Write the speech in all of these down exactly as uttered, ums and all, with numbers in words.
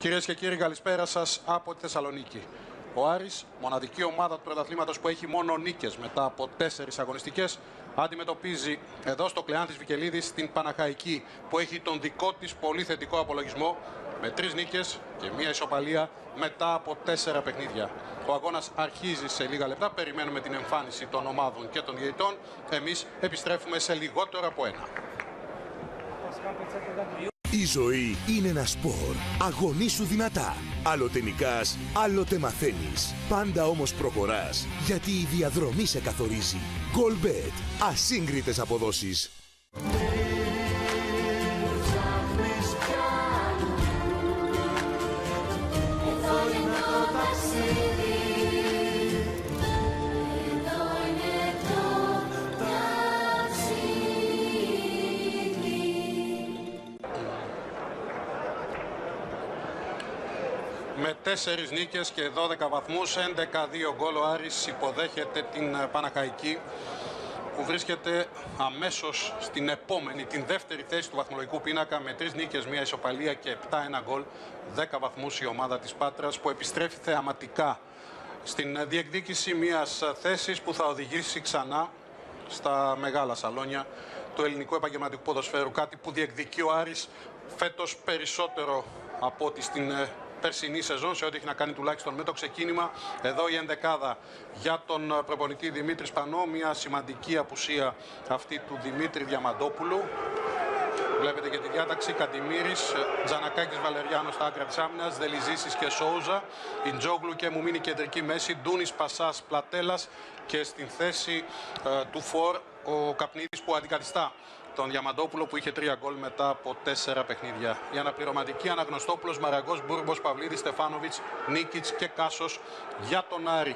Κυρίες και κύριοι, καλησπέρα σας από τη Θεσσαλονίκη. Ο Άρης, μοναδική ομάδα του πρωταθλήματος που έχει μόνο νίκες μετά από τέσσερις αγωνιστικές, αντιμετωπίζει εδώ στο Κλεάνθης Βικελίδης την Παναχαϊκή, που έχει τον δικό της πολύ θετικό απολογισμό με τρεις νίκες και μία ισοπαλία μετά από τέσσερα παιχνίδια. Ο αγώνας αρχίζει σε λίγα λεπτά. Περιμένουμε την εμφάνιση των ομάδων και των διαιτητών. Εμείς επιστρέφουμε σε λιγότερο από ένα. Η ζωή είναι ένα σπορ. Αγωνίσου δυνατά. Άλλοτε νικάς, άλλοτε μαθαίνεις. Πάντα όμως προχωράς, γιατί η διαδρομή σε καθορίζει. Goalbet. Ασύγκριτες αποδόσεις. Με τέσσερις νίκες και δώδεκα βαθμούς, έντεκα δύο γκολ, ο Άρης υποδέχεται την Παναχαϊκή, που βρίσκεται αμέσως στην επόμενη, την δεύτερη θέση του βαθμολογικού πίνακα, με τρεις νίκες, μία ισοπαλία και επτά ένα γκολ. δέκα βαθμούς η ομάδα της Πάτρας, που επιστρέφει θεαματικά στην διεκδίκηση μιας θέσης που θα οδηγήσει ξανά στα μεγάλα σαλόνια του ελληνικού επαγγελματικού ποδοσφαίρου. Κάτι που διεκδικεί ο Άρης φέτος περισσότερο από ό,τι στην περσινή σεζόν, σε ό,τι έχει να κάνει τουλάχιστον με το ξεκίνημα. Εδώ η ενδεκάδα για τον προπονητή Δημήτρη Σπανό, μια σημαντική απουσία αυτή του Δημήτρη Διαμαντόπουλου. Βλέπετε και τη διάταξη: Καντιμήρης, Τζανακάκης, Βαλεριάνος στα άκρα της άμυνας, Δελιζήσης και Σόουζα, Ιντζόγλου και Μουμίνη κεντρική μέση, Ντούνης, Πασάς, Πλατέλας, και στην θέση ε, του Φορ ο Καπνίδης, που αντικαθιστά τον Διαμαντόπουλο, που είχε τρία γκολ μετά από τέσσερα παιχνίδια. Η αναπληρωματική: Αναγνωστόπουλος, Μαραγκός, Μπούρμπος, Παυλίδης, Στεφάνοβιτς, Νίκιτς και Κάσος για τον Άρη.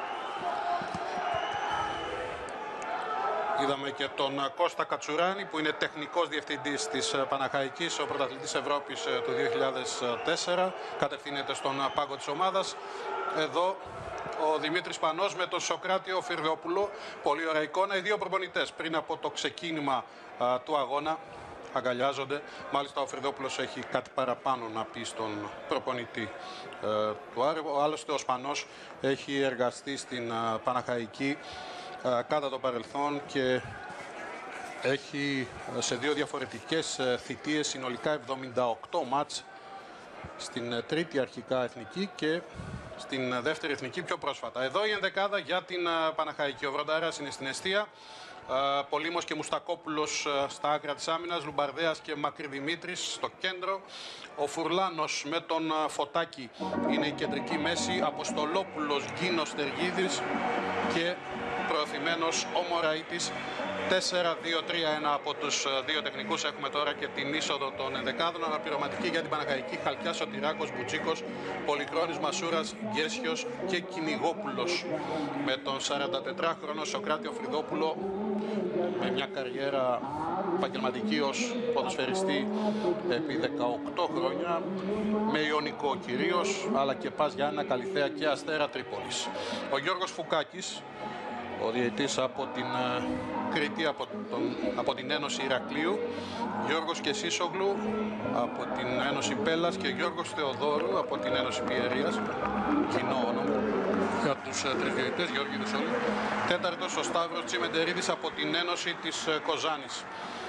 Είδαμε και τον Κώστα Κατσουράνη, που είναι τεχνικός διευθυντής της Παναχαϊκής, ο πρωταθλητής Ευρώπης του δύο χιλιάδες τέσσερα. Κατευθύνεται στον πάγκο της ομάδας. Εδώ ο Δημήτρης Πανός με τον Σοκράτιο Φυρδόπουλο. Πολύ ωραία εικόνα. Οι δύο προπονητές πριν από το ξεκίνημα α, του αγώνα αγκαλιάζονται. Μάλιστα ο Φυρδόπουλος έχει κάτι παραπάνω να πει στον προπονητή ε, του Άρη. Άλλωστε ο Σπανός έχει εργαστεί στην α, Παναχαϊκή α, κατά το παρελθόν και έχει σε δύο διαφορετικές θητείες συνολικά εβδομήντα οκτώ μάτς, στην τρίτη αρχικά εθνική και στην δεύτερη εθνική πιο πρόσφατα. Εδώ η ενδεκάδα για την Παναχαϊκή. Ο Βροντάρας είναι στην εστία. Πολύμος και Μουστακόπουλος στα άκρα της άμυνας. Λουμπαρδέας και Μακρυδημήτρης στο κέντρο. Ο Φουρλάνος με τον Φωτάκη είναι η κεντρική μέση. Αποστολόπουλος, Γκίνος, Τεργίδης και προωθημένος ο Μωραΐτης. τέσσερα δύο τρία ένα από τους δύο τεχνικούς. Έχουμε τώρα και την είσοδο των ενδεκάδων. Αναπληρωματική για την Παναχαϊκή: Χαλκιά, Σωτηράκος, Μπουτσίκος, Πολυχρόνης, Μασούρας, Γκέσιος και Κυνηγόπουλος. Με τον σαραντατετράχρονο Σοκράτιο Φρυδόπουλο, με μια καριέρα επαγγελματική ως ποδοσφαιριστή επί δεκαοκτώ χρόνια, με Ιωνικό κυρίως, αλλά και Πας Γιάννα, Καλιθέα και Αστέρα Τρίπολης. Ο Γιώργος Φουκάκης, ο διαιτητής από την uh, Κρήτη, από, τον, από την Ένωση Ηρακλείου, Γιώργος Κεσίσογλου από την Ένωση Πέλας και Γιώργος Θεοδόρου από την Ένωση Πιερίας, κοινό όνομα για τους uh, τρεις διαιτητές, Γιώργη Δουσόλη. Τέταρτος ο Σταύρος Τσιμεντερίδης από την Ένωση της uh, Κοζάνης.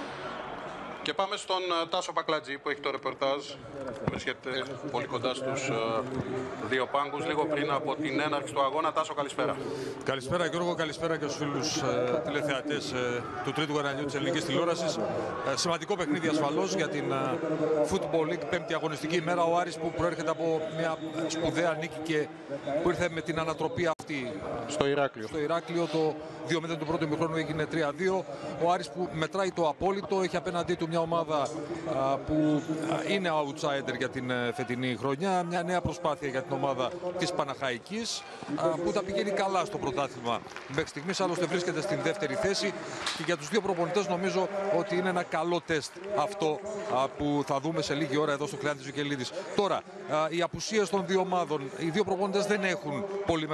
Και πάμε στον uh, Τάσο Πακλατζή, που έχει το ρεπορτάζ. Βρίσκεται πολύ κοντά στους uh, δύο πάγκους, λίγο πριν από την έναρξη του αγώνα. Τάσο, καλησπέρα. Καλησπέρα Γιώργο, καλησπέρα και στους φίλους ε, τηλεθεατές ε, του τρίτου καναλιού της ελληνικής τηλεόρασης. Ε, σημαντικό παιχνίδι ασφαλώς για την ε, Football League, πέμπτη αγωνιστική ημέρα. Ο Άρης, που προέρχεται από μια σπουδαία νίκη και που ήρθε με την ανατροπή αυτή στο Ηράκλειο. Στο Ηράκλειο το δύο μηδέν του πρώτου ημιχρόνου έγινε τρία δύο. Ο Άρης, που μετράει το απόλυτο, έχει απέναντί του μια ομάδα α, που α, είναι outsider για την ε, φετινή χρονιά. Μια νέα προσπάθεια για την ομάδα της Παναχαϊκής, α, που τα πηγαίνει καλά στο πρωτάθλημα μέχρι στιγμής. Άλλωστε βρίσκεται στην δεύτερη θέση και για τους δύο προπονητές νομίζω ότι είναι ένα καλό τεστ αυτό α, που θα δούμε σε λίγη ώρα εδώ στο Κλεάνθης Βικελίδης. Τώρα, α, οι απουσίες των δύο ομάδων, οι δύο προπονητές δεν έχουν πολύ μεγάλα προβλήματα.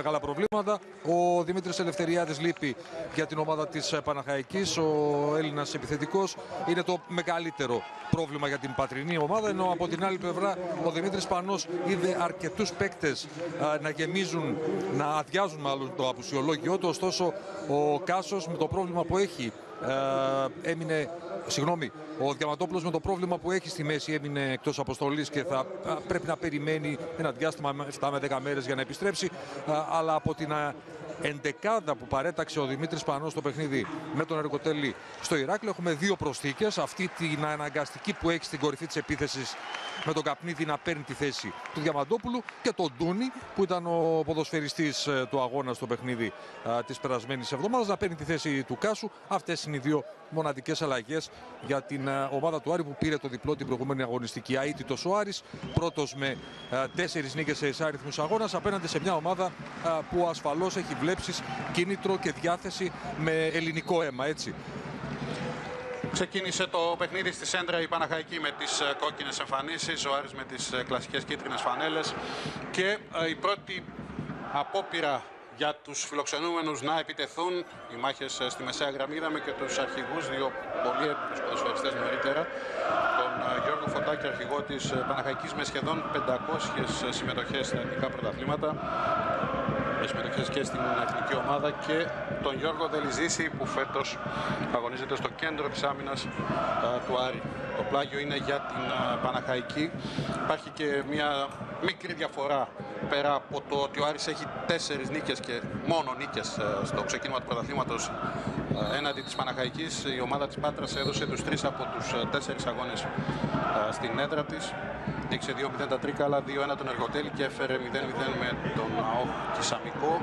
προβλήματα. Ο Δημήτρης Ελευθεριάδης λείπει για την ομάδα της Παναχαϊκής. Ο Έλληνας επιθετικός είναι το μεγαλύτερο πρόβλημα για την πατρινή ομάδα, ενώ από την άλλη πλευρά ο Δημήτρης Πανός είδε αρκετούς παίκτες α, να γεμίζουν, να αδειάζουν μάλλον το απουσιολόγιο του. Ωστόσο ο Κάσος με το πρόβλημα που έχει ε, έμεινε, συγγνώμη, ο Διαμαντόπουλος με το πρόβλημα που έχει στη μέση έμεινε εκτός αποστολής και θα α, πρέπει να περιμένει ένα διάστημα επτά με δέκα μέρες για να επιστρέψει, α, αλλά από την α, εντεκάδα που παρέταξε ο Δημήτρης Πανός στο παιχνίδι με τον Εργοτέλη στο Ηράκλειο έχουμε δύο προσθήκες. Αυτή την αναγκαστική που έχει στην κορυφή της επίθεσης με τον Καπνίδη να παίρνει τη θέση του Διαμαντόπουλου και τον Ντούνι που ήταν ο ποδοσφαιριστής του αγώνα στο παιχνίδι α, της περασμένης εβδομάδας να παίρνει τη θέση του Κάσου. Αυτές είναι οι δύο μοναδικές αλλαγές για την α, ομάδα του Άρη που πήρε το διπλό την προηγούμενη αγωνιστική. Αίτητος ο Άρης, πρώτος με α, τέσσερις νίκες σε εισάριθμους αγώνας απέναντι σε μια ομάδα α, που ασφαλώς έχει βλέψεις, κίνητρο και διάθεση με ελληνικό αίμα, έτσι. Ξεκίνησε το παιχνίδι στη Σέντρα η Παναχαϊκή με τις κόκκινες εμφανίσεις, ο Άρης με τις κλασικές κίτρινες φανέλες και η πρώτη απόπειρα για τους φιλοξενούμενους να επιτεθούν. Οι μάχες στη μεσαία γραμμή, είδαμε και τους αρχηγούς, δύο πολύ έπικους ποδοσφαιριστές νωρίτερα, τον Γιώργο Φωτάκη, αρχηγό της Παναχαϊκής με σχεδόν πεντακόσιες συμμετοχές στα εθνικά πρωταθλήματα, με συμμετοχές και στην εθνική ομάδα, και τον Γιώργο Δελιζήση που φέτος αγωνίζεται στο κέντρο της άμυνας α, του Άρη. Το πλάγιο είναι για την α, Παναχαϊκή. Υπάρχει και μια μικρή διαφορά πέρα από το ότι ο Άρης έχει τέσσερις νίκες και μόνο νίκες α, στο ξεκίνημα του πρωταθλήματος έναντι της Παναχαϊκής. Η ομάδα της Πάτρας έδωσε τους τρεις από τους α, τέσσερις αγώνες α, στην έδρα της. Νίκησε δύο μηδέν τα Τρίκαλα, δύο ένα τον Εργοτέλη και έφερε μηδέν μηδέν με τον ΑΟΧ Κισαμικό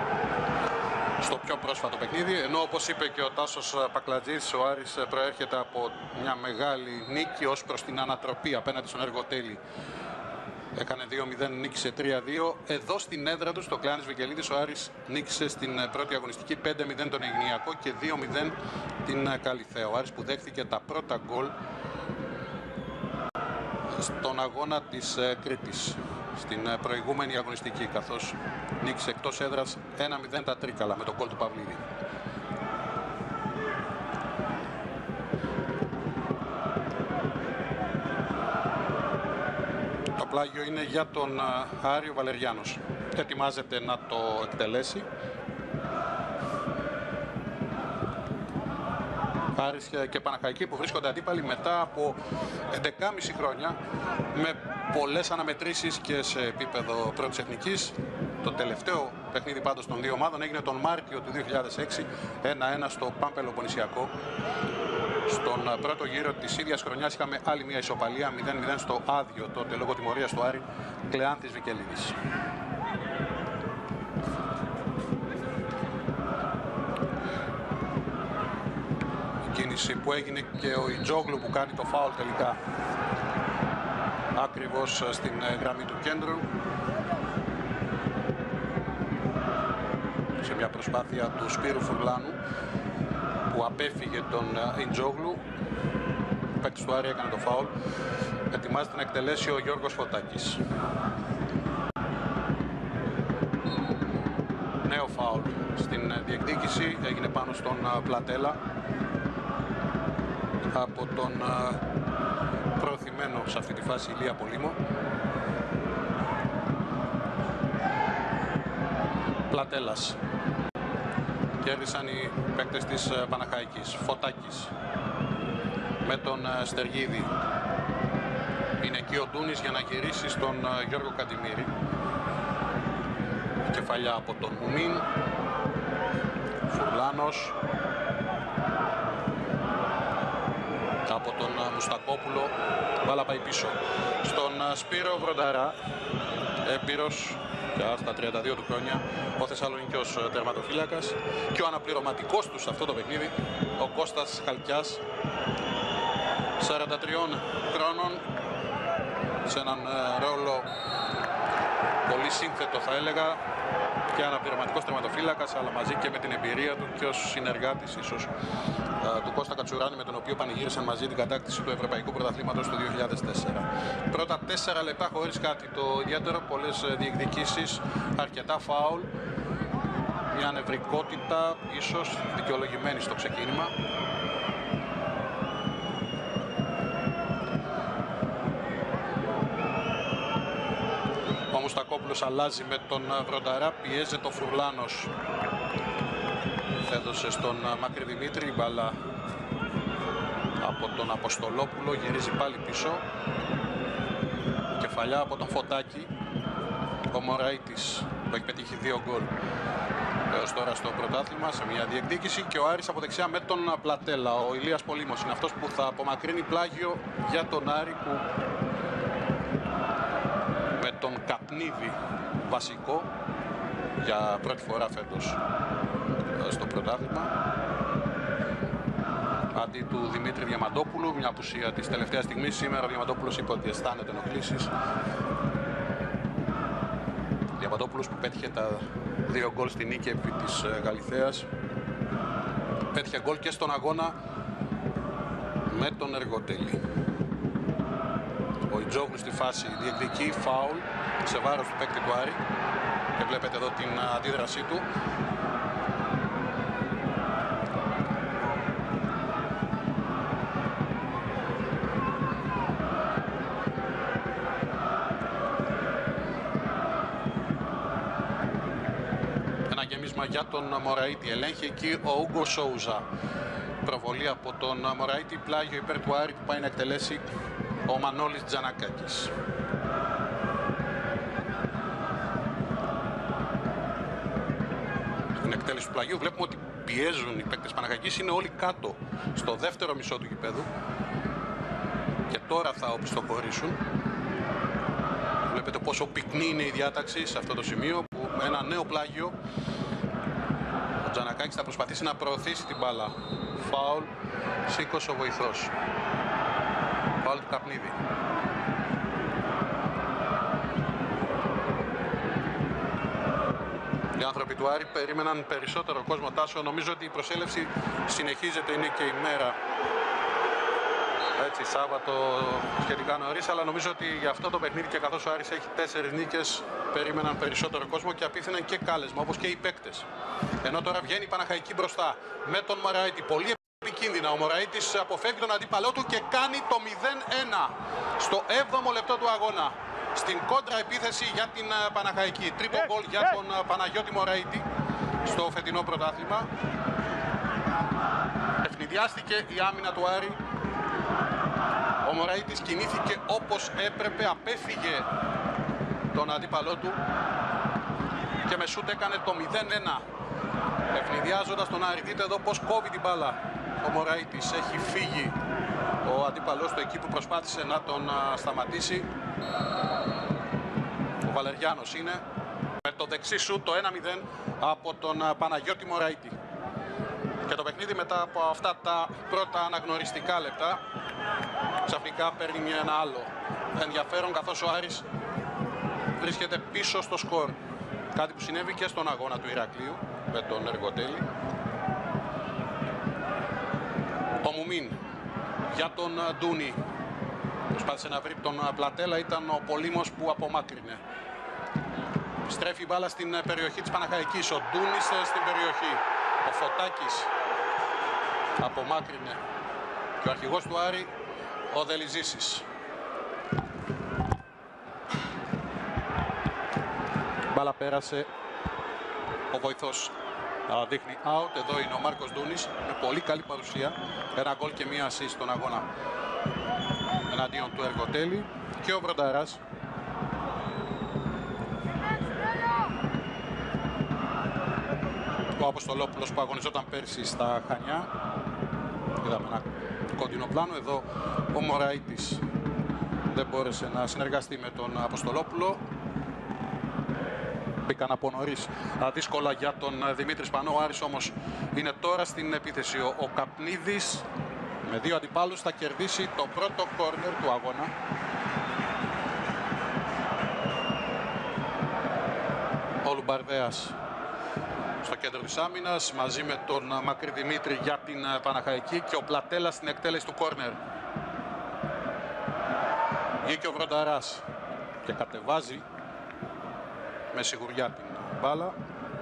στο πιο πρόσφατο παιχνίδι. Ενώ όπως είπε και ο Τάσος Πακλατζής, ο Άρης προέρχεται από μια μεγάλη νίκη ως προς την ανατροπή απέναντι στον Εργοτέλη. Έκανε δύο μηδέν, νίκησε τρία δύο. Εδώ στην έδρα του, στο Κλάνης Βικελίδης, ο Άρης νίκησε στην πρώτη αγωνιστική πέντε μηδέν τον Αιγινιακό και δύο μηδέν την Καλιθέα. Ο Άρης που δέχθηκε τα πρώτα γκολ στον αγώνα της ε, Κρήτης στην ε, προηγούμενη αγωνιστική, καθώς νίκησε εκτός έδρας ένα μηδέν τα Τρίκαλα με τον γκολ του Παυλίδη. Το πλάγιο είναι για τον ε, Άριο Βαλεριάνος. Ετοιμάζεται να το εκτελέσει. Άρης και Παναχαϊκή που βρίσκονται αντίπαλοι μετά από έντεκα και μισό χρόνια με πολλές αναμετρήσεις και σε επίπεδο πρώτης εθνικής. Το τελευταίο παιχνίδι πάντως των δύο ομάδων έγινε τον Μάρτιο του δύο χιλιάδες έξι, ένα ένα στο Πάμπελοποννησιακό. Στον πρώτο γύρο της ίδιας χρονιάς είχαμε άλλη μια ισοπαλία μηδέν μηδέν στο άδειο τότε λόγω τιμωρίας του Άρη Κλεάνθης Βικελίδης. Κίνηση που έγινε και ο Ιτζόγλου που κάνει το φάουλ τελικά ακριβώς στην γραμμή του κέντρου, σε μια προσπάθεια του Σπύρου Φουρλάνου που απέφυγε τον Ιτζόγλου. Ο παίκτης του Άρη έκανε το φάουλ. Ετοιμάζεται να εκτελέσει ο Γιώργος Φωτάκης. Νέο φάουλ στην διεκδίκηση, έγινε πάνω στον Πλατέλα από τον προωθημένο σε αυτή τη φάση Ηλία Πολύμο. Πλατέλας. Κέρδισαν οι παίκτες της Παναχαϊκής. Φωτάκης με τον Στεργίδη. Είναι εκεί ο Ντούνης για να γυρίσει στον Γιώργο Καντιμήρη. Κεφαλιά από τον Μουμίν. Φουρλάνος. Από τον Μουστακόπουλο, μπάλα πάει πίσω στον Σπύρο Βρονταρά, έμπειρος στα τριάντα δύο του χρόνια, ο Θεσσαλονικιός τερματοφύλακας και ο αναπληρωματικός του σε αυτό το παιχνίδι, ο Κώστας Χαλκιάς, σαράντα τριών χρόνων, σε έναν ρόλο πολύ σύνθετο θα έλεγα, και αναπληρωματικός τερματοφύλακας, αλλά μαζί και με την εμπειρία του και ως συνεργάτης ίσως του Κώστα Κατσουράνη, με τον οποίο πανηγύρισαν μαζί την κατάκτηση του Ευρωπαϊκού Πρωταθλήματος το δύο χιλιάδες τέσσερα. Πρώτα τέσσερα λεπτά χωρίς κάτι το ιδιαίτερο, πολλές διεκδικήσεις, αρκετά φάουλ μια νευρικότητα ίσως δικαιολογημένη στο ξεκίνημα. Ο Μουστακόπουλος αλλάζει με τον Βρονταρά, πιέζεται ο Φουρλάνος. Έδωσε στον Μακρυδημήτρη, μπάλα από τον Αποστολόπουλο, γυρίζει πάλι πίσω. Κεφαλιά από τον Φωτάκη. Ο Μωραΐτης που έχει πετύχει δύο γκολ έως τώρα στο πρωτάθλημα σε μια διεκδίκηση, και ο Άρης από δεξιά με τον Πλατέλα. Ο Ηλίας Πολύμος είναι αυτός που θα απομακρύνει πλάγιο για τον Άρη, που με τον Καπνίδη βασικό για πρώτη φορά φέτος στο πρωτάθλημα, αντί του Δημήτρη Διαμαντόπουλου, μια απουσία της τελευταίας στιγμής. Σήμερα ο Διαμαντόπουλος είπε ότι αισθάνεται ενοχλήσεις. Διαμαντόπουλος που πέτυχε τα δύο γκολ στη νίκη επί της Γαλιθέας, πέτυχε γκολ και στον αγώνα με τον Εργοτέλη. Ο Ιτζόγλου στη φάση διεκδικεί φάουλ σε βάρος του παίκτη του Άρη, και βλέπετε εδώ την αντίδρασή του. Ένα γεμίσμα για τον Μωραΐτη, ελέγχει εκεί ο Ούγκο Σόουζα. Προβολή από τον Μωραΐτη, πλάγιο υπέρ του Άρη που πάει να εκτελέσει ο Μανώλης Τζανακάκης. Στην εκτέλεση του πλαγίου βλέπουμε ότι πιέζουν οι παίκτες Παναχαϊκής, είναι όλοι κάτω στο δεύτερο μισό του γηπέδου και τώρα θα οπισθοχωρήσουν. Βλέπετε πόσο πυκνή είναι η διάταξη σε αυτό το σημείο, που με ένα νέο πλάγιο ο Τζανακάκης θα προσπαθήσει να προωθήσει την μπάλα. Φάουλ, σήκωσε ο βοηθός. Φάουλ του Καπνίδη. Οι άνθρωποι του Άρη περίμεναν περισσότερο κόσμο. Τάσο, νομίζω ότι η προσέλευση συνεχίζεται, είναι και η μέρα, έτσι, Σάββατο σχετικά νωρίς, αλλά νομίζω ότι για αυτό το παιχνίδι, και καθώς ο Άρης έχει τέσσερις νίκες, περίμεναν περισσότερο κόσμο και απίθυναν και κάλεσμα, όπως και οι παίκτες. Ενώ τώρα βγαίνει η Παναχαϊκή μπροστά με τον Μωραΐτη. Πολύ επικίνδυνα. Ο Μωραΐτης αποφεύγει τον αντίπαλό του και κάνει το μηδέν ένα στο έβδομο λεπτό του αγώνα. Στην κόντρα επίθεση για την Παναχαϊκή. Τρίτο γκολ για τον Παναγιώτη Μωραΐτη στο φετινό πρωτάθλημα. Ευνηδιάστηκε η άμυνα του Άρη. Ο Μωραΐτης κινήθηκε όπως έπρεπε, απέφυγε τον αντίπαλό του και με σούτ έκανε το μηδέν ένα. Ευνηδιάζοντας τον Άρη. Δείτε εδώ πως κόβει την μπάλα ο Μωραΐτης. Έχει φύγει ο αντίπαλός του εκεί που προσπάθησε να τον σταματήσει. Ο Βαλεριάνος είναι με το δεξί σούτ το ένα μηδέν από τον Παναγιώτη Μωραΐτη. Και το παιχνίδι μετά από αυτά τα πρώτα αναγνωριστικά λεπτά ξαφνικά παίρνει μια ένα άλλο ενδιαφέρον, καθώς ο Άρης βρίσκεται πίσω στο σκορ. Κάτι που συνέβη και στον αγώνα του Ηρακλείου με τον Εργοτέλη. Ο Μουμίν για τον Ντούνι. Προσπάθησε να βρει τον Πλατέλα, ήταν ο Πολύμος που απομάκρυνε. Στρέφει η μπάλα στην περιοχή της Παναχαϊκής. Ο Ντούνις στην περιοχή. Ο Φωτάκης απομάκρυνε. Και ο αρχηγός του Άρη, ο Δελιζήσης. Μπάλα πέρασε. Ο βοηθός δείχνει out. Εδώ είναι ο Μάρκος Ντούνις με πολύ καλή παρουσία. Ένα γκολ και μία assist στον αγώνα εναντίον του Εργοτέλη. Και ο Βρονταράς. Ο Αποστολόπουλος που αγωνιζόταν πέρσι στα Χανιά. Είδαμε ένα κόντινο πλάνο. Εδώ ο Μωραΐτης δεν μπόρεσε να συνεργαστεί με τον Αποστολόπουλο. Μπήκαν από νωρίς δύσκολα για τον Δημήτρη Σπανό. Ο Άρης όμως είναι τώρα στην επίθεση. Ο, ο Καπνίδης με δύο αντιπάλους θα κερδίσει το πρώτο κόρνερ του αγώνα. Ο Λουμπαρδέας στο κέντρο της άμυνας μαζί με τον Μακρυδημήτρη για την Παναχαϊκή και ο Πλατέλα στην εκτέλεση του κόρνερ. Βγήκε ο Βρονταράς και κατεβάζει με σιγουριά την μπάλα.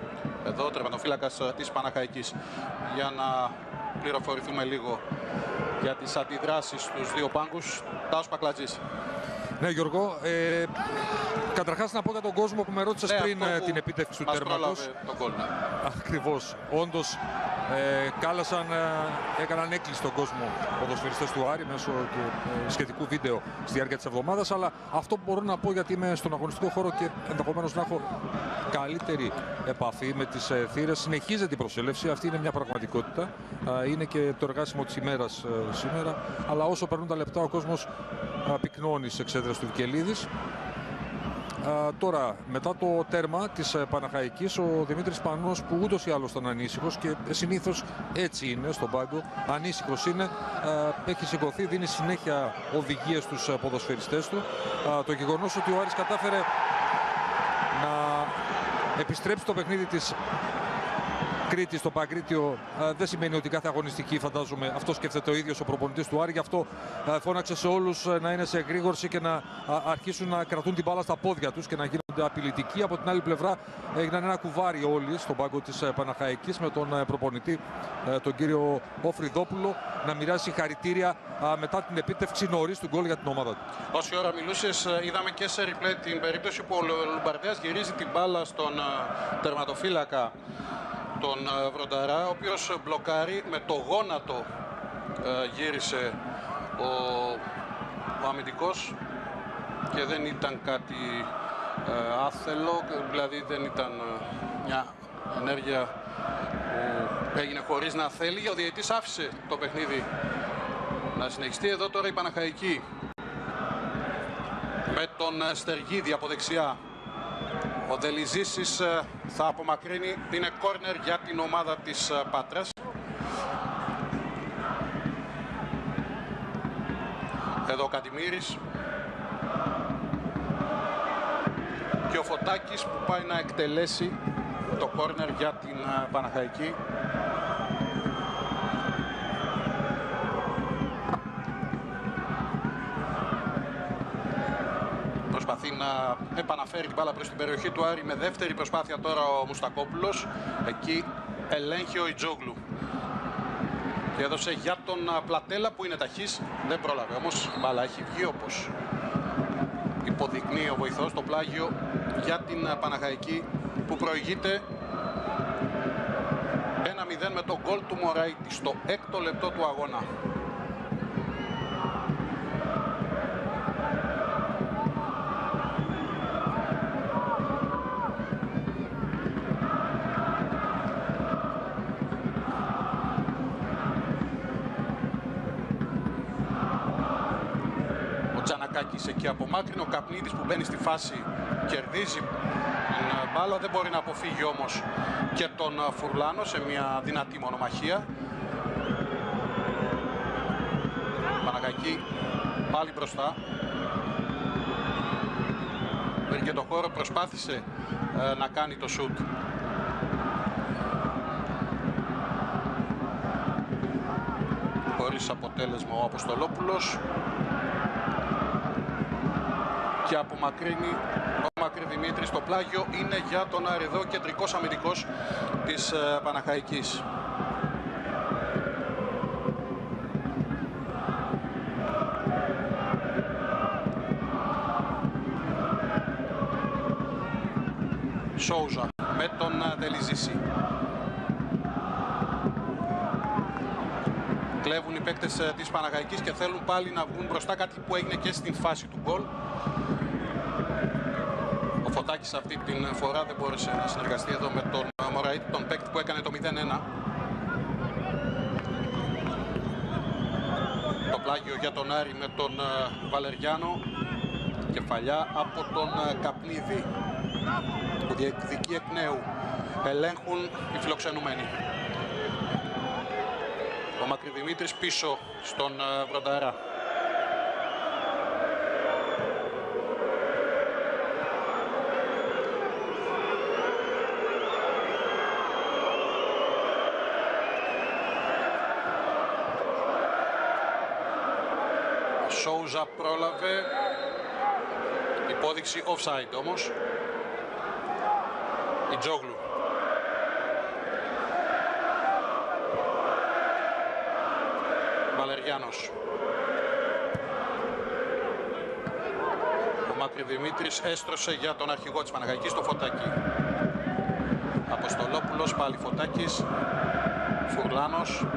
εδώ, τερματοφύλακας της Παναχαϊκής. Για να πληροφορηθούμε λίγο για τις αντιδράσεις στους δύο πάγκους. Τάσος Πακλατζής. Ναι, Γιώργο, ε, καταρχάς να πω για τον κόσμο που με ρώτησες ναι, πριν την επίτευξη του τέρματος. Ναι. Ακριβώς. Όντως, ε, κάλασαν, ε, έκαναν έκκληση στον κόσμο ποδοσφαιριστές του Άρη μέσω και ε, σχετικού βίντεο στη διάρκεια της εβδομάδας. Αλλά αυτό που μπορώ να πω, γιατί είμαι στον αγωνιστικό χώρο και ενδεχομένως να έχω καλύτερη επαφή με τις ε, θύρες, συνεχίζεται η προσέλευση. Αυτή είναι μια πραγματικότητα. Ε, είναι και το εργάσιμο της ημέρας ε, σήμερα. Αλλά όσο περνούν τα λεπτά, ο κόσμος ε, πυκνώνει στις εξέδρες του Βικελίδης. Uh, τώρα, μετά το τέρμα της uh, Παναχαϊκής, ο Δημήτρης Πανός, που ούτως ή άλλως ήταν ανήσυχος και συνήθως έτσι είναι στον πάγκο, ανήσυχος είναι, uh, έχει σηκωθεί, δίνει συνέχεια οδηγίες στους uh, ποδοσφαιριστές του. Uh, το γεγονός ότι ο Άρης κατάφερε να επιστρέψει το παιχνίδι της Κρήτη στο Παγκρίτιο α, δεν σημαίνει ότι κάθε αγωνιστική, φαντάζομαι, αυτό σκέφτεται ο ίδιος ο προπονητής του Άρη. Γι' αυτό α, φώναξε σε όλους α, να είναι σε εγρήγορση και να α, αρχίσουν να κρατούν την μπάλα στα πόδια τους και να γίνονται απειλητικοί. Από την άλλη πλευρά έγιναν ένα κουβάρι όλοι στον πάγκο της α, Παναχαϊκής με τον α, προπονητή, α, τον κύριο Οφριδόπουλο, να μοιράσει συγχαρητήρια μετά την επίτευξη νωρίς του γκολ για την ομάδα του. Όση ώρα μιλούσες, είδαμε και σε replay την περίπτωση που ο Λουμπαρδέας γυρίζει την μπάλα στον α, τερματοφύλακα, τον Βρονταρά, ο οποίος μπλοκάρει με το γόνατο, ε, γύρισε ο, ο αμυντικός και δεν ήταν κάτι ε, άθελο, δηλαδή δεν ήταν ε, μια ενέργεια που έγινε χωρίς να θέλει. Ο διαιτητής άφησε το παιχνίδι να συνεχιστεί. Εδώ τώρα η Παναχαϊκή με τον Στεργίδη από δεξιά. Ο Δελιζήσης θα απομακρύνει, είναι κόρνερ για την ομάδα της Πάτρας. Εδώ ο Καντιμήρης και ο Φωτάκης που πάει να εκτελέσει το κόρνερ για την Παναχαϊκή. Προσπαθεί να επαναφέρει την μπάλα προς την περιοχή του Άρη με δεύτερη προσπάθεια τώρα ο Μουστακόπουλος. Εκεί ελέγχει ο Ιτζόγλου και έδωσε για τον Πλατέλα που είναι ταχύς, δεν πρόλαβε όμως, η μπάλα έχει βγει όπως υποδεικνύει ο βοηθός. Το πλάγιο για την Παναχαϊκή που προηγείται ένα μηδέν με τον γκολ του Μωραήτη στο έκτο λεπτό του αγώνα. Τζανακάκης εκεί απομάκρυνε, ο Καπνίδης που μπαίνει στη φάση κερδίζει την μπάλα, δεν μπορεί να αποφύγει όμως και τον Φουρλάνο σε μια δυνατή μονομαχία. Παναχαϊκή πάλι μπροστά, βρήκε το χώρο, προσπάθησε ε, να κάνει το σουτ. Χωρίς αποτέλεσμα ο Αποστολόπουλος. Και απομακρύνει ο Μακρυδημήτρης. Το πλάγιο είναι για τον Άρη, εδώ κεντρικός αμυντικός της ε, Παναχαϊκής. Σόουζα με τον Δελιζήση. Κλέβουν οι παίκτες ε, της Παναχαϊκής και θέλουν πάλι να βγουν μπροστά, κάτι που έγινε και στην φάση του γκολ. Ο Φωτάκης αυτή την φορά δεν μπόρεσε να συνεργαστεί εδώ με τον Μωραήτη, τον παίκτη που έκανε το μηδέν ένα. Το πλάγιο για τον Άρη με τον Βαλεριάνο. Κεφαλιά από τον Καπνίδη που διεκδικεί εκ νέου. Ελέγχουν οι φιλοξενούμενοι. Ο Μακρυδημήτρης πίσω στον Βρονταρά. Σόουζα πρόλαβε, υπόδειξη offside όμως. Ιτζόγλου Βαλεριάνος. Ο Μακρυδημήτρης έστρωσε για τον αρχηγό της Παναχαϊκής, το Φωτάκη. Αποστολόπουλος, πάλι Φωτάκης. Φουρλάνος.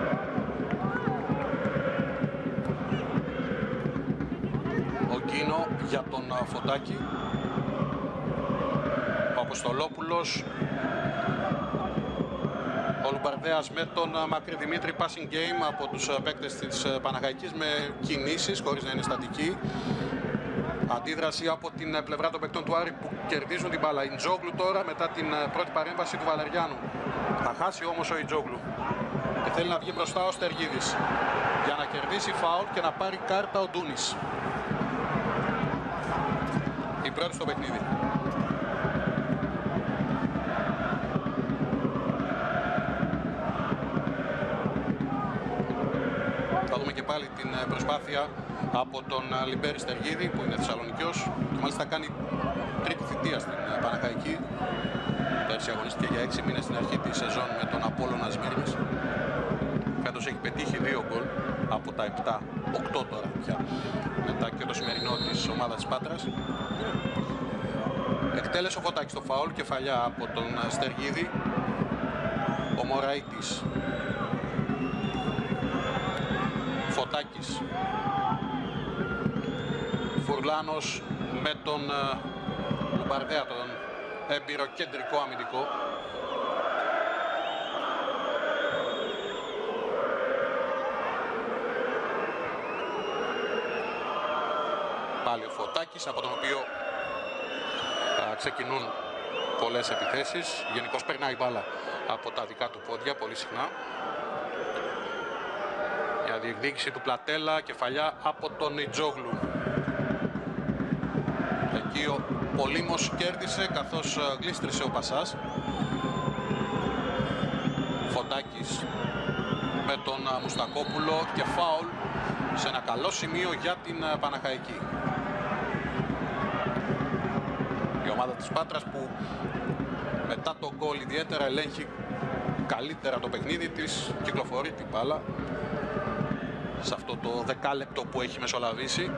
Ο Γκίνο για τον Φωτάκη. Ο Αποστολόπουλος. Ο Λουμπαρδέας με τον Μακρυδημήτρη, passing game από τους παίκτες της Παναχαϊκής με κινήσεις χωρίς να είναι στατική. Αντίδραση από την πλευρά των παικτών του Άρη που κερδίζουν την μπάλα. Ιντζόγλου τώρα μετά την πρώτη παρέμβαση του Βαλεριάνου. Θα χάσει όμως ο Ιντζόγλου και θέλει να βγει μπροστά ο Στεργίδης για να κερδίσει φάουλ και να πάρει κάρτα ο Ντούνης. Η πρώτη στο παιχνίδι. Θα δούμε και πάλι την προσπάθεια από τον Λιμπέρη Στεργίδη που είναι Θεσσαλονικιός και μάλιστα κάνει τρίτη θητεία στην Παναχαϊκή. Πέρσι αγωνίστηκε για έξι μήνες στην αρχή της σεζόν με τον Απόλλωνα Σμύρνης. Φέτος έχει πετύχει δύο γκολ από τα επτά, οκτώ τώρα πια, μετά και το σημερινό της ομάδας της Πάτρας. Εκτέλεσε ο Φωτάκης το φάουλ, κεφαλιά από τον Στεργίδη. Ο Μωραΐτης. Φωτάκης. Φουρλάνος με τον Λουμπαρδέα, τον έμπειρο κεντρικό αμυντικό. Πάλι ο Φωτάκης, από τον οποίο α, ξεκινούν πολλές επιθέσεις. Γενικώς περνάει μπάλα από τα δικά του πόδια πολύ συχνά. Για διεκδίκηση του Πλατέλα, κεφαλιά από τον Ιτζόγλου. Εκεί ο Πολύμος κέρδισε καθώς γλίστρισε ο Πασάς. Φωτάκης με τον Μουστακόπουλο και φάουλ σε ένα καλό σημείο για την Παναχαϊκή. Η ομάδα της Πάτρας που μετά τον γκολ ιδιαίτερα ελέγχει καλύτερα το παιχνίδι της, κυκλοφορεί την μπάλα σε αυτό το δεκάλεπτο που έχει μεσολαβήσει.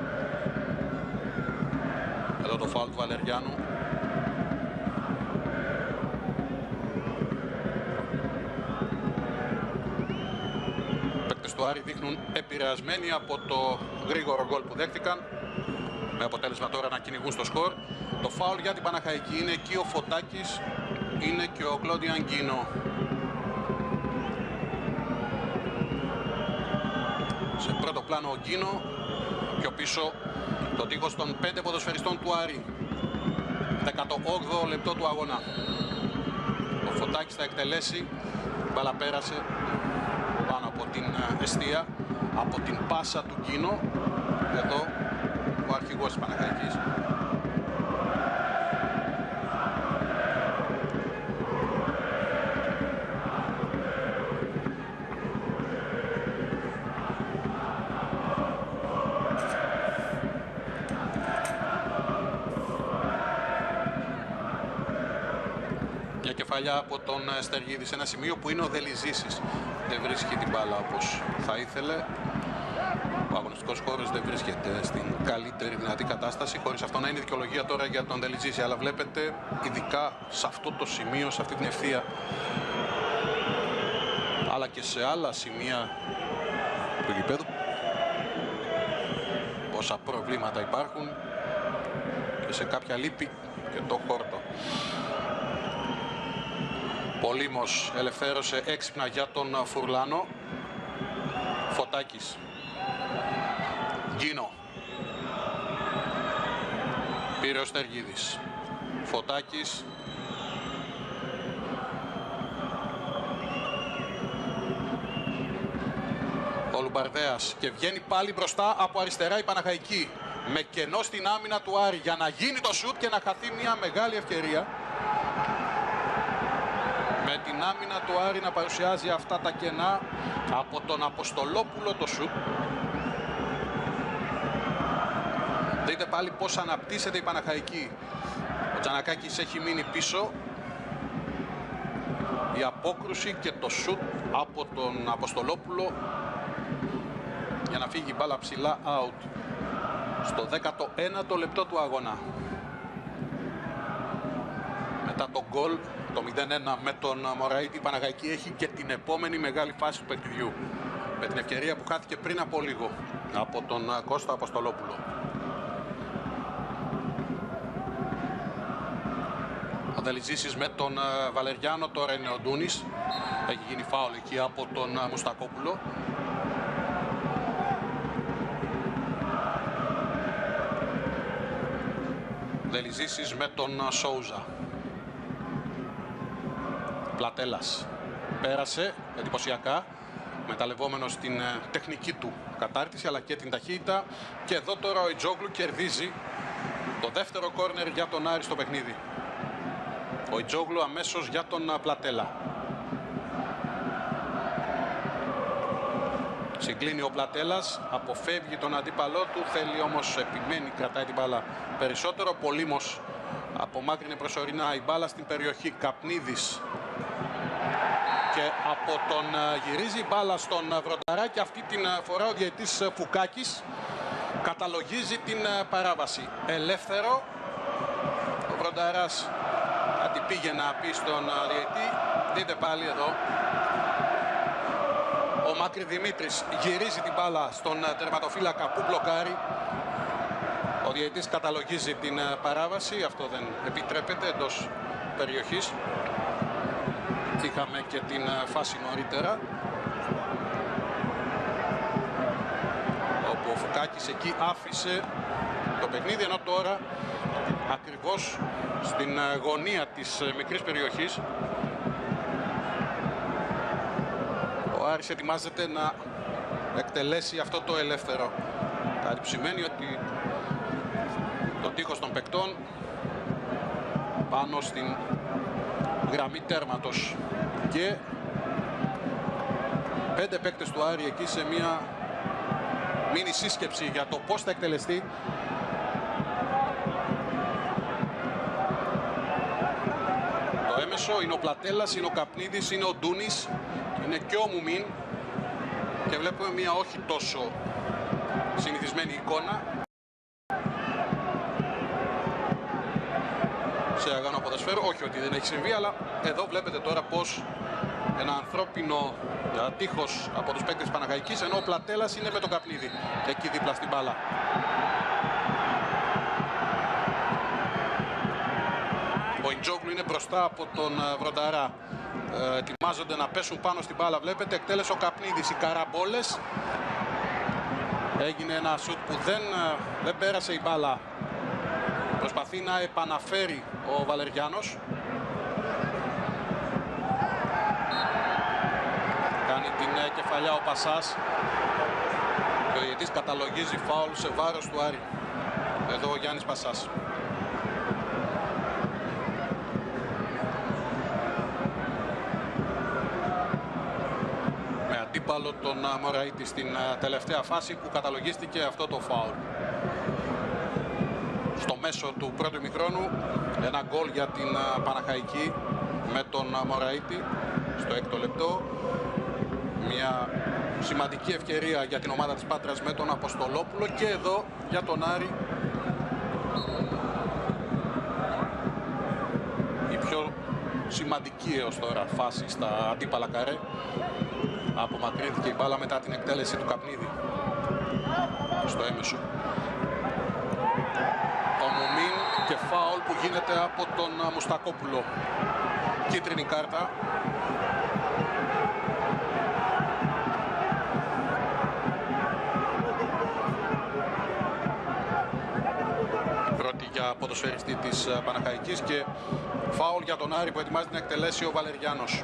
Εδώ το φάουλ του Βαλεριάνου. Οι παίκτες του Άρη δείχνουν επηρεασμένοι από το γρήγορο γκολ που δέχτηκαν, με αποτέλεσμα τώρα να κυνηγούν στο σκορ. Το φάουλ για την Παναχαϊκή είναι εκεί ο Φωτάκης, είναι και ο Κλόντιαν Γκίνο. Σε πρώτο πλάνο ο Γκίνο, πιο πίσω το τείχος των πέντε ποδοσφαιριστών του Άρη. δέκατο όγδοο λεπτό του αγώνα. Ο Φωτάκης θα εκτελέσει, η μπάλα πέρασε πάνω από την εστία, από την πάσα του Γκίνο. Εδώ ο αρχηγός της Παναχαϊκής. Κεφαλιά από τον Στεργίδη σε ένα σημείο που είναι ο Δελιζήσης. Δεν βρίσκει την μπάλα όπως θα ήθελε. Ο αγωνιστικός χώρος δεν βρίσκεται στην καλύτερη δυνατή κατάσταση, χωρίς αυτό να είναι δικαιολογία τώρα για τον Δελιζήση. Αλλά βλέπετε, ειδικά σε αυτό το σημείο, σε αυτή την ευθεία, αλλά και σε άλλα σημεία του γηπέδου, πόσα προβλήματα υπάρχουν και σε κάποια λείπει και το χόρτο. Πολύμος ελευθέρωσε έξυπνα για τον Φουρλάνο. Φωτάκης. Γκίνο. Πήρε ο Στεργίδης. Φωτάκης. Ο Λουμπαρδέας και βγαίνει πάλι μπροστά από αριστερά η Παναχαϊκή. Με κενό στην άμυνα του Άρη για να γίνει το σουτ και να χαθεί μια μεγάλη ευκαιρία. Με την άμυνα του Άρη να παρουσιάζει αυτά τα κενά, από τον Αποστολόπουλο το σουτ. Δείτε πάλι πώς αναπτύσσεται η Παναχαϊκή. Ο Τζανακάκης έχει μείνει πίσω. Η απόκρουση και το σουτ από τον Αποστολόπουλο για να φύγει η μπάλα ψηλά out στο δέκατο ένατο λεπτό του αγώνα. Μετά τον γκολ, το μηδέν ένα με τον Μωραήτη, η Παναχαϊκή έχει και την επόμενη μεγάλη φάση του παιχνιδιού, με την ευκαιρία που χάθηκε πριν από λίγο από τον Κώστα Αποστολόπουλο. Ο Δελιζήσης με τον Βαλεριάνο, τώρα είναι ο Ντούνης. Έχει γίνει φάουλ εκεί από τον Μουστακόπουλο. Δελιζήσης με τον Σόουζα. Πλατέλας πέρασε εντυπωσιακά, μεταλλευόμενος στην τεχνική του κατάρτιση αλλά και την ταχύτητα. Και εδώ τώρα ο Ιτζόγλου κερδίζει το δεύτερο κόρνερ για τον Άρη στο παιχνίδι. Ο Ιτζόγλου αμέσως για τον Πλατέλα. Συγκλίνει ο Πλατέλας, αποφεύγει τον αντίπαλό του, θέλει όμως, επιμένει, κρατάει την μπάλα περισσότερο. Πολύμος απομάκρυνε προσωρινά η μπάλα στην περιοχή. Καπνίδης, και από τον γυρίζει η μπάλα στον Βρονταρά, και αυτή την φορά ο διαιτητής Φουκάκης καταλογίζει την παράβαση. Ελεύθερο. Ο Βρονταράς αντιπήγε να πει στον διαιτητή. Δείτε πάλι εδώ. Ο Μάκρη Δημήτρης γυρίζει την μπάλα στον τερματοφύλακα που μπλοκάρει. Ο διαιτητής καταλογίζει την παράβαση. Αυτό δεν επιτρέπεται εντός περιοχής. Είχαμε και την φάση νωρίτερα, όπου ο Φουκάκης εκεί άφησε το παιχνίδι, ενώ τώρα ακριβώς στην γωνία της μικρής περιοχής ο Άρης ετοιμάζεται να εκτελέσει αυτό το ελεύθερο. Κάτι που σημαίνει ότι το τείχος των παικτών πάνω στην γραμμή τέρματος, και πέντε παίκτες του Άρη εκεί σε μια μίνι σύσκεψη για το πώς θα εκτελεστεί. Το έμεσο είναι ο Πλατέλας, είναι ο Καπνίδης, είναι ο Ντούνης, είναι και ο Μουμίν, και βλέπουμε μια όχι τόσο συνηθισμένη εικόνα σε αγώνα ποδοσφαίρου. Όχι ότι δεν έχει συμβεί, αλλά εδώ βλέπετε τώρα πως ένα ανθρώπινο τείχος από τους παίκτες της Παναχαϊκής, ενώ ο Πλατέλας είναι με τον Καπνίδη εκεί δίπλα στην μπάλα. Ο Ιτζόγλου είναι μπροστά από τον Βρονταρά. Ε, ετοιμάζονται να πέσουν πάνω στην μπάλα. Βλέπετε, εκτέλεσε ο Καπνίδης. Οι καραμπόλες. Έγινε ένα σουτ που δεν, δεν πέρασε η μπάλα. Προσπαθεί να επαναφέρει ο Βαλεριάνος. Κάνει την κεφαλιά ο Πασάς. Και ο διαιτητής καταλογίζει φάουλ σε βάρος του Άρη. Εδώ ο Γιάννης Πασάς. Με αντίπαλο τον Μωραήτη στην τελευταία φάση που καταλογίστηκε αυτό το φάουλ. Στο μέσο του πρώτου ημιχρόνου ένα γκολ για την Παναχαϊκή με τον Μωραήτη στο έκτο λεπτό. Μια σημαντική ευκαιρία για την ομάδα της Πάτρας με τον Αποστολόπουλο, και εδώ για τον Άρη η πιο σημαντική έως τώρα φάση στα αντίπαλα καρέ. Απομακρύνθηκε η μπάλα μετά την εκτέλεση του Καπνίδη στο έμεσο. Ο Μουμίν και φάουλ που γίνεται από τον Μουστακόπουλο. Κίτρινη κάρτα. Πρώτη για ποδοσφαιριστή της Παναχαϊκής, και φάουλ για τον Άρη που ετοιμάζεται να εκτελέσει ο Βαλεριάνος.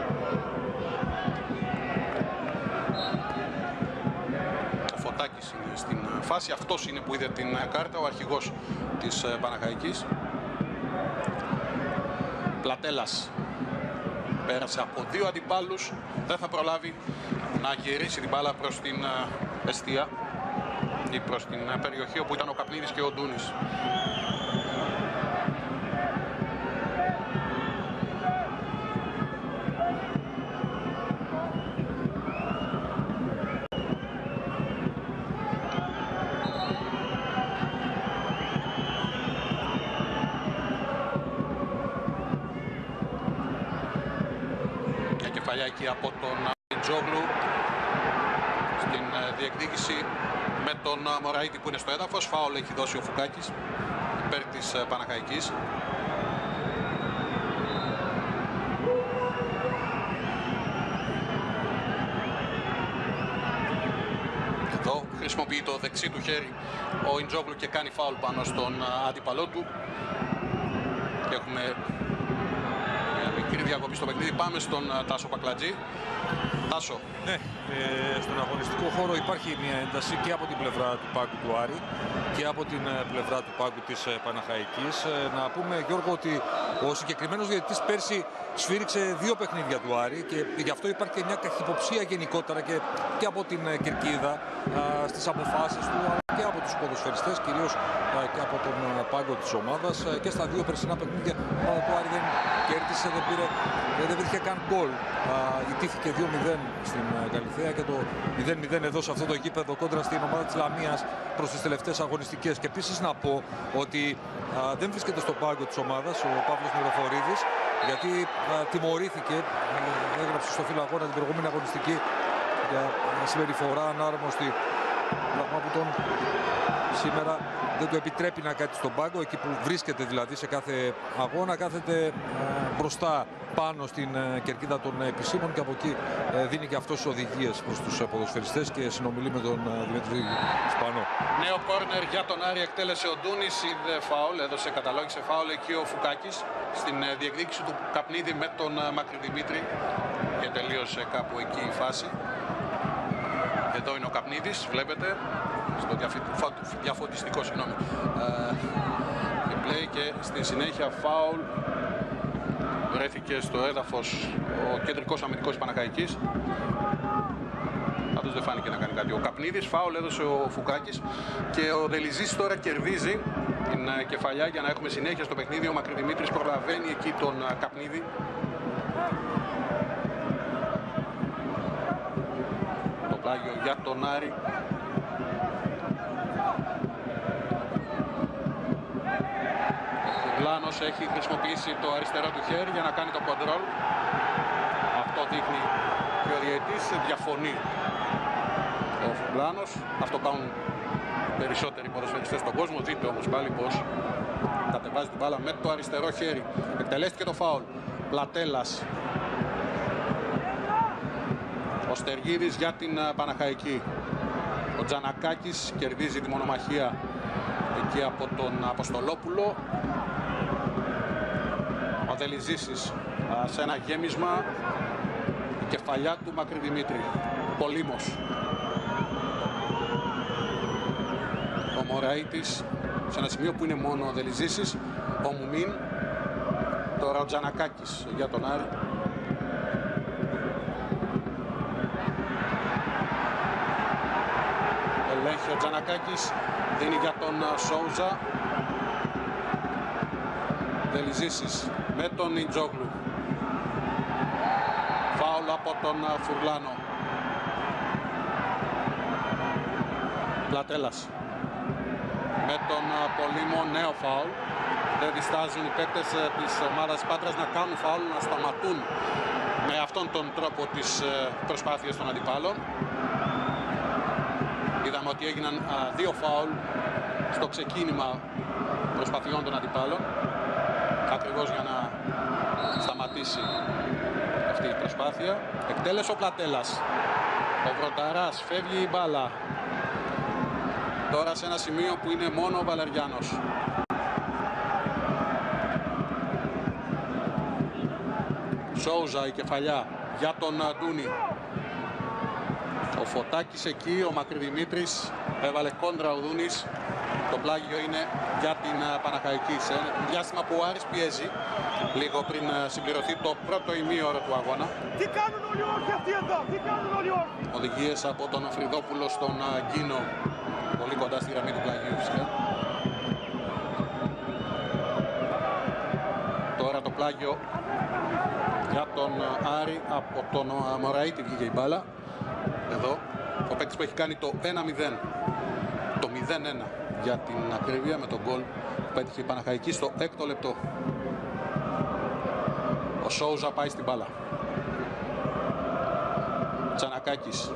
Ο Φωτάκης είναι στην φάση. Αυτός είναι που είδε την κάρτα, ο αρχηγός της Παναχαϊκής. Πλατέλας πέρασε από δύο αντιπάλους. Δεν θα προλάβει να γυρίσει την μπάλα προς την εστία ή προς την περιοχή όπου ήταν ο Καπνίδης και ο Ντούνης. κεφαλιά εκεί από τον Ιτζόγλου στην διεκδίκηση με τον Μωραΐτη που είναι στο έδαφος. Φάουλ έχει δώσει ο Φουκάκης υπέρ της Παναχαϊκής. Εδώ χρησιμοποιεί το δεξί του χέρι ο Ιτζόγλου και κάνει φάουλ πάνω στον αντίπαλό του. Και έχουμε μια μικρή διακοπή στο παιχνίδι. Πάμε στον Τάσο Πακλατζή. Τάσο. Ναι, ε, στον αγωνιστικό χώρο υπάρχει μια ένταση και από την πλευρά του πάγκου του Άρη και από την πλευρά του πάγκου της Παναχαϊκής. Ε, να πούμε, Γιώργο, ότι ο συγκεκριμένος διαιτητής πέρσι σφύριξε δύο παιχνίδια του Άρη και γι' αυτό υπάρχει και μια καχυποψία γενικότερα και, και από την Κερκίδα α, στις αποφάσεις του, αλλά και από τους ποδοσφαιριστές, κυρίως α, και από τον α, πάγκο της ομάδας. Α, και στα δύο περσινά παιχνίδια μόνο του Άρη δεν κέρδισε, δεν, πήρε, δεν βρήκε καν γκολ. Ιτήθηκε δύο μηδέν στην Καλιθέα και το μηδέν μηδέν εδώ σε αυτό το γήπεδο κόντρα στην ομάδα της Λαμίας προς τις τελευταίες αγωνιστικές. Και επίσης να πω ότι α, δεν βρίσκεται στον πάγκο της ομάδας ο Παύλος Μυροφορίδης, γιατί α, τιμωρήθηκε, α, έγραψε στο φύλλο αγώνα την προηγούμενη αγωνιστική για συμπεριφορά ανάρμοστη, πράγμα που τον σήμερα δεν του επιτρέπει να κάτσει στον πάγκο, εκεί που βρίσκεται δηλαδή σε κάθε αγώνα, κάθεται ε, μπροστά πάνω στην ε, κερκίδα των επισήμων και από εκεί ε, δίνει και αυτός οδηγίες προς τους ε, ποδοσφαιριστές και συνομιλεί με τον ε, Δημήτρη Σπανό. Νέο κόρνερ για τον Άρη εκτέλεσε ο Ντούνης, είδε φάουλ, έδωσε καταλόγησε φάουλ εκεί ο Φουκάκης στην ε, διεκδίκηση του Καπνίδη με τον ε, Μακρυδημήτρη και τελείωσε κάπου εκεί η φάση. Εδώ είναι ο Καπνίδης, βλέπετε, στο διαφωτιστικό, συγγνώμη, ε, play και στη συνέχεια φάουλ βρέθηκε στο έδαφος ο κεντρικός αμυντικός Παναχαϊκής. Πάντως δεν φάνηκε να κάνει κάτι ο Καπνίδης, φάουλ έδωσε ο Φουκάκης και ο Δελιζής τώρα κερδίζει την κεφαλιά για να έχουμε συνέχεια στο παιχνίδι. Ο Μακρυδημήτρης προλαβαίνει εκεί τον Καπνίδη. Το πλάγιο για τον Άρη. Ο Φουρλάνος έχει χρησιμοποιήσει το αριστερό του χέρι για να κάνει το κοντρόλ. Αυτό δείχνει και ο διαιτητής διαφωνεί. Ο Φουρλάνος, αυτό κάνουν περισσότεροι ποδοσφαιριστές στον κόσμο. Δείτε όμως πάλι πως κατεβάζει την μπάλα με το αριστερό χέρι. Εκτελέστηκε το φάουλ. Πλατέλας. Ο Στεργίδης για την Παναχαϊκή. Ο Τζανακάκης κερδίζει τη μονομαχία εκεί από τον Αποστολόπουλο. Ο Δελιζήσης σε ένα γέμισμα. Η κεφαλιά του Μακρυδημήτρη. Πολύμος. Ο Μωραΐτης σε ένα σημείο που είναι μόνο ο Δελιζήσης. Ο Μουμίν. Τώρα ο Τζανακάκης για τον Άρη. Ελέγχει ο Τζανακάκης, δίνει για τον Σόουζα. Δελιζήσης με τον Ιτζόγλου. Φάουλ από τον Φουρλάνο. Πλατέλας με τον Πολύμο, νέο φάουλ. Δεν διστάζουν οι παίκτες της ομάδας Πάτρας να κάνουν φάουλ, να σταματούν με αυτόν τον τρόπο τις προσπάθειες των αντιπάλων. Είδαμε ότι έγιναν α, δύο φάουλ στο ξεκίνημα προσπαθειών των αντιπάλων, ακριβώς για να σταματήσει αυτή η προσπάθεια. Εκτέλεσε ο Πλατέλας. Ο Βρονταράς, φεύγει η μπάλα. Τώρα σε ένα σημείο που είναι μόνο ο Βαλεριάνος. Σόουζα η κεφαλιά για τον Ντούνη. Ο Φωτάκης εκεί, ο Μακρυδημήτρης έβαλε κόντρα ο Δούνης. Το πλάγιο είναι για την Παναχαϊκή. Σε ένα διάστημα που ο Άρης πιέζει, λίγο πριν συμπληρωθεί το πρώτο ημίωρο του αγώνα. Τι κάνουν όλοι οι όρθιοι αυτοί εδώ, τι κάνουν όλοι οι όρθιοι. Οδηγίες από τον Φρυδόπουλο στον Γκίνο, πολύ κοντά στη γραμμή του πλαγίου φυσικά. Τώρα το πλάγιο για τον Άρη, από τον Μωραΐτη βγήκε η μπάλα. Εδώ ο παίκτης που έχει κάνει το ένα μηδέν, το μηδέν ένα για την ακρίβεια, με τον γκολ που πέτυχε η Παναχαϊκή στο έκτο λεπτό. Ο Σόουζα πάει στην μπάλα. Τζανακάκης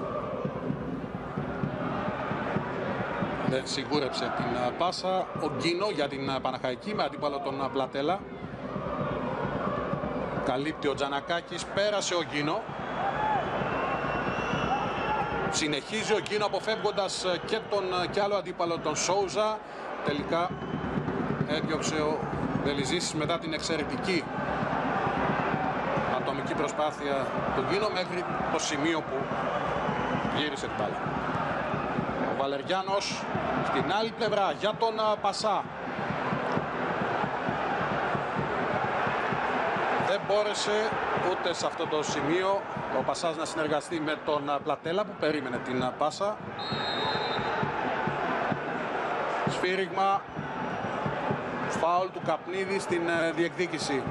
δεν σιγούρεψε την πάσα. Ο Γκίνο για την Παναχαϊκή με αντίπαλο τον Πλατέλα. Καλύπτει ο Τζανακάκης, πέρασε ο Γκίνο. Συνεχίζει ο Γκίνο αποφεύγοντας και τον κι άλλο αντίπαλο τον Σόουζα. Τελικά έδιωξε ο Δελιζής μετά την εξαιρετική ατομική προσπάθεια του Γκίνο μέχρι το σημείο που γύρισε την μπάλα. Ο Βαλεριάνος στην άλλη πλευρά για τον Πασά. Δεν μπόρεσε ούτε σε αυτό το σημείο ο Πασάς να συνεργαστεί με τον Πλατέλα που περίμενε την πάσα. Σφύριγμα, φάουλ του Καπνίδη στην διεκδίκηση.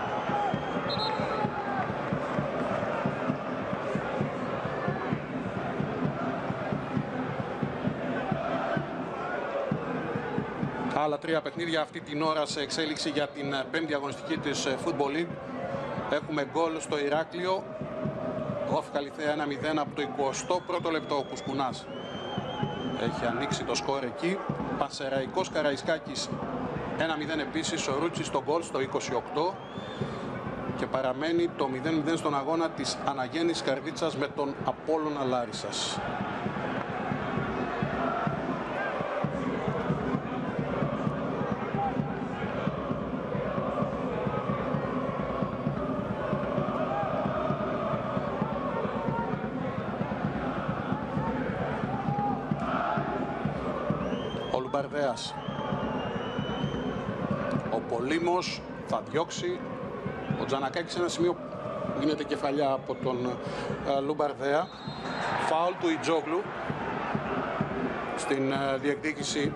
Άλλα τρία παιχνίδια αυτή την ώρα σε εξέλιξη για την πέμπτη αγωνιστική της Football League. Έχουμε γκολ στο Ηράκλειο. Όφ Καλιθέα ένα μηδέν από το εικοστό πρώτο λεπτό. Ο Κουσκουνάς έχει ανοίξει το σκορ εκεί. Πανσεραϊκός Καραϊσκάκης ένα μηδέν επίσης. Ο Ρούτσης στο γκολ στο είκοσι οκτώ. Και παραμένει το μηδέν μηδέν στον αγώνα της Αναγέννης Καρδίτσας με τον Απόλλωνα Λάρισσας. Μπαρδέας. Ο Πολύμος θα διώξει. Ο Τζανακάκης σε ένα σημείο γίνεται κεφαλιά από τον uh, Λουμπαρδέα. Φάουλ του Ιτζόγλου στην uh, διεκδίκηση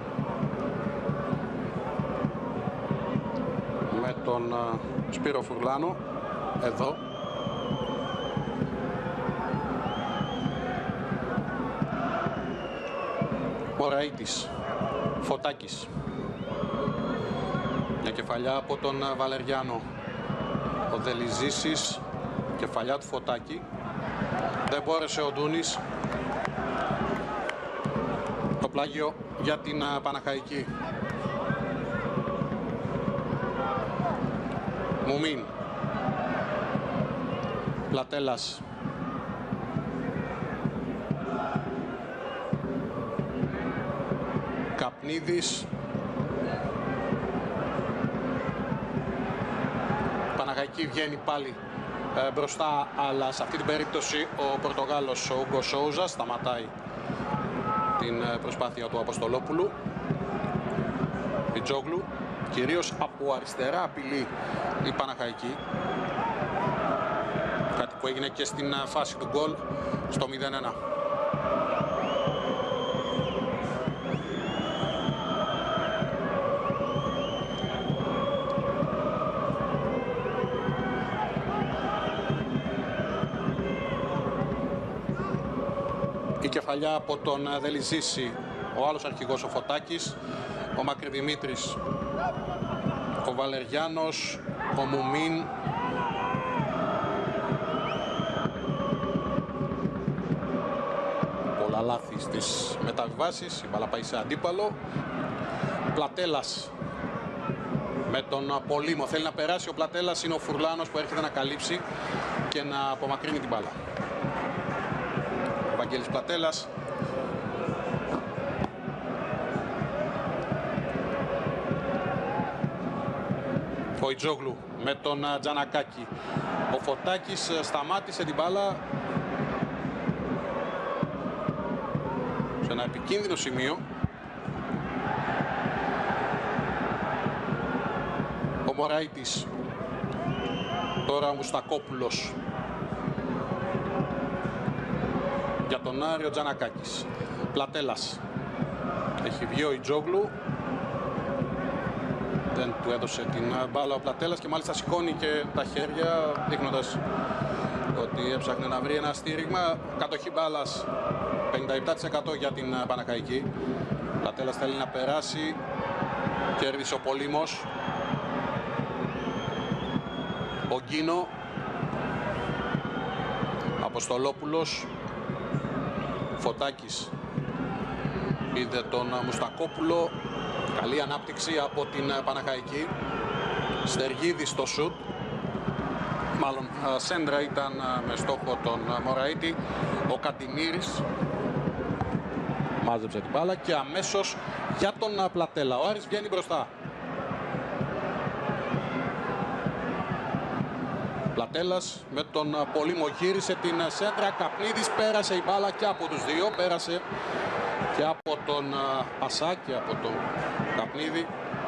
με τον uh, Σπύρο Φουρλάνο. Εδώ. Μωραΐτης. Φωτάκης. Μια κεφαλιά από τον Βαλεριάνο. Ο Δελιζήσης. Κεφαλιά του Φωτάκη. Δεν μπόρεσε ο Ντούνης. Το πλάγιο για την Παναχαϊκή. Μουμίν. Πλατέλας. Καπνίδης. Παναχαϊκή βγαίνει πάλι ε, μπροστά, αλλά σε αυτή την περίπτωση ο Πορτογάλος ο Ούγκο Σόουζα σταματάει την ε, προσπάθεια του Αποστολόπουλου. Πιτζόγλου, κυρίως από αριστερά απειλεί η Παναχαϊκή. Κάτι που έγινε και στην ε, φάση του γκολ στο μηδέν ένα. Η κεφαλιά από τον Δελιζήση, ο άλλος αρχηγός ο Φωτάκης, ο Μακρυδημήτρης, ο Βαλεριάνος, ο Μουμίν, πολλά λάθη στις μεταβιβάσεις, η μπάλα πάει σε αντίπαλο. Πλατέλας με τον Πολύμο, θέλει να περάσει ο Πλατέλας, είναι ο Φουρλάνος που έρχεται να καλύψει και να απομακρύνει την μπάλα. Βαγγέλης Πλατέλας. Ο Ιτζόγλου με τον Τζανακάκη. Ο Φωτάκης σταμάτησε την μπάλα σε ένα επικίνδυνο σημείο. Ο Μωραΐτης. Τώρα ο Μουστακόπουλος. Για τον Άριο Τζανακάκης. Πλατέλας. Έχει βγει ο Ιτζόγλου. Δεν του έδωσε την μπάλα ο Πλατέλας και μάλιστα σηκώνει και τα χέρια δείχνοντας ότι έψαχνε να βρει ένα στήριγμα. Κατοχή μπάλας πενήντα επτά τοις εκατό για την Παναχαϊκή. Πλατέλας θέλει να περάσει. Κέρδισε ο Πολύμος. Ο Γκίνο. Αποστολόπουλος. Φωτάκης είδε τον Μουστακόπουλο. Καλή ανάπτυξη από την Παναχαϊκή. Στεργίδης στο σουτ. Μάλλον σέντρα ήταν με στόχο τον Μωραΐτη. Ο Κατιμήρης μάζεψε την μπάλα και αμέσως για τον Πλατέλα. Ο Άρης βγαίνει μπροστά. Πλατέλας με τον Πολύμο γύρισε την σέντρα. Καπνίδης, πέρασε η μπάλα και από τους δύο. Πέρασε και από τον Πασά και από τον Καπνίδη.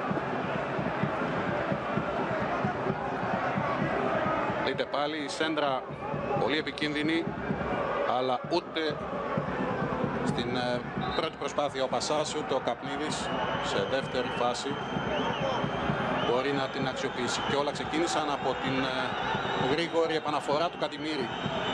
Δείτε πάλι η σέντρα πολύ επικίνδυνη, αλλά ούτε στην πρώτη προσπάθεια ο Πασάς ούτε ο Καπνίδης σε δεύτερη φάση μπορεί να την αξιοποιήσει. Και όλα ξεκίνησαν από την γρήγορη επαναφορά του Κατιμήρη.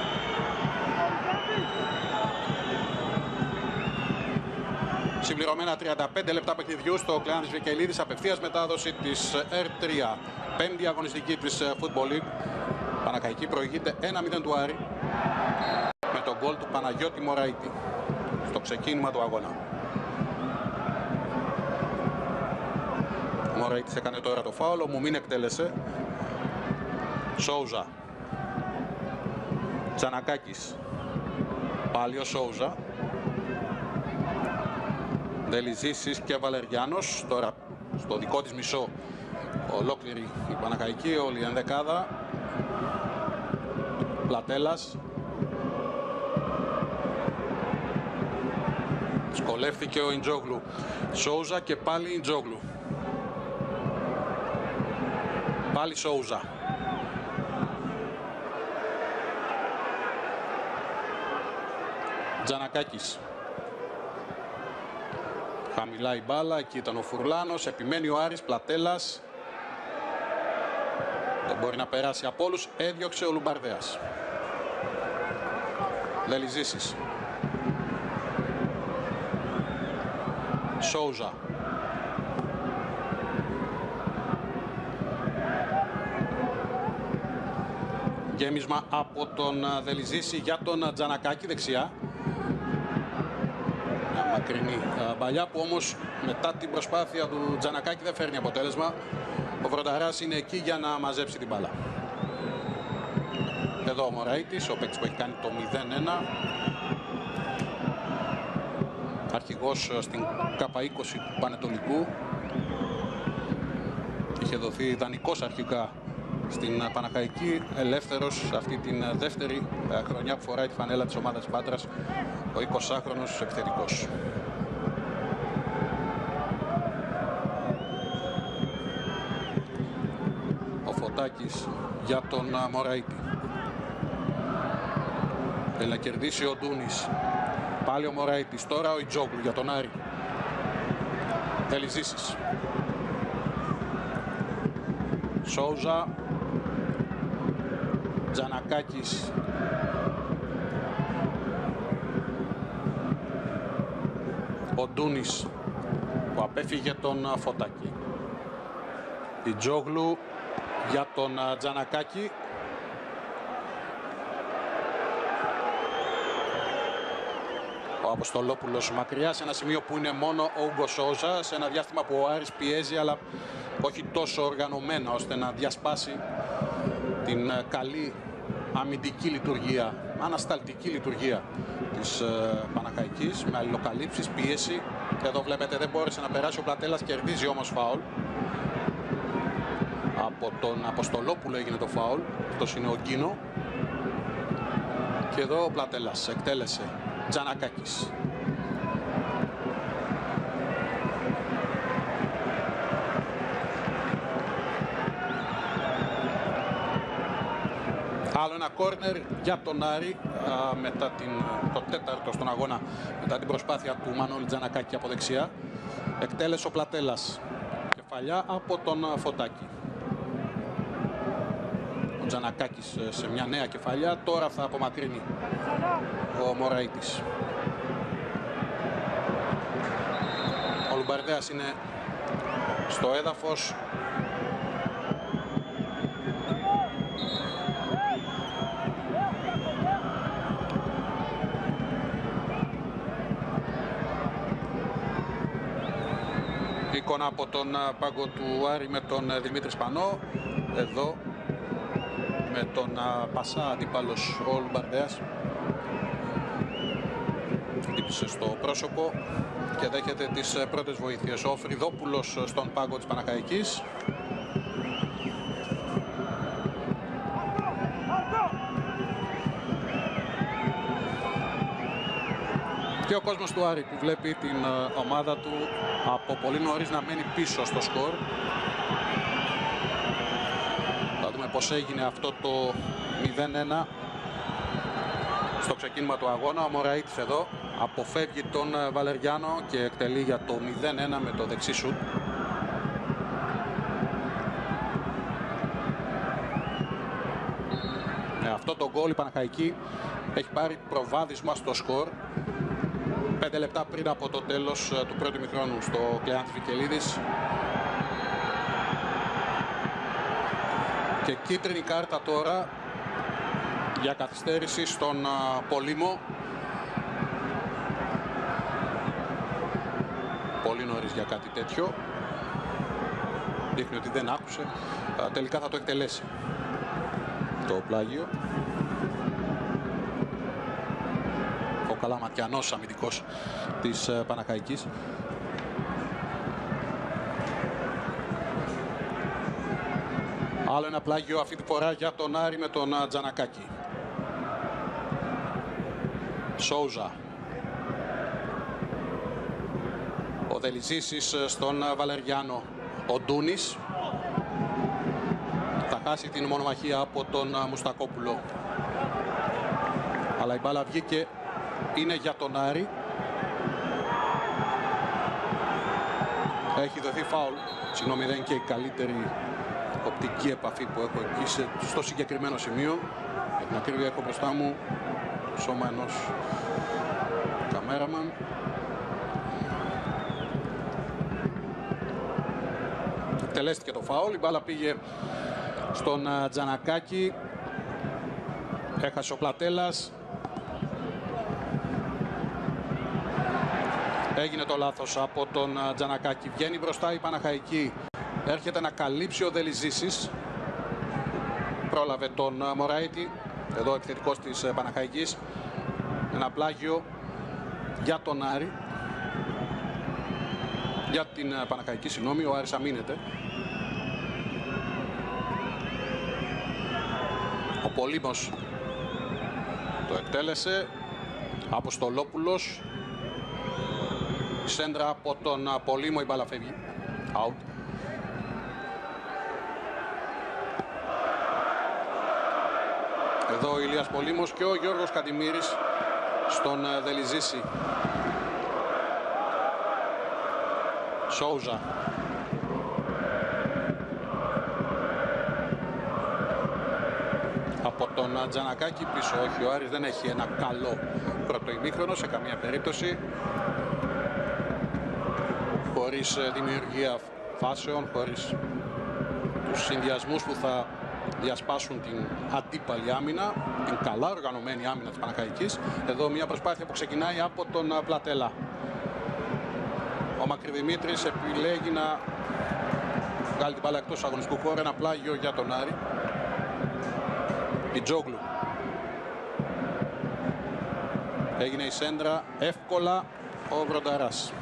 Συμπληρωμένα τριάντα πέντε λεπτά παιχνιδιού στο Κλεάνθης Βικελίδης, απευθείας μετάδοση της Ερ τρία. Πέμπτη αγωνιστική της Football League. Παναχαϊκή προηγείται ένα μηδέν του Άρη με τον γκολ του Παναγιώτη Μωραΐτη στο ξεκίνημα του αγώνα. Ο Μωραΐτης έκανε τώρα το φάουλ, ο Μουμίν εκτέλεσε. Σόουζα. Τζανακάκης. Πάλι ο Σόουζα. Δελιζήσης και Βαλεριάνος. Τώρα στο δικό της μισό ολόκληρη η Παναχαϊκή, όλη η ενδεκάδα. Πλατέλας. Σκολεύτηκε ο Ιντζόγλου. Σόουζα και πάλι Ιντζόγλου. Πάλι Σόουζα. Τζανακάκης. Χαμηλά η μπάλα, εκεί ήταν ο Φουρλάνος, επιμένει ο Άρης, Πλατέλας. Δεν μπορεί να περάσει από όλους, έδιωξε ο Λουμπαρδέας. Λελιζήσης. Σόουζα. Γέμισμα από τον Δελιζήση για τον Τζανακάκη δεξιά. Μια μακρινή παλιά που όμως μετά την προσπάθεια του Τζανακάκη δεν φέρνει αποτέλεσμα. Ο Βρονταράς είναι εκεί για να μαζέψει την μπάλα. Εδώ ο Μωραΐτης, ο παίκτης που έχει κάνει το μηδέν ένα. Αρχηγός στην Κάπα είκοσι του Πανετολικού. Είχε δοθεί δανεικός αρχικά στην Παναχαϊκή, ελεύθερος αυτή την δεύτερη χρονιά που φοράει τη φανέλα της ομάδας Πάτρας, ο εικοσάχρονος επιθετικός. Ο Φωτάκης για τον Μωραΐτη. Θέλει να κερδίσει ο Ντούνης. Πάλι ο Μωραΐτης, τώρα ο Ιτζόγλου για τον Άρη. Θέλει ζήσεις. Σόουζα. Τζανακάκης. Ο Ντούνης που απέφυγε τον Φωτάκη. Ιτζόγλου για τον Τζανακάκη. Ο Αποστολόπουλος μακριά σε ένα σημείο που είναι μόνο ο Ούγκο Σόουζα, σε ένα διάστημα που ο Άρης πιέζει αλλά όχι τόσο οργανωμένα ώστε να διασπάσει την καλή αμυντική λειτουργία, ανασταλτική λειτουργία της ε, Παναχαϊκής με αλληλοκαλύψεις, πίεση. Εδώ βλέπετε δεν μπόρεσε να περάσει ο Πλατέλας, κερδίζει όμως φάουλ. Από τον Αποστολόπουλο έγινε το φάουλ, αυτός είναι ο Γκίνο. Και εδώ ο Πλατέλας εκτέλεσε. Τζανακάκης. Άλλο ένα κόρνερ για τον Άρη α, μετά την, το τέταρτο στον αγώνα, μετά την προσπάθεια του Μανώλη Τζανακάκη από δεξιά. Εκτέλεσε ο Πλατέλας. Κεφαλιά από τον Φωτάκη. Ο Τζανακάκης σε μια νέα κεφαλιά. Τώρα θα απομακρύνει ο Μωραΐτης. Ο Λουμπαρδέας είναι στο έδαφος. εικόνα από τον πάγκο του Άρη με τον Δημήτρη Σπανό. Εδώ με τον Πασά αντίπαλος ο Λουμπαρδέας. Χτύπησε στο πρόσωπο και δέχεται τις πρώτες βοήθειες. Ο Φρυδόπουλος στον πάγκο της Παναχαϊκής. Και ο κόσμος του Άρη που βλέπει την ομάδα του από πολύ νωρίς να μένει πίσω στο σκορ. Θα δούμε πώς έγινε αυτό το μηδέν ένα στο ξεκίνημα του αγώνα. Ο Μωραΐτης εδώ αποφεύγει τον Βαλεριάνο και εκτελεί για το μηδέν ένα με το δεξί σουτ. Με αυτό το γκολ η Παναχαϊκή έχει πάρει προβάδισμα στο σκορ. Πέντε λεπτά πριν από το τέλος του πρώτου ημιχρόνου στο Κλεάνθης Βικελίδης. Και κίτρινη κάρτα τώρα για καθυστέρηση στον Πολύμο. Πολύ νωρίς για κάτι τέτοιο. Δείχνει ότι δεν άκουσε. Τελικά θα το εκτελέσει το πλάγιο. Ο καλαματιανός αμυντικός της Παναχαϊκής. Άλλο ένα πλάγιο αυτή τη φορά για τον Άρη με τον Τζανακάκη. Σόουζα. Ο Δελιζήσης στον Βαλεριάνο. Ο Ντούνης. Θα χάσει την μονομαχία από τον Μουστακόπουλο. Αλλά η μπάλα βγήκε. Είναι για τον Άρη. Έχει δοθεί φάουλ. Συγγνώμη, δεν είναι και η καλύτερη οπτική επαφή που έχω εκεί σε, στο συγκεκριμένο σημείο. Για την ακρίβεια έχω μπροστά μου το σώμα ενός καμέραμαν. Τελέστηκε το φάουλ. Η μπάλα πήγε στον Τζανακάκη. Έχασε ο Πλατέλας. Έγινε το λάθος από τον Τζανακάκη. Βγαίνει μπροστά η Παναχαϊκή. Έρχεται να καλύψει ο Δελιζήσης. Πρόλαβε τον Μωραΐτη. Εδώ επιθετικός της Παναχαϊκής. Ένα πλάγιο για τον Άρη. Για την Παναχαϊκή, συγγνώμη. Ο Άρης αμήνεται. Ο Πολύμος το εκτέλεσε. Αποστολόπουλος. Σέντρα από τον Πολύμο, η μπάλα φεύγει. Out. Εδώ ο Ηλίας Πολύμος και ο Γιώργος Καντιμήρης στον Δελιζήση. Σόουζα. Από τον Τζανακάκη πίσω. Όχι, ο Άρης δεν έχει ένα καλό πρώτο ημίχρονο σε καμία περίπτωση. Χωρίς δημιουργία φάσεων, χωρίς τους συνδυασμούς που θα διασπάσουν την αντίπαλη άμυνα, την καλά οργανωμένη άμυνα της Παναχαϊκής. Εδώ μια προσπάθεια που ξεκινάει από τον Πλατέλα. Ο Μακρυδημήτρης επιλέγει να βγάλει την μπάλα εκτός αγωνιστικού χώρου. Ένα πλάγιο για τον Άρη. Η Τζόγλου. Έγινε η σέντρα εύκολα ο Βρονταράς.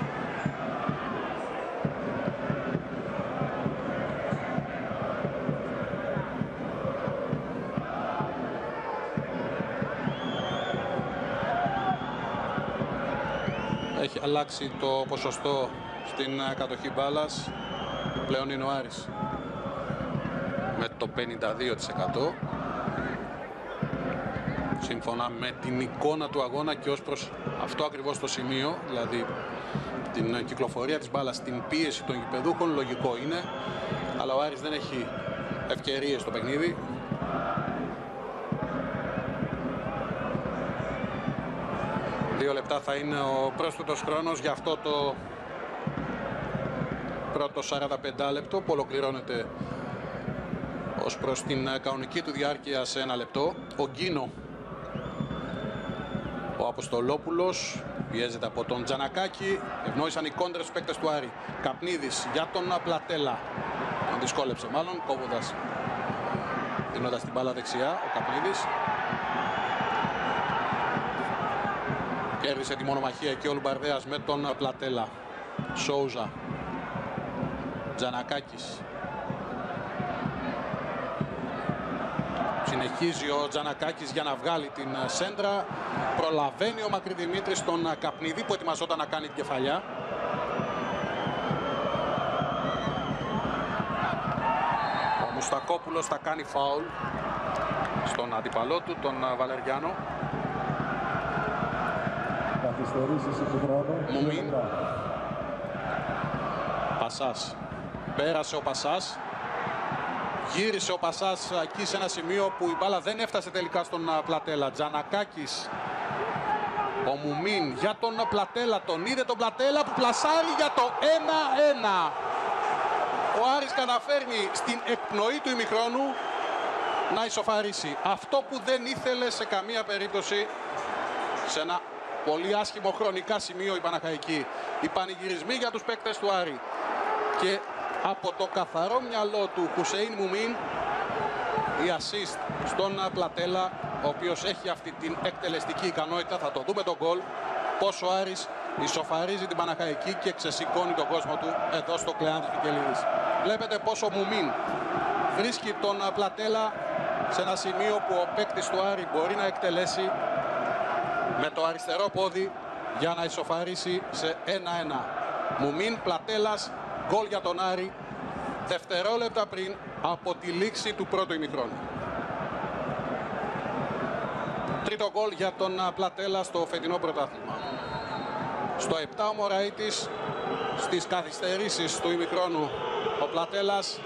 Έχει αλλάξει το ποσοστό στην κατοχή μπάλας. Πλέον είναι ο Άρης με το πενήντα δύο τοις εκατό. Σύμφωνα με την εικόνα του αγώνα και ως προς αυτό ακριβώς το σημείο, δηλαδή την κυκλοφορία της μπάλας, την πίεση των γηπεδούχων, λογικό είναι. Αλλά ο Άρης δεν έχει ευκαιρίες στο παιχνίδι. Δύο λεπτά θα είναι ο πρόσθετος χρόνος για αυτό το πρώτο σαράντα πέντε λεπτό που ολοκληρώνεται ως προς την κανονική του διάρκεια σε ένα λεπτό. Ο Γκίνο, ο Αποστολόπουλος, Πιέζεται από τον Τζανακάκη. Ευνόησαν οι κόντρες στους παίκτες του Άρη. Καπνίδης για τον Πλατέλα. Τον δυσκόλεψε μάλλον, κόβοντας, δίνοντας την μπάλα δεξιά ο Καπνίδης. Κέρδισε τη μονομαχία εκεί ο Λουμπαρδέας με τον Πλατέλα. Σόουζα. Τζανακάκης. Συνεχίζει ο Τζανακάκης για να βγάλει την σέντρα. Προλαβαίνει ο Μακρυδημήτρης τον Καπνίδη που ετοιμαζόταν να κάνει την κεφαλιά. Ο Μουστακόπουλος θα κάνει φάουλ στον αντίπαλό του, τον Βαλεριάνο. Μουμίν. Πασάς. Πέρασε ο Πασάς. Γύρισε ο Πασάς εκεί σε ένα σημείο που η μπάλα δεν έφτασε τελικά στον Πλατέλα. Τζανακάκης. Ο Μουμίν για τον Πλατέλα. Τον είδε τον Πλατέλα που πλασάρει για το ένα ένα. Ο Άρης καταφέρνει στην εκπνοή του ημιχρόνου να ισοφαρίσει. Αυτό που δεν ήθελε σε καμία περίπτωση σε ένα πολύ άσχημο χρονικά σημείο η Παναχαϊκή. Οι πανηγυρισμοί για τους παίκτες του Άρη. Και από το καθαρό μυαλό του Χουσέιν Μουμίν η assist στον Πλατέλα, ο οποίος έχει αυτή την εκτελεστική ικανότητα. Θα το δούμε τον γκολ. Πόσο ο Άρης ισοφαρίζει την Παναχαϊκή και ξεσηκώνει τον κόσμο του εδώ στο Κλεάνθης Βικελίδης. Βλέπετε πόσο Μουμίν βρίσκει τον Πλατέλα σε ένα σημείο που ο παίκτης του Άρη μπορεί να εκτελέσει με το αριστερό πόδι για να ισοφαρίσει σε ένα ένα. Μουμίν, Πλατέλας, γκολ για τον Άρη δευτερόλεπτα πριν από τη λήξη του πρώτου ημιχρόνου. Τρίτο γκολ για τον Πλατέλα στο φετινό πρωτάθλημα. Στο επτά ο Μωραΐτης, στις καθυστερήσεις του ημιχρόνου ο Πλατέλας,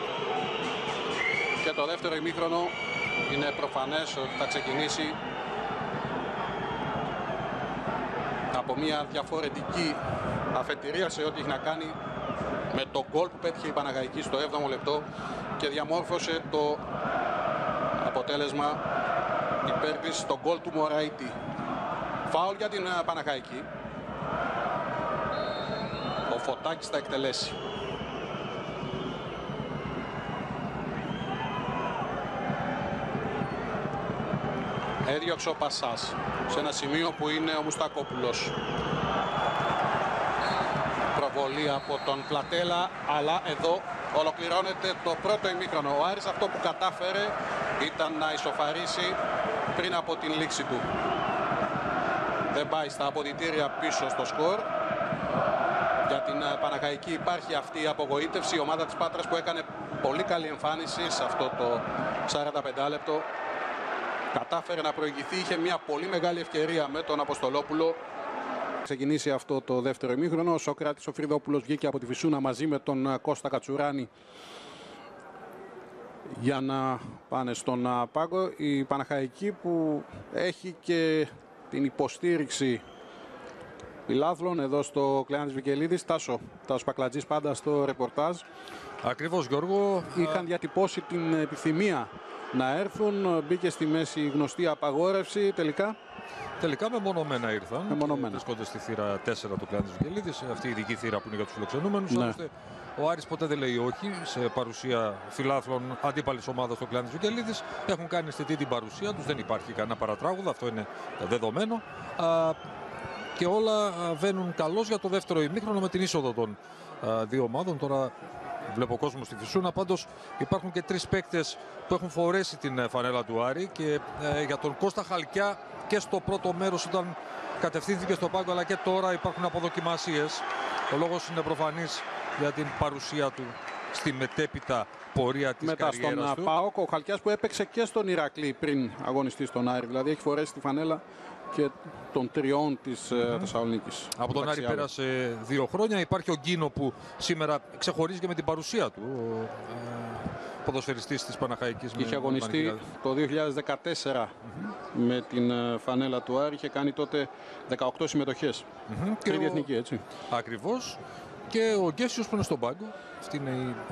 και το δεύτερο ημίχρονο είναι προφανές ότι θα ξεκινήσει από μια διαφορετική αφετηρία σε ό,τι έχει να κάνει με το γκολ που πέτυχε η Παναχαϊκή στο έβδομο λεπτό και διαμόρφωσε το αποτέλεσμα υπέρ της στο γκολ του Μωραΐτη. Φάουλ για την Παναχαϊκή. Ο Φωτάκης θα εκτελέσει. Έδιωξε ο Πασάς σε ένα σημείο που είναι ο Μουστακόπουλος. Προβολή από τον Πλατέλα, αλλά εδώ ολοκληρώνεται το πρώτο ημίχρονο. Ο Άρης αυτό που κατάφερε ήταν να ισοφαρίσει πριν από την λήξη του. Δεν πάει στα αποδυτήρια πίσω στο σκορ. Για την Παναχαϊκή υπάρχει αυτή η απογοήτευση. Η ομάδα της Πάτρας που έκανε πολύ καλή εμφάνιση σε αυτό το σαράντα πέντε λεπτό κατάφερε να προηγηθεί. Είχε μια πολύ μεγάλη ευκαιρία με τον Αποστολόπουλο. Ξεκινήσει αυτό το δεύτερο ημίχρονο. Ο Σοκράτης ο Φρυδόπουλος βγήκε από τη Φυσούνα μαζί με τον Κώστα Κατσουράνη για να πάνε στον πάγκο. Η Παναχαϊκή που έχει και την υποστήριξη φιλάθλων εδώ στο Κλεάνθης Βικελίδης. Τάσο, Τάσο Πακλατζής πάντα στο ρεπορτάζ. Ακριβώς, Γιώργο. Είχαν διατυπώσει την επιθυμία να έρθουν. Μπήκε στη μέση η γνωστή απαγόρευση τελικά. Τελικά μεμονωμένα ήρθαν. Μεμονωμένα. Βρίσκονται στη θύρα τέσσερα του Κλεάνθης Βικελίδης. Αυτή η ειδική θύρα που είναι για τους φιλοξενούμενους. Ναι. Ο Άρης ποτέ δεν λέει όχι σε παρουσία φιλάθλων αντίπαλης ομάδας στο Κλεάνθης Βικελίδης. Έχουν κάνει αισθητή την παρουσία τους. Δεν υπάρχει κανένα παρατράγουδο. Αυτό είναι δεδομένο. Α, και όλα βαίνουν καλώς για το δεύτερο ημίχρονο με την είσοδο των α, δύο ομάδων. Τώρα βλέπω κόσμο στη Φυσούνα. Πάντως υπάρχουν και τρεις παίκτες που έχουν φορέσει την φανέλα του Άρη. Και ε, για τον Κώστα Χαλκιά και στο πρώτο μέρος όταν κατευθύνθηκε στο πάγκο, αλλά και τώρα υπάρχουν αποδοκιμασίες. Ο λόγος είναι προφανής για την παρουσία του στη μετέπειτα πορεία της μετά καριέρας στον του. ΠΑΟΚ, ο Χαλκιάς που έπαιξε και στον Ηρακλή πριν αγωνιστεί στον Άρη. Δηλαδή έχει φορέσει τη φανέλα και των τριών της mm-hmm. Θεσσαλονίκης. Από τον Άρη πέρασε δύο χρόνια. Υπάρχει ο Γκίνο που σήμερα ξεχωρίζει και με την παρουσία του. Ο ε, ποδοσφαιριστής της Παναχαϊκής. Είχε αγωνιστεί το δύο χιλιάδες δεκατέσσερα mm-hmm. με την φανέλα του Άρη. Είχε κάνει τότε δεκαοκτώ συμμετοχές. Mm-hmm. Και διεθνική, έτσι. Ακριβώς. Και ο Γκέσιος που είναι στον πάγκο. Αυτή είναι η α,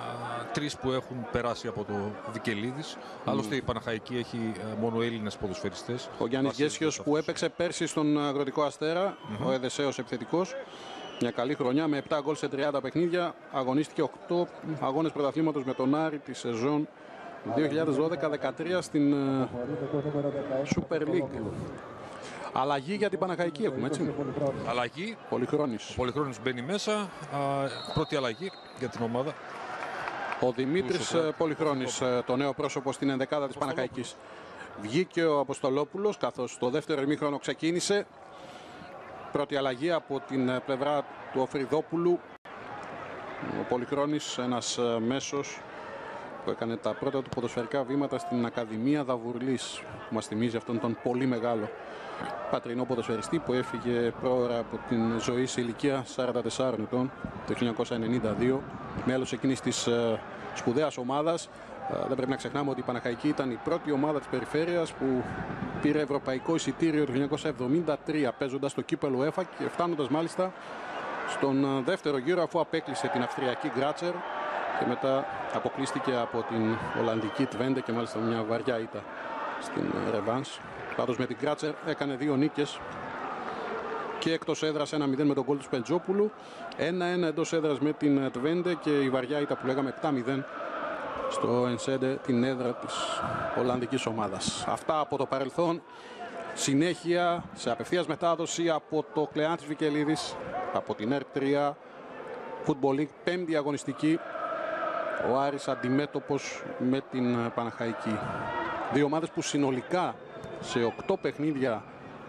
τρεις που έχουν περάσει από το Βικελίδης. Mm. Άλλωστε η Παναχαϊκή έχει μόνο Έλληνες ποδοσφαιριστές. Ο Γιάννης Γκέσιος που έπαιξε πέρσι στον Αγροτικό Αστέρα, mm-hmm. ο Εδεσαίος επιθετικός. Μια καλή χρονιά με επτά γκολ σε τριάντα παιχνίδια. Αγωνίστηκε οκτώ αγώνες πρωταθλήματος με τον Άρη τη σεζόν δύο χιλιάδες δώδεκα δεκατρία στην Super League. Αλλαγή για την Παναχαϊκή έχουμε, έτσι. Αλλαγή. Πολυχρόνης. Πολυχρόνης μπαίνει μέσα. Α, πρώτη αλλαγή για την ομάδα. Ο Δημήτρης Πολυχρόνης, το νέο πρόσωπο στην ενδεκάδα της Παναχαϊκής. Βγήκε ο Αποστολόπουλος καθώς το δεύτερο ημίχρονο ξεκίνησε. Πρώτη αλλαγή από την πλευρά του Οφριδόπουλου. Ο Πολυχρόνης, ένας μέσος που έκανε τα πρώτα του ποδοσφαιρικά βήματα στην Ακαδημία Δαβουρλής. Μας θυμίζει αυτόν τον πολύ μεγάλο πατρινό ποδοσφαιριστή που έφυγε πρόωρα από την ζωή σε ηλικία σαράντα τεσσάρων ετών το χίλια εννιακόσια ενενήντα δύο. Μέλος εκείνης της σπουδαίας ομάδας. Δεν πρέπει να ξεχνάμε ότι η Παναχαϊκή ήταν η πρώτη ομάδα της περιφέρειας που πήρε ευρωπαϊκό εισιτήριο το χίλια εννιακόσια εβδομήντα τρία παίζοντας το κύπελλο ΕΦΑ και φτάνοντας μάλιστα στον δεύτερο γύρο αφού απέκλεισε την Αυστριακή Γκράτσερ και μετά αποκλείστηκε από την Ολλανδική Τβέντε και μάλιστα μια βαριά ήττα στην ρεβάνς. Πάντως με την Γκράτσερ έκανε δύο νίκες και εκτός έδρας ένα μηδέν με τον γκολ του Σπεντζόπουλου, ένα ένα εντός έδρας με την Τβέντε και η βαριά ήττα που λέγαμε επτά μηδέν στο Ενσέντε, την έδρα της Ολλανδικής ομάδας. Αυτά από το παρελθόν. Συνέχεια σε απευθείας μετάδοση από το Κλεάνθης Βικελίδης, από την ΕΡΤ τρία Football League, πέμπτη αγωνιστική. Ο Άρης αντιμέτωπος με την Παναχαϊκή. Δύο ομάδες που συνολικά σε οκτώ παιχνίδια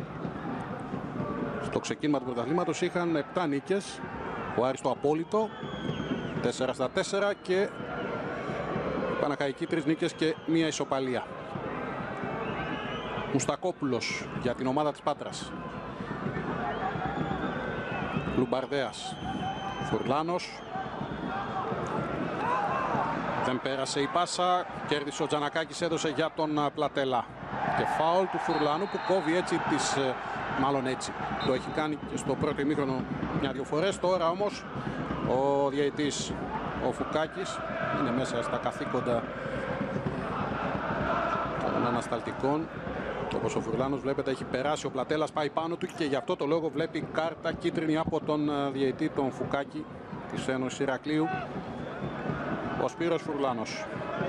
στο ξεκίνημα του πρωταθλήματος είχαν επτά νίκες. Ο Άρης το απόλυτο τέσσερα στα τέσσερα και η Παναχαϊκή τρεις νίκες και μία ισοπαλία. Μουστακόπουλος για την ομάδα της Πάτρας. Λουμπαρδέας. Φουρλάνος. Δεν πέρασε η πάσα. Κέρδισε ο Τζανακάκης, έδωσε για τον Πλατέλα. Και φάουλ του Φουρλάνου που κόβει έτσι τις... Μάλλον έτσι. Το έχει κάνει και στο πρώτο ημίχρονο μια-δυο φορές. Τώρα όμως ο διαιτητής ο Φουκάκης είναι μέσα στα καθήκοντα των ανασταλτικών. Όπως ο Φουρλάνος βλέπετε έχει περάσει, ο Πλατέλας πάει πάνω του και γι' αυτό το λόγο βλέπει κάρτα κίτρινη από τον διαιτητή τον Φουκάκη της Ένωσης Ηρακλείου, ο Σπύρος Φουρλάνος.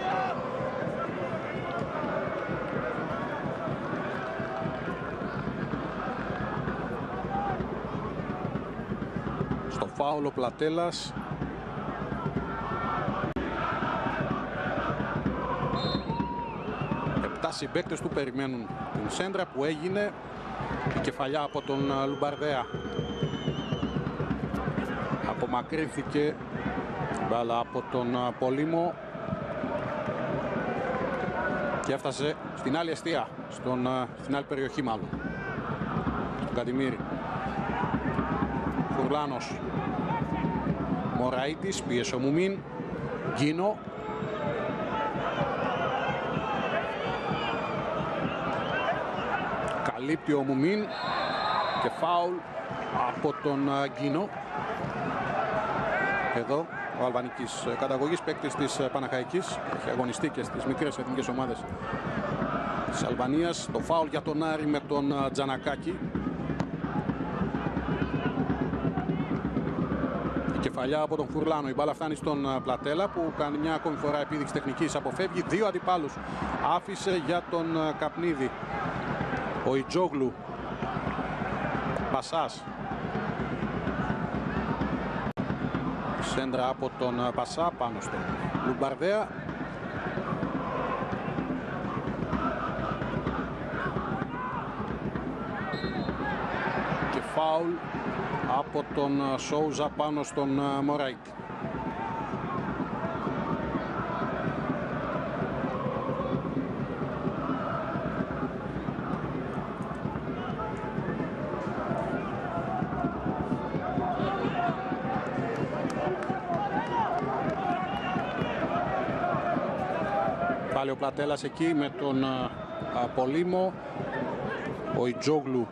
Στο φάουλ ο Πλατέλας. Επτά συμπαίκτες του περιμένουν την σέντρα που έγινε. Η κεφαλιά από τον Λουμπαρδέα. Απομακρύνθηκε μπάλα από τον Πολύμο και έφτασε στην άλλη εστία, στον, στην άλλη περιοχή μάλλον, στον Κατημήρη. Φουρλάνος. Μωραΐτης, πίεσε ο Μουμίν. Γκίνο. Καλύπτει ο Μουμίν και φάουλ από τον Γκίνο. Εδώ ο αλβανικής καταγωγής παίκτης της Παναχαϊκής, έχει αγωνιστεί και στις μικρές εθνικές ομάδες της Αλβανίας. Το φάουλ για τον Άρη με τον Τζανακάκη. Η κεφαλιά από τον Φουρλάνο. Η μπάλα φτάνει στον Πλατέλα που κάνει μια ακόμη φορά επίδειξη τεχνικής. Αποφεύγει δύο αντιπάλους. Άφησε για τον Καπνίδη. Ο Ιτζόγλου. Πασάς. Σέντρα από τον Πασά πάνω στον Λουμπαρδέα. Και φάουλ από τον Σόουζα πάνω στον Μωράιτ. Πάλι ο Πλατέλας εκεί με τον α, Πολύμο. Ο Ιτζόγλου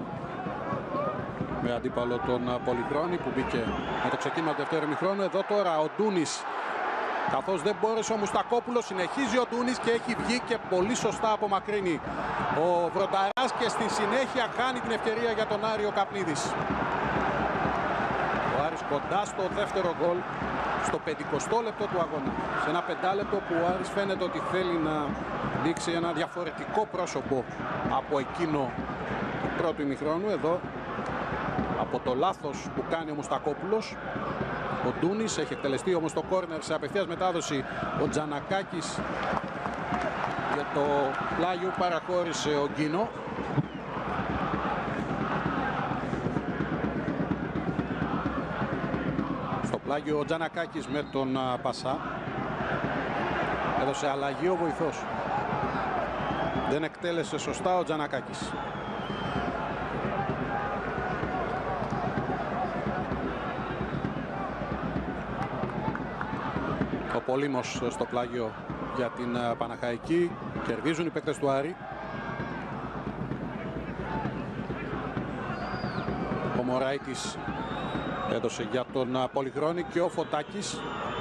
με αντίπαλο τον Πολυχρόνη που μπήκε με το ξεκίνημα του δεύτερου ημιχρόνου. Εδώ τώρα ο Ντούνης Καθώς δεν μπόρεσε ο Μουστακόπουλος, συνεχίζει ο Ντούνης και έχει βγει και πολύ σωστά απομακρύνει ο Βρονταράς και στη συνέχεια κάνει την ευκαιρία για τον Άρη ο Καπνίδης. Ο Άρης κοντά στο δεύτερο γκολ στο πενηκοστό λεπτό του αγώνα. Σε ένα πεντάλεπτο που ο Άρης φαίνεται ότι θέλει να δείξει ένα διαφορετικό πρόσωπο από εκείνο του πρώτου ημιχρόνου. Εδώ από το λάθος που κάνει ο Μουστακόπουλος, ο Ντούνης έχει εκτελεστεί όμως το κόρνερ σε απευθείας μετάδοση. Ο Τζανακάκης για το πλάγιο παραχώρησε ο Γκίνο. Στο πλάγιο ο Τζανακάκης με τον Πασά. Έδωσε αλλαγή ο βοηθός. Δεν εκτέλεσε σωστά ο Τζανακάκης. Ο Πολύμος στο πλάγιο για την Παναχαϊκή. Κερδίζουν οι παίκτες του Άρη. Ο Μωράιτης έδωσε για τον Πολυχρόνη και ο Φωτάκης.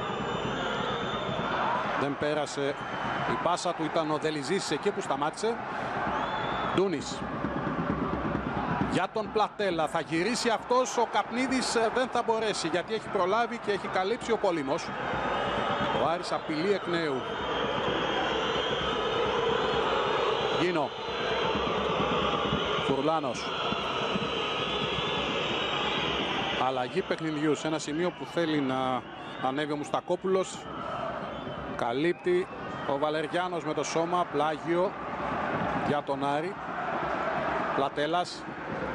Δεν πέρασε η πάσα του, ήταν ο Δελιζής εκεί που σταμάτησε. Ντούνης για τον Πλατέλα, θα γυρίσει αυτός, ο Καπνίδης δεν θα μπορέσει γιατί έχει προλάβει και έχει καλύψει ο Πολύμος. Ο Άρης απειλεί εκ νέου. Γίνο. Φουρλάνος. Αλλαγή παιχνιδιού σε ένα σημείο που θέλει να ανέβει ο Μουστακόπουλος. Καλύπτει ο Βαλεριάνος με το σώμα, πλάγιο για τον Άρη. Πλατέλας.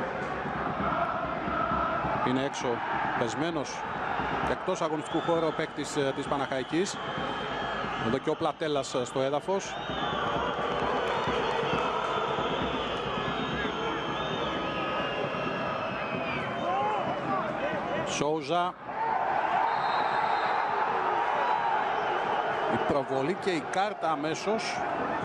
Είναι έξω, πεσμένος, εκτός αγωνιστικού χώρου ο παίκτης της Παναχαϊκής. Εδώ και ο Πλατέλας στο έδαφος. Σόουζα. Η προβολή και η κάρτα αμέσως.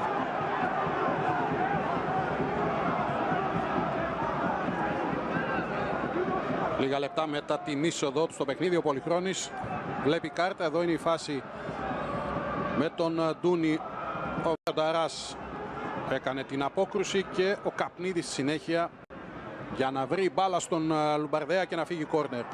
Λίγα λεπτά μετά την είσοδό του στο παιχνίδι ο Πολυχρόνης βλέπει κάρτα. Εδώ είναι η φάση με τον Ντούνη. Ο Βρονταράς έκανε την απόκρουση και ο Καπνίδης στη συνέχεια για να βρει μπάλα στον Λουμπαρδέα και να φύγει κόρνερ.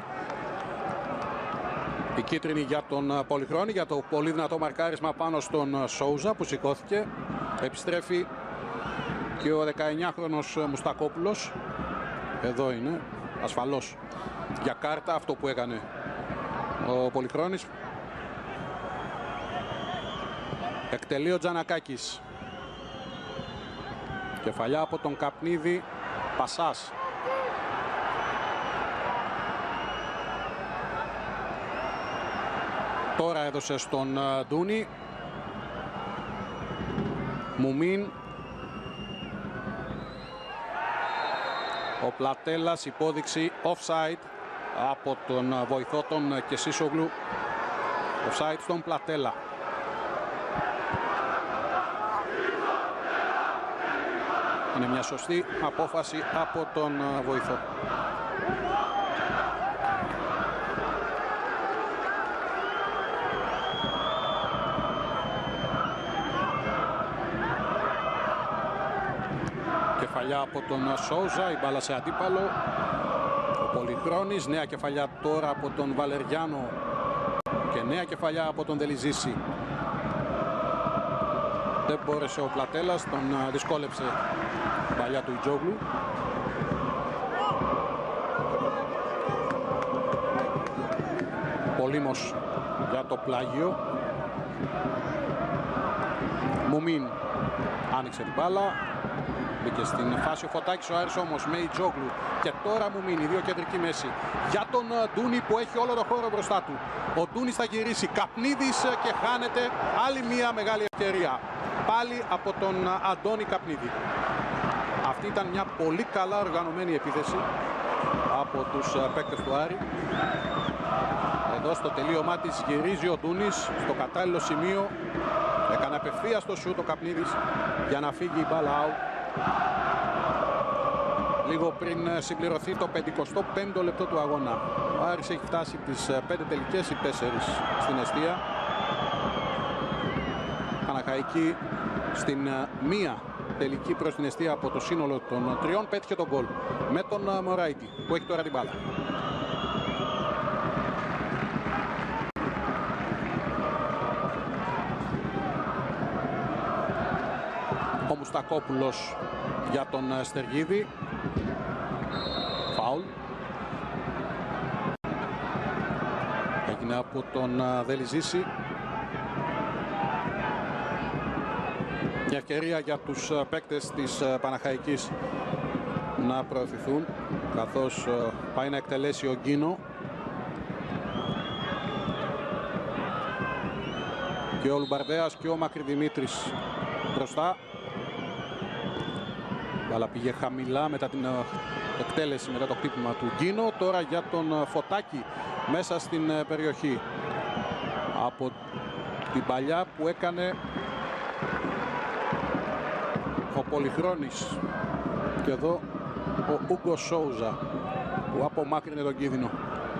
Η κίτρινη για τον Πολυχρόνη, για το πολύ δυνατό μαρκάρισμα πάνω στον Σόουζα που σηκώθηκε. Επιστρέφει και ο δεκαεννιάχρονος Μουστακόπουλος. Εδώ είναι, ασφαλώς για κάρτα αυτό που έκανε ο Πολυχρόνης. Εκτελεί ο Τζανακάκης. Κεφαλιά από τον Καπνίδη. Πασάς. Τώρα έδωσε στον Ντούνη. Μουμίν. Ο Πλατέλας, υπόδειξη offside από τον βοηθό τον Κεσίσογλου. Offside στον Πλατέλα. Είναι μια σωστή απόφαση από τον βοηθό. Κεφαλιά από τον Σόουζα, η μπάλα σε αντίπαλο. Ο Πολυχρόνης, νέα κεφαλιά τώρα από τον Βαλεριάνο και νέα κεφαλιά από τον Δελιζήση. Δεν μπόρεσε ο Πλατέλας, τον δυσκόλεψε η παλιά του Ιτζόγλου. Πολύμος για το πλάγιο. Μουμίν άνοιξε την μπάλα. Μπήκε στην φάση ο Φωτάκης, ο Άρης όμως με Ιτζόγλου. Και τώρα Μουμίν, οι δύο κεντρική μέση. Για τον Ντούνη που έχει όλο το χώρο μπροστά του. Ο Ντούνης θα γυρίσει. Καπνίδης και χάνεται άλλη μία μεγάλη ευκαιρία. Πάλι από τον Αντώνη Καπνίδη. Αυτή ήταν μια πολύ καλά οργανωμένη επίθεση από τους παίκτες του Άρη. Εδώ στο τελείωμά της γυρίζει ο Ντούνης στο κατάλληλο σημείο. Έκανε απευθείας το σούτ ο Καπνίδης για να φύγει η μπάλα out. Λίγο πριν συμπληρωθεί το πενηκοστό πέμπτο λεπτό του αγώνα. Ο Άρης έχει φτάσει τις πέντε τελικές, οι τέσσερις στην εστία. Παναχαϊκή στην μία τελική προς την εστία από το σύνολο των τριών πέτυχε τον γκολ με τον Μωράιτη που έχει τώρα την μπάλα. Ο Μουστακόπουλος για τον Στεργίδη. Φάουλ. Έγινε από τον Δελιζήση. Μια ευκαιρία για τους παίκτες της Παναχαϊκής να προωθηθούν καθώς πάει να εκτελέσει ο Γκίνο. Και ο Λουμπαρδέας και ο Μακρυδημήτρης μπροστά. Αλλά πήγε χαμηλά μετά την εκτέλεση, μετά το χτύπημα του Γκίνο. Τώρα για τον Φωτάκη μέσα στην περιοχή. Από την παλιά που έκανε ο Πολυχρόνης. Και εδώ ο Ούγκο Σόουζα που απομάκρυνε τον κίνδυνο.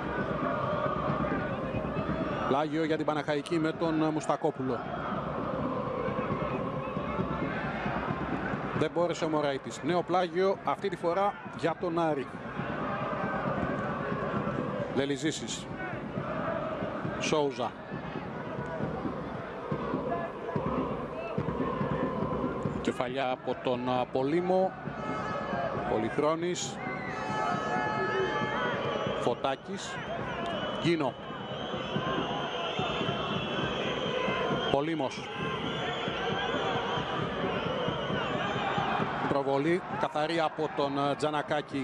Πλάγιο για την Παναχαϊκή με τον Μουστακόπουλο. Δεν μπόρεσε ο Μωράιτης. Νέο πλάγιο αυτή τη φορά για τον Άρη. Λελιζήσης. Σόουζα. Κεφαλιά από τον Πολύμο. Πολυχρόνης. Φωτάκης. Γκίνο. Πολύμος. Προβολή καθαρή από τον Τζανακάκη.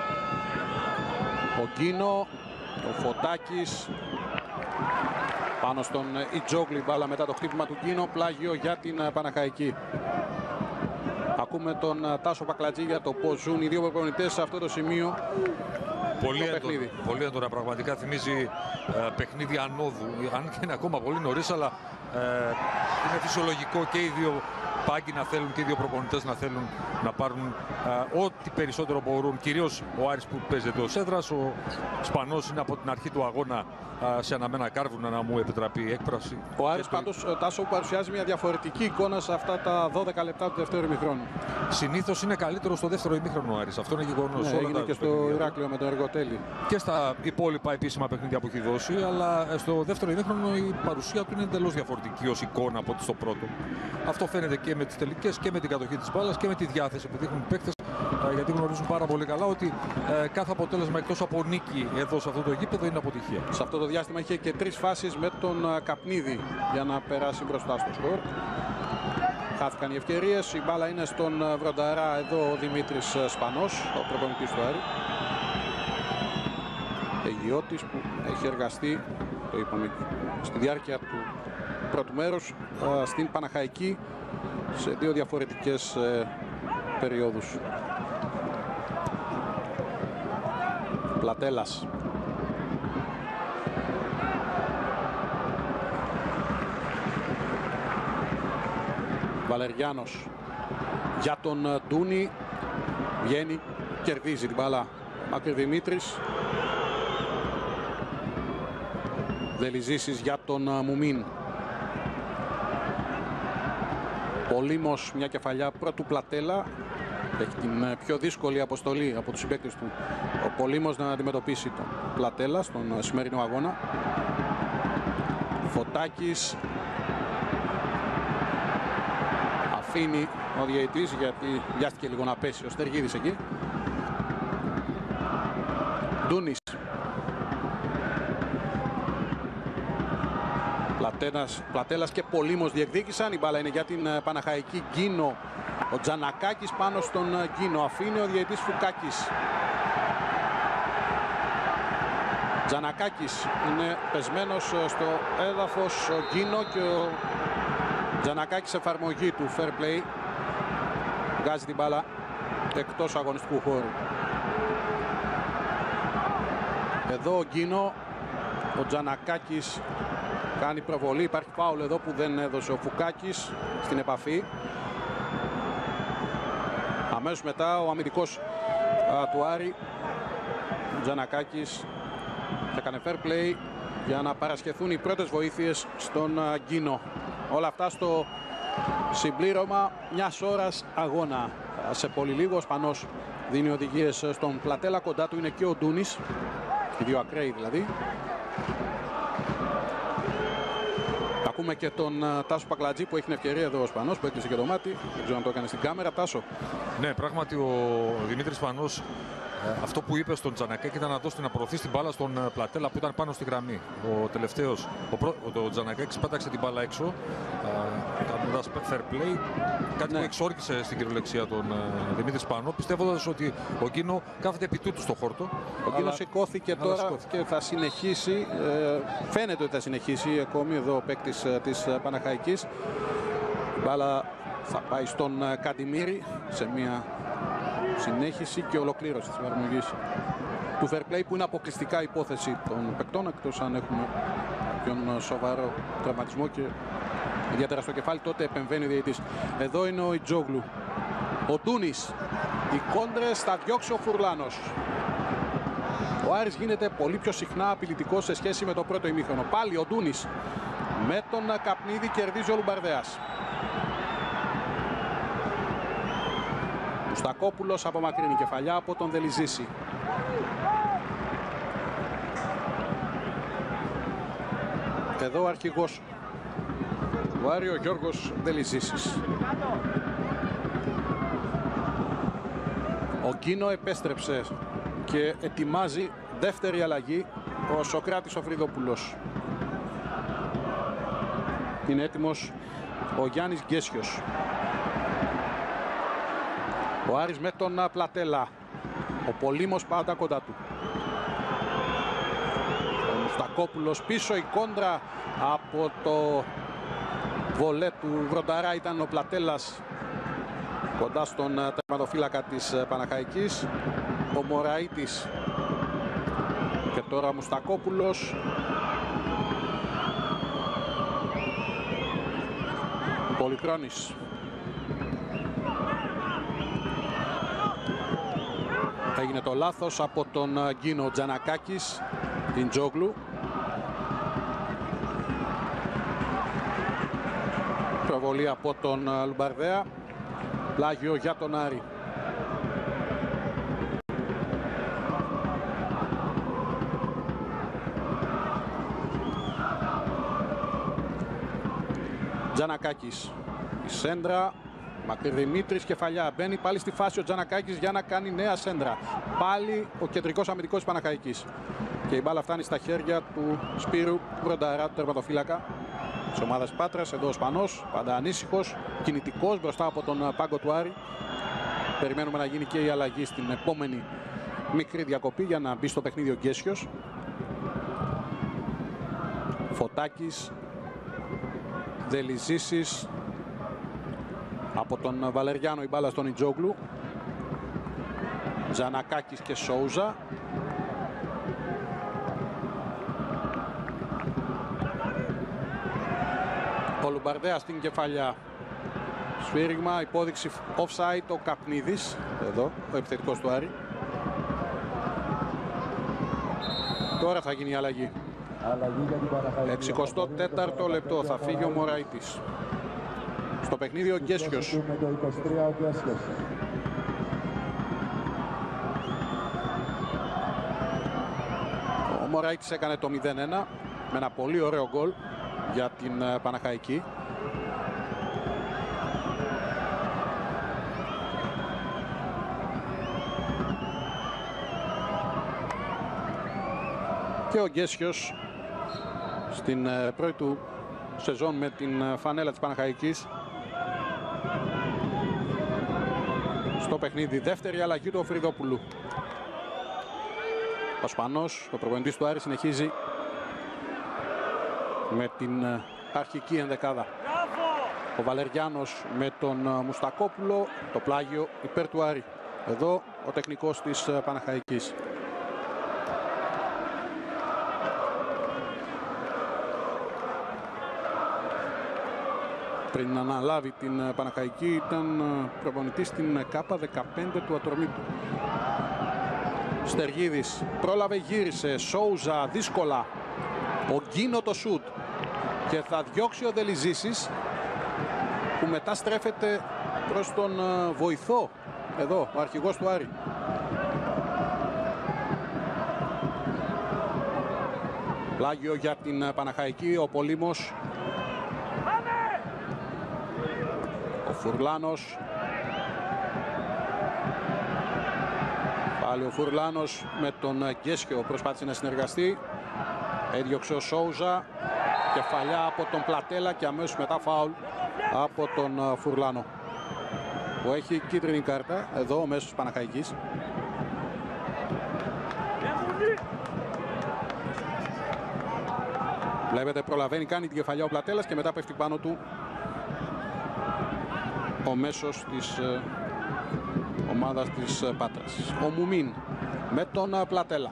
Ο Γκίνο. Ο Φωτάκης. Πάνω στον Ιτζόγλη μπάλα μετά το χτύπημα του Γκίνο. Πλάγιο για την Παναχαϊκή. Ακούμε τον Τάσο Πακλατζή για το πώς ζουν οι δύο προπονητές σε αυτό το σημείο. Πολύ έντονα, πολύ έντονα πραγματικά, θυμίζει ε, παιχνίδι ανόδου, αν και είναι ακόμα πολύ νωρίς, αλλά ε, είναι φυσιολογικό και οι δύο πάγκοι να θέλουν και οι δύο προπονητές να θέλουν να πάρουν ε, ό,τι περισσότερο μπορούν. Κυρίως ο Άρης που παίζεται ως έδρας, ο Σπανός είναι από την αρχή του αγώνα ε, σε αναμένα κάρβουνα, να μου επιτραπεί η έκφραση. Ο Άρης πάντως, το... Τάσο, παρουσιάζει μια διαφορετική εικόνα σε αυτά τα δώδεκα λεπτά του δεύτερου ημιχρόνου. Συνήθως είναι καλύτερο στο δεύτερο ημίχρονο ο Άρης. Αυτό είναι γεγονός. Ναι, έγινε και στο Ηράκλειο με τον Εργοτέλη. Και στα υπόλοιπα επίσημα παιχνίδια που έχει δώσει, αλλά στο δεύτερο ημίχρονο η παρουσία του είναι εντελώς διαφορετική ως εικόνα από ό,τι στο πρώτο. Αυτό φαίνεται και με τις τελικές και με την κατοχή της μπάλας και με τη διάθεση που δείχνουν οι παίκτες, γιατί γνωρίζουν πάρα πολύ καλά ότι ε, κάθε αποτέλεσμα εκτός από νίκη εδώ σε αυτό το γήπεδο είναι αποτυχία. Σε αυτό το διάστημα είχε και τρεις φάσεις με τον Καπνίδη για να περάσει μπροστά στο σκορ. Χάθηκαν οι ευκαιρίες, η μπάλα είναι στον Βρονταρά, εδώ ο Δημήτρης Σπανός, ο προπονητής του Άρη. Αιγιώτης που έχει εργαστεί, το είπαμε, στη διάρκεια του πρώτου μέρους στην Παναχαϊκή σε δύο διαφορετικές ε, περιόδους. Πλατέλας. Βαλεριάνος για τον Ντούνι. Βγαίνει, κερδίζει την μπάλα Μακρυδημήτρης. Δελιζήσης για τον Μουμίν. Πολύμος, μια κεφαλιά πρώτου Πλατέλα. Έχει την πιο δύσκολη αποστολή από τους συμπαίκτες του ο Πολύμος να αντιμετωπίσει τον Πλατέλα στον σημερινό αγώνα. Φωτάκης. Αφήνει ο διαιτητής γιατί βιάστηκε λίγο να πέσει ο Στεργίδης εκεί. Ντούνης. Πλατέλας, Πλατέλας και Πολύμος διεκδίκησαν. Η μπάλα είναι για την Παναχαϊκή. Γκίνο. Ο Τζανακάκης πάνω στον Γκίνο. Αφήνει ο διαιτητής Φουκάκης. Τζανακάκης είναι πεσμένος στο έδαφος. Ο Γκίνο και ο Τζανακάκης εφαρμογή του fair play. Βγάζει την μπάλα εκτός αγωνιστικού χώρου. Εδώ ο Γκίνο. Ο Τζανακάκης κάνει προβολή. Υπάρχει φάουλ εδώ που δεν έδωσε ο Φουκάκης στην επαφή. Αμέσως μετά ο αμυντικός α, του Άρη, ο Τζανακάκης, έκανε fair play για να παρασχεθούν οι πρώτες βοήθειες στον α, Γκίνο. Όλα αυτά στο συμπλήρωμα μιας ώρας αγώνα. Σε πολύ λίγο ο Σπανός δίνει οδηγίες στον Πλατέλα, κοντά του είναι και ο Ντούνης, οι δύο ακραίοι δηλαδή. Ακούμε και τον uh, Τάσο Πακλατζή που έχει την ευκαιρία εδώ ο Σπανός, που έκλεισε και το μάτι. Δεν ξέρω αν το έκανε στην κάμερα. Τάσο. Ναι, πράγματι ο Δημήτρης Σπανός ε, αυτό που είπε στον Τζανακάκη ήταν να δώσει να προωθήσει την μπάλα στον uh, Πλατέλα που ήταν πάνω στη γραμμή. Ο τελευταίος, ο, προ, ο, ο Τζανακάκης πέταξε την μπάλα έξω, κάνοντας uh, fair play. Κάτι ναι. που εξόρκησε στην κυριολεξία τον uh, Δημήτρη Σπανό, πιστεύοντας ότι ο Γκίνο κάθεται επί τούτου στο χόρτο. Ο Γκίνο σηκώθηκε τώρα σηκώθηκε. και θα συνεχίσει. Ε, φαίνεται ότι θα συνεχίσει ακόμη εδώ ο παίκτης ε, της ε, Παναχαϊκής. Η μπάλα θα πάει στον ε, Καντιμίρη σε μια συνέχιση και ολοκλήρωση της εφαρμογής του fair play, που είναι αποκλειστικά υπόθεση των παικτών, εκτός αν έχουμε κάποιον σοβαρό τραυματισμό και ιδιαίτερα στο κεφάλι, τότε επεμβαίνει ο διαιτητής. Εδώ είναι ο Ιτζόγλου. Ο Ντούνης. Οι κόντρες θα διώξει ο Φουρλάνος. Ο Άρης γίνεται πολύ πιο συχνά απειλητικός σε σχέση με το πρώτο ημίχρονο. Πάλι ο Ντούνης με τον Καπνίδη κερδίζει ο Λουμπαρδέας. Μουστακόπουλος απομακρύνει κεφαλιά από τον Δελιζήση. Εδώ ο αρχηγός του Άρη, ο Γιώργος Δελιζήσης. Ο Γκίνο επέστρεψε και ετοιμάζει δεύτερη αλλαγή ο Σοκράτης ο Φρυδόπουλος. Είναι έτοιμος ο Γιάννης Γκέσιος. Ο Άρης με τον Πλατέλα. Ο Πολύμος πάντα κοντά του. Ο Μουστακόπουλος πίσω, η κόντρα από το βολέ του Βρονταρά ήταν ο Πλατέλας κοντά στον τερματοφύλακα της Παναχαϊκής. Ο Μωραΐτης και τώρα ο Μουστακόπουλος. Πολυχρόνης. Έγινε το λάθος από τον Γκίνο. Τζανακάκης, την Τζόγλου. Προβολή από τον Λουμπαρδέα. Πλάγιο για τον Άρη. Τζανακάκης. Η σέντρα. Μακρυδημήτρης, κεφαλιά. Μπαίνει πάλι στη φάση ο Τζανακάκης για να κάνει νέα σέντρα. Πάλι ο κεντρικός αμυντικός της Παναχαϊκής. Και η μπάλα φτάνει στα χέρια του Σπύρου Βρονταρά, του τερματοφύλακα της ομάδας Πάτρας. Εδώ ο Σπανός, πάντα ανήσυχος, κινητικός μπροστά από τον πάγκο του Άρη. Περιμένουμε να γίνει και η αλλαγή στην επόμενη μικρή διακοπή για να μπει στο παιχνίδι ο Γκέσιος. Φωτάκης, Δελιζήσης. Από τον Βαλεριάνο η μπάλα στον Ιτζόγλου. Τζανακάκης και Σόουζα. Ο Λουμπαρδέας στην κεφαλιά. Σφύριγμα, υπόδειξη offside, ο Καπνίδης. Εδώ, ο επιθετικός του Άρη. Τώρα θα γίνει η αλλαγή. εξηκοστό τέταρτο λεπτό θα φύγει ο Μωραΐτης. Στο παιχνίδι ο Γκέσιος. Ο Μωραΐτης έκανε το μηδέν ένα με ένα πολύ ωραίο γκολ για την Παναχαϊκή. Και ο Γκέσιος στην πρώτη του σεζόν με την φανέλα της Παναχαϊκής. Στο παιχνίδι δεύτερη αλλαγή του Φρυδόπουλου. Ο Σπανός, ο προπονητής του Άρη, συνεχίζει με την αρχική ενδεκάδα. Ο Βαλεριάνος με τον Μουστακόπουλο, το πλάγιο υπέρ του Άρη. Εδώ ο τεχνικός της Παναχαϊκής. Πριν αναλάβει την Παναχαϊκή ήταν προπονητής στην ΚΑΠΑ δεκαπέντε του Ατρομήτου. Στεργίδης πρόλαβε, γύρισε. Σόουζα δύσκολα. Ο Γκίνο το σουτ. Και θα διώξει ο Δελιζήσης. που μετά στρέφεται προς τον βοηθό, εδώ ο αρχηγός του Άρη. Πλάγιο για την Παναχαϊκή, ο Πολύμος, ο Φουρλάνος, πάλι ο Φουρλάνος με τον Γκέσιο προσπάθησε να συνεργαστεί, έδιωξε ο Σόουζα, κεφαλιά από τον Πλατέλα και αμέσως μετά φάουλ από τον Φουρλάνο, που έχει κίτρινη κάρτα εδώ μέσω της Παναχαϊκής. Βλέπετε, προλαβαίνει, κάνει την κεφαλιά ο Πλατέλας και μετά πέφτει πάνω του ο μέσος της ε, ομάδας της ε, Πάτρας. Ο Μουμίν με τον ε, Πλατέλα.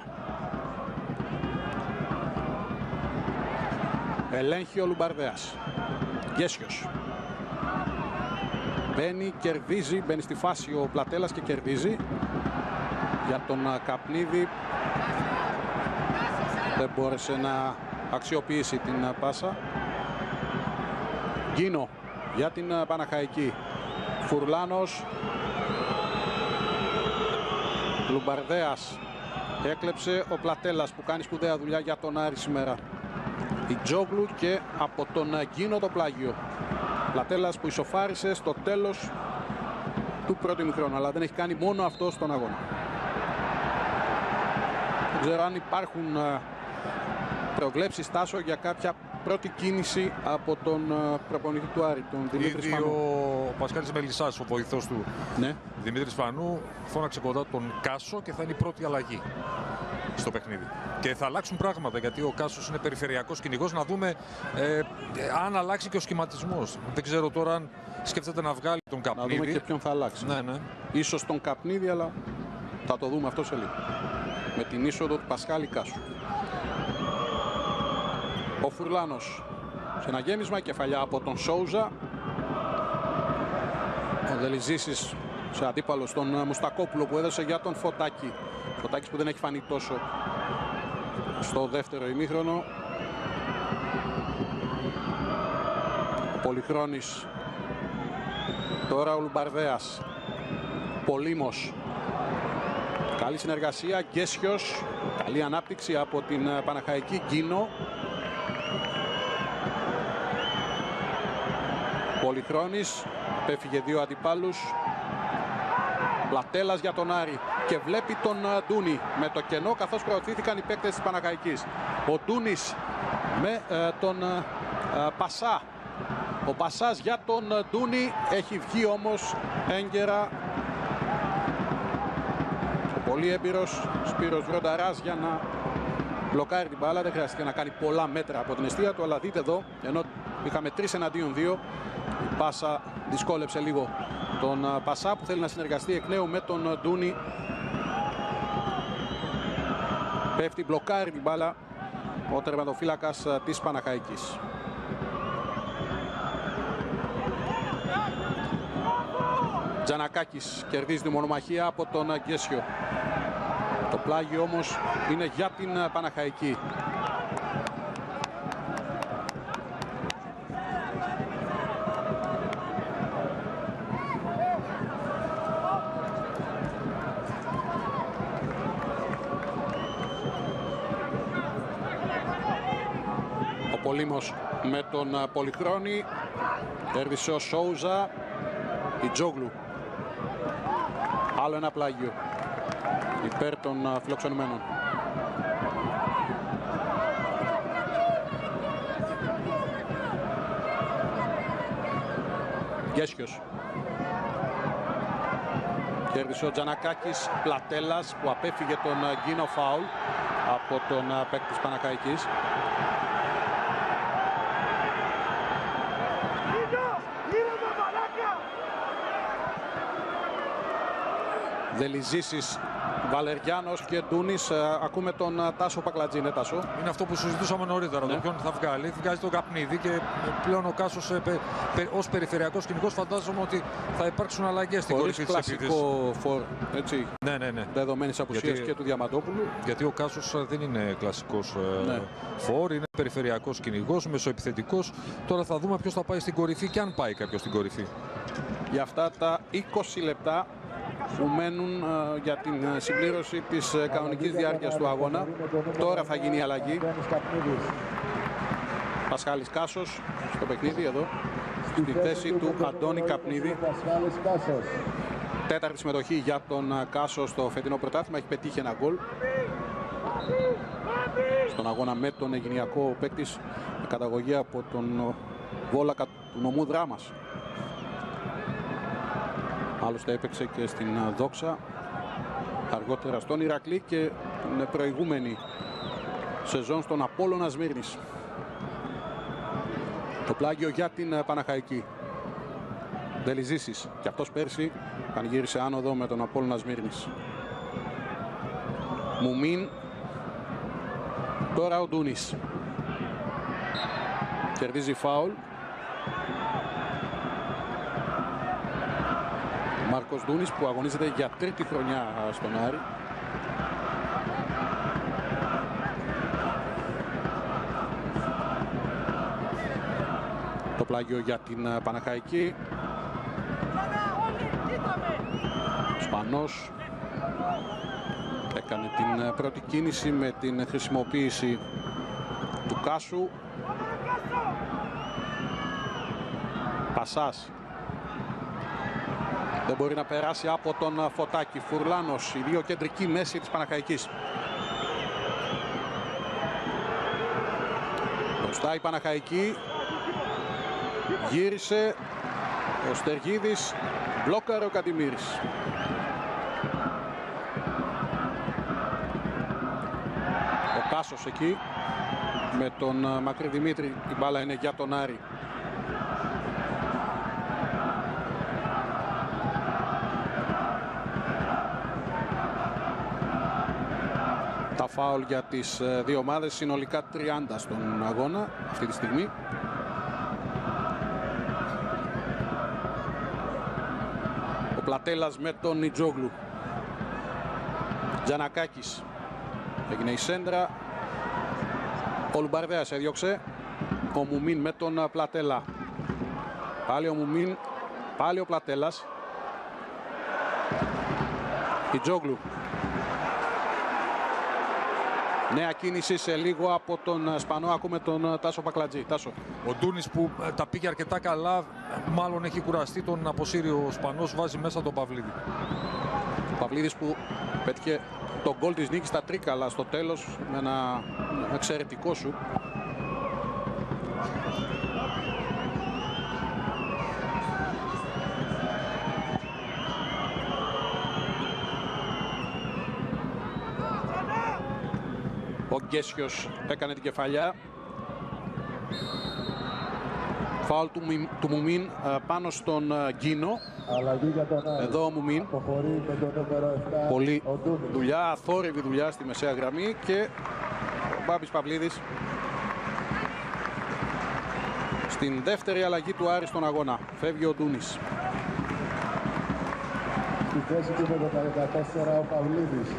Ελέγχει ο Λουμπαρδέας. Γκέσιος. Μπαίνει, κερδίζει, μπαίνει στη φάση ο Πλατέλας και κερδίζει. Για τον ε, Καπνίδη δεν μπόρεσε να αξιοποιήσει την πάσα. Γκίνο για την Παναχαϊκή. Φουρλάνος. Λουμπαρδέας. Έκλεψε ο Πλατέλας που κάνει σπουδαία δουλειά για τον Άρη σήμερα. Η Τζόγλου και από τον Γκίνο το πλάγιο. Πλατέλας που ισοφάρισε στο τέλος του πρώτου ημιχρόνου, αλλά δεν έχει κάνει μόνο αυτό στον αγώνα. Δεν ξέρω αν υπάρχουν προβλέψεις, Τάσο, για κάποια πρώτη κίνηση από τον προπονητή του Άρη, τον Δημήτρη Σπανού. Ο Πασκάλης Μελισσάς, ο βοηθός του, ναι. Δημήτρη Σπανού, φώναξε κοντά τον Κάσο και θα είναι η πρώτη αλλαγή στο παιχνίδι. Και θα αλλάξουν πράγματα, γιατί ο Κάσος είναι περιφερειακός κυνηγός. Να δούμε ε, αν αλλάξει και ο σχηματισμός. Δεν ξέρω τώρα αν σκέφτεται να βγάλει τον Καπνίδη. Να δούμε και ποιον θα αλλάξει. Ναι, ναι. Ίσως τον Καπνίδη, αλλά θα το δούμε αυτό σε λίγο. Με την είσοδο του Πασχάλη Κάσου. Ο Φουρλάνος σε ένα γέμισμα, κεφαλιά από τον Σόουζα. Ο Δελιζήσης σε αντίπαλο στον Μουστακόπουλο που έδωσε για τον Φωτάκη. Φωτάκης που δεν έχει φανεί τόσο στο δεύτερο ημίχρονο. Ο Πολυχρόνης. Τώρα ο Λουμπαρδέας. Πολύμος. Καλή συνεργασία. Γκέσιος. Καλή ανάπτυξη από την Παναχαϊκή. Γκίνο. Πολυχρόνης. Πέφυγε δύο αντιπάλους. Πλατέλας για τον Άρη και βλέπει τον Ντούνι με το κενό, καθώς προωθήθηκαν οι παίκτες της Παναχαϊκής. Ο Ντούνις με ε, τον ε, Πασά. Ο Πασάς για τον Ντούνι, έχει βγει όμως έγκαιρα ο πολύ έμπειρος Σπύρος Βρονταράς για να μπλοκάρει την μπάλα. Δεν χρειάστηκε να κάνει πολλά μέτρα από την εστία του, αλλά δείτε εδώ, ενώ είχαμε τρεις εναντίον δύο, η πάσα δυσκόλεψε λίγο τον Πασά που θέλει να συνεργαστεί εκ νέου με τον Ντούνι. Πέφτει, μπλοκάρει την μπάλα ο τερματοφύλακας της Παναχαϊκής. Τζανακάκης κερδίζει τη μονομαχία από τον Γκέσιο. Το πλάγιο όμως είναι για την Παναχαϊκή. Πολύμος με τον Πολυχρόνη. Κέρδισε ο Σόουζα. Η Τζόγλου. Άλλο ένα πλάγιο υπέρ των φιλοξενουμένων. Γκέσιος. Κέρδισε ο Τζανακάκης. Πλατέλας που απέφυγε τον Γκίνο, φάουλ από τον παίκτη της Παναχαϊκής. Δελιζήσης Βαλεριάνος και Ντούνης. Ακούμε τον Τάσο Πακλατζή, ναι, Τάσο. Είναι αυτό που συζητούσαμε νωρίτερα. Ναι. Το ποιον θα βγάλει. Βγάζει τον Καπνίδη και πλέον ο Κάσος ως περιφερειακός σκηνικός φαντάζομαι ότι θα υπάρξουν αλλαγές στην κορυφή της επίθεσης. Κλασικό φορ, έτσι, Ναι, ναι, ναι. δεδομένης απουσίας Γιατί... και του Διαμαντόπουλου. Γιατί ο Κάσος δεν είναι κλασικός Ναι. φορ, είναι περιφερειακός κυνηγός, μεσοεπιθετικός. Τώρα θα δούμε ποιος θα πάει στην κορυφή και αν πάει κάποιος στην κορυφή. Για αυτά τα είκοσι λεπτά που μένουν uh, για την uh, συμπλήρωση της uh, κανονικής διάρκειας του αγώνα. Τώρα θα γίνει η αλλαγή. Πασχάλης Κάσος στο παιχνίδι εδώ, στη θέση του Αντώνη Καπνίδη. Τέταρτη συμμετοχή για τον uh, Κάσο στο φετινό πρωτάθλημα. Έχει πετύχει ένα γκολ στον αγώνα με τον Αιγινιακό, παίκτης με καταγωγή από τον uh, Βόλακα του νομού Δράμας. Άλλωστε έπαιξε και στην Δόξα, αργότερα στον Ηρακλή και την προηγούμενη σεζόν στον Απόλλωνα Σμύρνης. Το πλάγιο για την Παναχαϊκή. Δελιζήσης και αυτός πέρσι πανηγύρισε άνοδο με τον Απόλλωνα Σμύρνης. Μουμίν. Τώρα ο Ντούνης. Κερδίζει φάουλ. Μάρκος Ντούνης που αγωνίζεται για τρίτη χρονιά στον Άρη. Το πλάγιο για την Παναχαϊκή. Σπανός έκανε την πρώτη κίνηση με την χρησιμοποίηση του Κάσου. Πασάς. Δεν μπορεί να περάσει από τον Φωτάκη. Φουρλάνος, οι δύο κεντρικοί μέση της Παναχαϊκής. Μπροστά η Παναχαϊκή. Γύρισε ο Στεργίδης. Μπλόκαρε ο Καντιμήρης. Ο Κάσος εκεί με τον Μακρύ Δημήτρη. Η μπάλα είναι για τον Άρη. Τα φάουλ για τις δύο ομάδες, συνολικά τριάντα στον αγώνα αυτή τη στιγμή. Ο Πλατέλας με τον Νιτζόγλου. Τζανακάκης. Έγινε η σέντρα. Ο Λουμπαρδέας έδιωξε. Ο Μουμίν με τον Πλατέλα. Πάλι ο Μουμίν. Πάλι ο Πλατέλας. Νιτζόγλου. Νέα κίνηση σε λίγο από τον Σπανό. Ακούμε τον Τάσο Πακλατζή. Τάσο. Ο Ντούνης που τα πήγε αρκετά καλά, μάλλον έχει κουραστεί, τον αποσύρει ο Σπανός, βάζει μέσα τον Παυλίδη. Ο Παυλίδης που πέτυχε τον γκολ της νίκης στα Τρίκαλα στο τέλος με ένα εξαιρετικό σου. Ο Γκέσιος έκανε την κεφαλιά. Φάουλ του, του Μουμίν πάνω στον Γκίνο. Εδώ ο Μουμίν. Πολύ δουλειά, αθόρυβη δουλειά στη μεσαία γραμμή. Και ο Μπάμπης Παυλίδης στην δεύτερη αλλαγή του Άρη στον αγώνα. Φεύγει ο Ντούνης. Στη θέση του με το δεκατέσσερα ο Παυλίδης.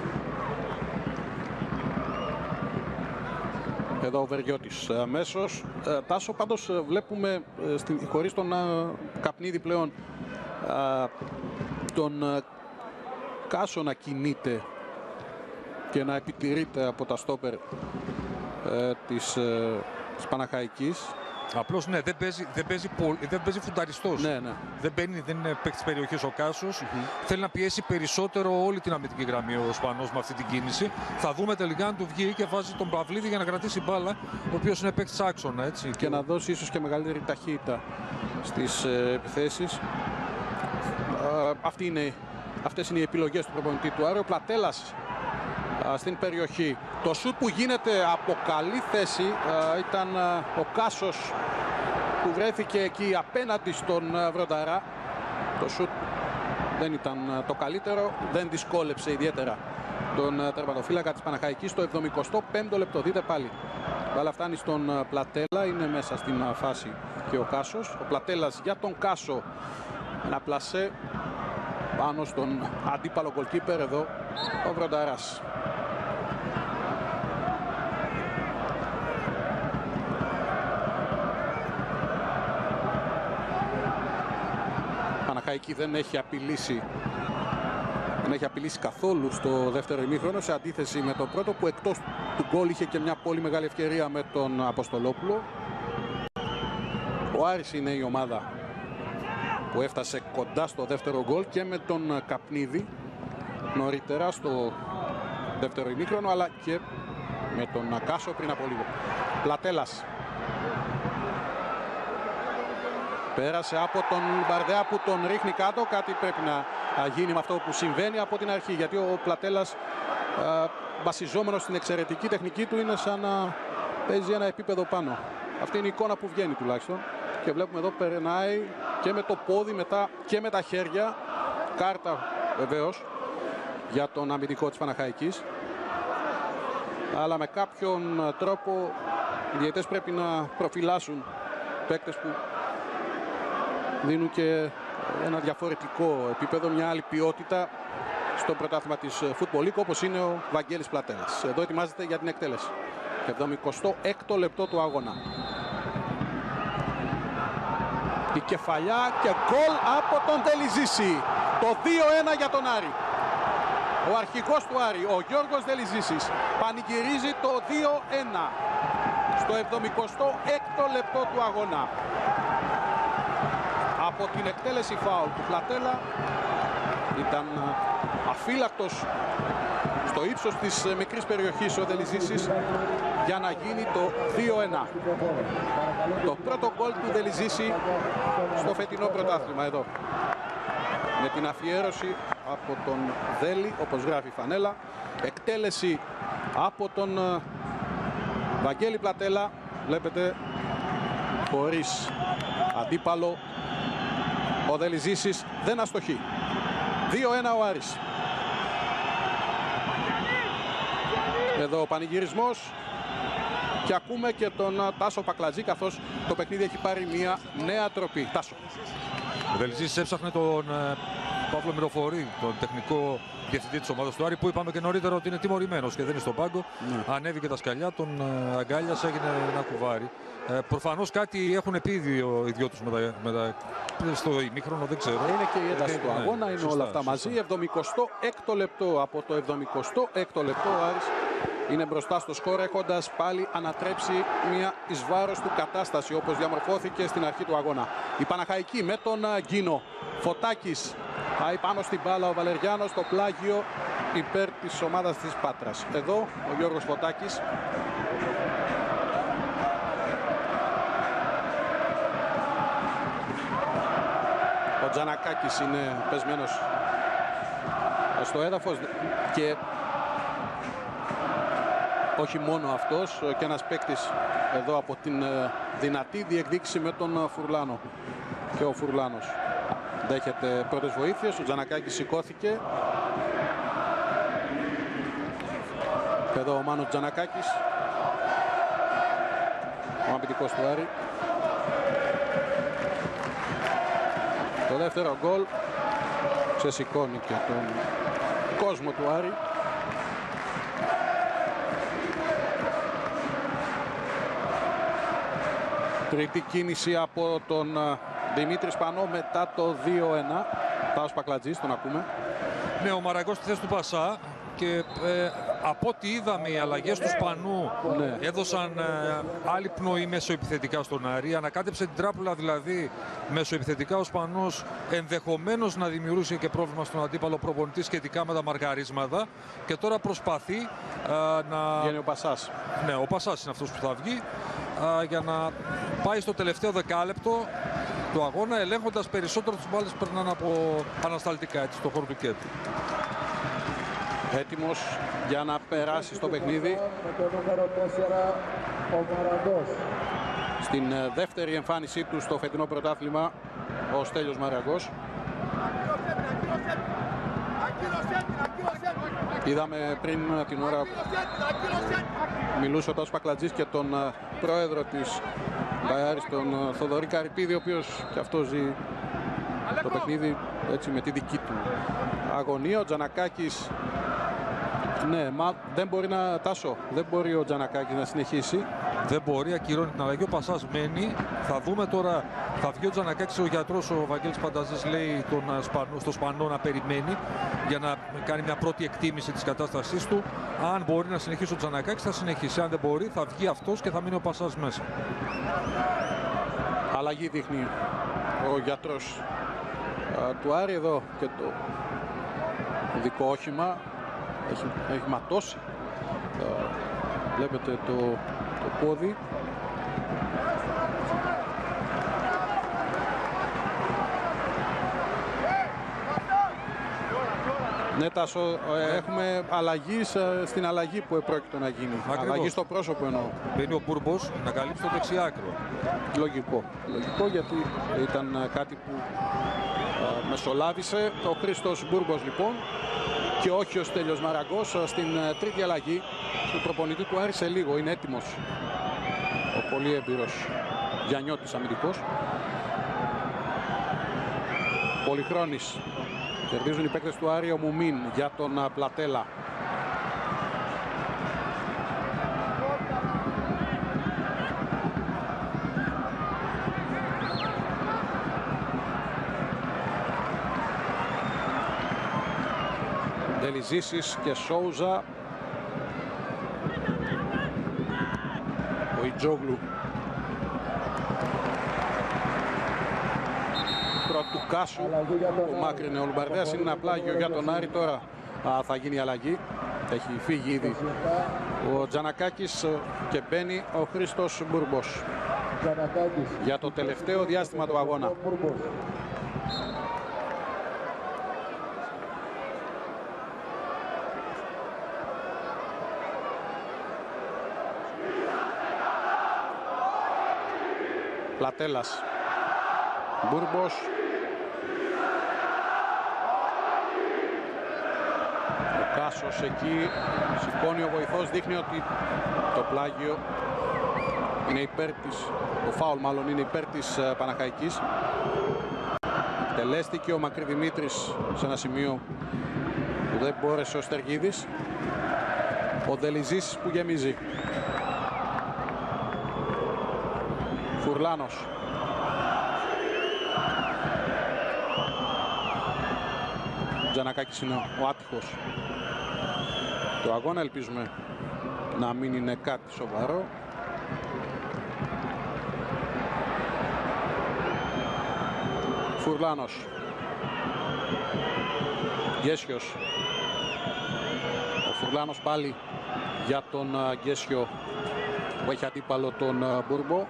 Εδώ ο Βεργιώτης αμέσως. Ε, Τάσο, πάντως ε, βλέπουμε ε, στην, χωρίς τον ε, Καπνίδη πλέον ε, τον ε, Κάσο να κινείται και να επιτηρείται από τα στόπερ ε, της, ε, της Παναχαϊκής. Απλώς ναι, δεν παίζει, δεν παίζει, πολ, δεν παίζει φουνταριστός. Ναι, ναι. Δεν, μπαίνει, δεν είναι παίκτης περιοχής ο Κάσος. Mm-hmm. Θέλει να πιέσει περισσότερο όλη την αμυντική γραμμή ο Σπανός με αυτή την κίνηση. Θα δούμε τελικά αν του βγει και βάζει τον Παυλίδη για να κρατήσει μπάλα, ο οποίος είναι παίκτης άξονα. Έτσι. Και, και να δώσει ίσως και μεγαλύτερη ταχύτητα στις ε, επιθέσεις. Ε, αυτή είναι, αυτές είναι οι επιλογές του προπονητή του Άρη. Ο Πλατέλας ε, στην περιοχή. Το σουτ που γίνεται από καλή θέση ε, ήταν ε, ο Κάσος που βρέθηκε εκεί απέναντι στον ε, Βρονταρά. Το σουτ δεν ήταν ε, το καλύτερο, δεν δυσκόλεψε ιδιαίτερα τον τερματοφύλακα της Παναχαϊκής στο εβδομηκοστό πέμπτο λεπτό. Δείτε πάλι. Μπάλα φτάνει στον Πλατέλα, είναι μέσα στην φάση και ο Κάσος. Ο Πλατέλας για τον Κάσο. Ένα πλασέ πάνω στον αντίπαλο goalkeeper εδώ, ο Βρονταράς. Παναχαϊκή δεν έχει απειλήσει δεν έχει απειλήσει καθόλου στο δεύτερο ημίχρονο, σε αντίθεση με το πρώτο που εκτός του γκολ είχε και μια πολύ μεγάλη ευκαιρία με τον Αποστολόπουλο. Ο Άρης είναι η ομάδα που έφτασε κοντά στο δεύτερο γκολ και με τον Καπνίδη νωρίτερα στο δεύτερο ημίχρονο, αλλά και με τον Κάσο πριν από λίγο. Πλατέλας. Πέρασε από τον Μπαρδέα που τον ρίχνει κάτω. Κάτι πρέπει να γίνει με αυτό που συμβαίνει από την αρχή, γιατί ο Πλατέλας α, βασιζόμενος στην εξαιρετική τεχνική του είναι σαν να παίζει ένα επίπεδο πάνω. Αυτή είναι η εικόνα που βγαίνει τουλάχιστον. Και βλέπουμε εδώ περνάει και με το πόδι μετά και με τα χέρια. Κάρτα βεβαίως για τον αμυντικό της Παναχαϊκής. Αλλά με κάποιον τρόπο οι διαιτητές πρέπει να προφυλάσσουν παίκτες που δίνουν και ένα διαφορετικό επίπεδο, μια άλλη ποιότητα στο πρωτάθλημα της Football League, όπως είναι ο Βαγγέλης Πλατέλας. Εδώ ετοιμάζεται για την εκτέλεση. εβδομηκοστό έκτο λεπτό του αγώνα. Η κεφαλιά και γκολ από τον Δελιζήση. Το δύο ένα για τον Άρη. Ο αρχηγός του Άρη, ο Γιώργος Δελιζήσης, πανηγυρίζει το δύο ένα στο εβδομηκοστό έκτο λεπτό του αγώνα. Από την εκτέλεση φάουλ του Πλατέλα ήταν αφύλακτος στο ύψος της μικρής περιοχής ο Δελιζήσης για να γίνει το δύο ένα. Το πρώτο γκολ του Δελιζήση στο φετινό πρωτάθλημα εδώ. Με την αφιέρωση από τον Δέλη, όπως γράφει η φανέλα. Εκτέλεση από τον Βαγγέλη Πλατέλα. Βλέπετε χωρίς αντίπαλο. Ο Δελιζήσης δεν αστοχεί. δύο ένα ο Άρης. Εδώ ο πανηγυρισμός και ακούμε και τον Τάσο Πακλατζή, καθώς το παιχνίδι έχει πάρει μια νέα τροπή. Τάσο. Ο Δελιζήσης έψαχνε τον ε, Παύλο Μυροφορή, τον τεχνικό διευθυντή της ομάδας του Άρη, που είπαμε και νωρίτερα ότι είναι τιμωρημένος και δεν είναι στον πάγκο. Ναι. Ανέβηκε τα σκαλιά, τον ε, αγκάλιασε, έγινε ένα κουβάρι. Ε, προφανώς κάτι έχουν πει οι δύο, οι δυο τους με τα, με τα, στο ημίχρονο, δεν ξέρω. Είναι και η ένταση ε, του ναι, αγώνα, είναι σωστά, όλα αυτά σωστά. μαζί. εβδομηκοστό έκτο λεπτό, από το εβδομηκοστό έκτο λεπτό ο Άρης είναι μπροστά στο σκορ, έχοντας πάλι ανατρέψει μια εις βάρος του κατάσταση όπως διαμορφώθηκε στην αρχή του αγώνα. Η Παναχαϊκή με τον Γκίνο. Φωτάκης πάει πάνω στην μπάλα, ο Βαλεριάνος στο πλάγιο υπέρ της ομάδας της Πάτρας. Εδώ ο Γιώργος Φωτάκης. Ο Τζανακάκης είναι πεσμένος στο έδαφος και όχι μόνο αυτός, και ένας παίκτης εδώ από την δυνατή διεκδίκηση με τον Φουρλάνο. Και ο Φουρλάνος δέχεται πρώτες βοήθειες, ο Τζανακάκης σηκώθηκε. Και εδώ ο Μάνος Τζανακάκης, ο αμυντικός του Άρη. Το δεύτερο γκολ ξεσηκώνει και τον κόσμο του Άρη. Τρίτη κίνηση από τον Δημήτρη Σπανό μετά το δύο ένα. Τάος Πακλατζής, τον ακούμε. Ναι, ο Μαραγκός στη θέση του Πασά και ε, από ό,τι είδαμε οι αλλαγές του Σπανού ναι. έδωσαν ε, άλλη πνοή μεσοεπιθετικά στον Άρη. Ανακάτεψε την τράπουλα δηλαδή μεσοεπιθετικά ο Σπανός, ενδεχομένως να δημιουργούσε και πρόβλημα στον αντίπαλο προπονητή σχετικά με τα μαρκαρίσματα, και τώρα προσπαθεί ε, να... Βγαίνει ο Πασάς. Ναι, ο Πασάς είναι αυτός που θα βγει ε, για να πάει στο τελευταίο δεκάλεπτο του αγώνα, ελέγχοντας περισσότερο τις μπάλες που περνάνε από ανασταλτικά έτσι, στο χώρο του κέντρου. Έτοιμος για να περάσει στο παιχνίδι. Με το νούμερο τέσσερα, ο Μαραγκός. Στην δεύτερη εμφάνισή του στο φετινό πρωτάθλημα, ο Στέλιος Μαραγκός. Είδαμε πριν την ώρα μιλούσε ο Τάσος Πακλατζής και τον πρόεδρο της Μπαϊάρης, τον Θοδωρή Καρυπίδη, ο οποίος και αυτό ζει το παιχνίδι έτσι με τη δική του αγωνία. Ο Τζανακάκης, ναι, μα δεν μπορεί να, Τάσο, δεν μπορεί ο Τζανακάκης να συνεχίσει. Δεν μπορεί, ακυρώνει την αλλαγή. Ο Πασάς μένει. Θα δούμε τώρα, θα βγει ο Τζανακάκης, ο γιατρός, ο Βαγγέλης Πανταζής, λέει τον Σπανό, στο Σπανό να περιμένει για να κάνει μια πρώτη εκτίμηση της κατάστασής του. Αν μπορεί να συνεχίσει ο Τζανακάκης, θα συνεχίσει. Αν δεν μπορεί, θα βγει αυτός και θα μείνει ο Πασάς μέσα. Αλλαγή δείχνει ο γιατρός α, του Άρη εδώ και το δικό όχημα έχει, έχει ματώσει. Α, βλέπετε το, το πόδι. Ναι, Τάσο, έχουμε αλλαγή στην αλλαγή που επρόκειτο να γίνει. Ακριβώς. Αλλαγή στο πρόσωπο εννοώ. Μπαίνει ο Μπούρμπος να καλύψει το δεξιάκρο. Λογικό. Λογικό, γιατί ήταν κάτι που α, μεσολάβησε. Ο Χρήστος Μπούρμπος λοιπόν και όχι ο Στέλιος Μαραγκός στην τρίτη αλλαγή του προπονητή του Άρη σε λίγο. Είναι έτοιμος ο πολύ έμπειρος Γιαννιώτης αμυντικός. Πολυχρόνης. Κερδίζουν οι παίκτες του Άρη, ο Μουμίν για τον Πλατέλα. Δελιζήσης και Σόουζα. Ο Ιτζόγλου. Του Κάσου, ο μάκρυνε ο Λουμπαρδέας, είναι ένα πλάγιο για τον Άρη. Τώρα α, θα γίνει η αλλαγή, έχει φύγει ήδη ο Τζανακάκης και μπαίνει ο Χρήστος Μπούρμπος για το τελευταίο διάστημα του αγώνα. Πλατέλας, Μπούρμπος, ο Κάσος εκεί, σηκώνει ο βοηθός, δείχνει ότι το πλάγιο είναι υπέρ της, το φάουλ μάλλον είναι υπέρ της uh, Παναχαϊκής. Τελέστηκε ο Μακρυδημήτρης σε ένα σημείο που δεν μπόρεσε ο Στεργίδης. Ο Δελιζής που γεμίζει. Φουρλάνος. Τζανακάκης είναι ο άτυχος του αγώνα, ελπίζουμε να μην είναι κάτι σοβαρό. Φουρλάνος, Γκέσιος, ο Φουρλάνος πάλι για τον Γκέσιο που έχει αντίπαλο τον Μπούρμπο.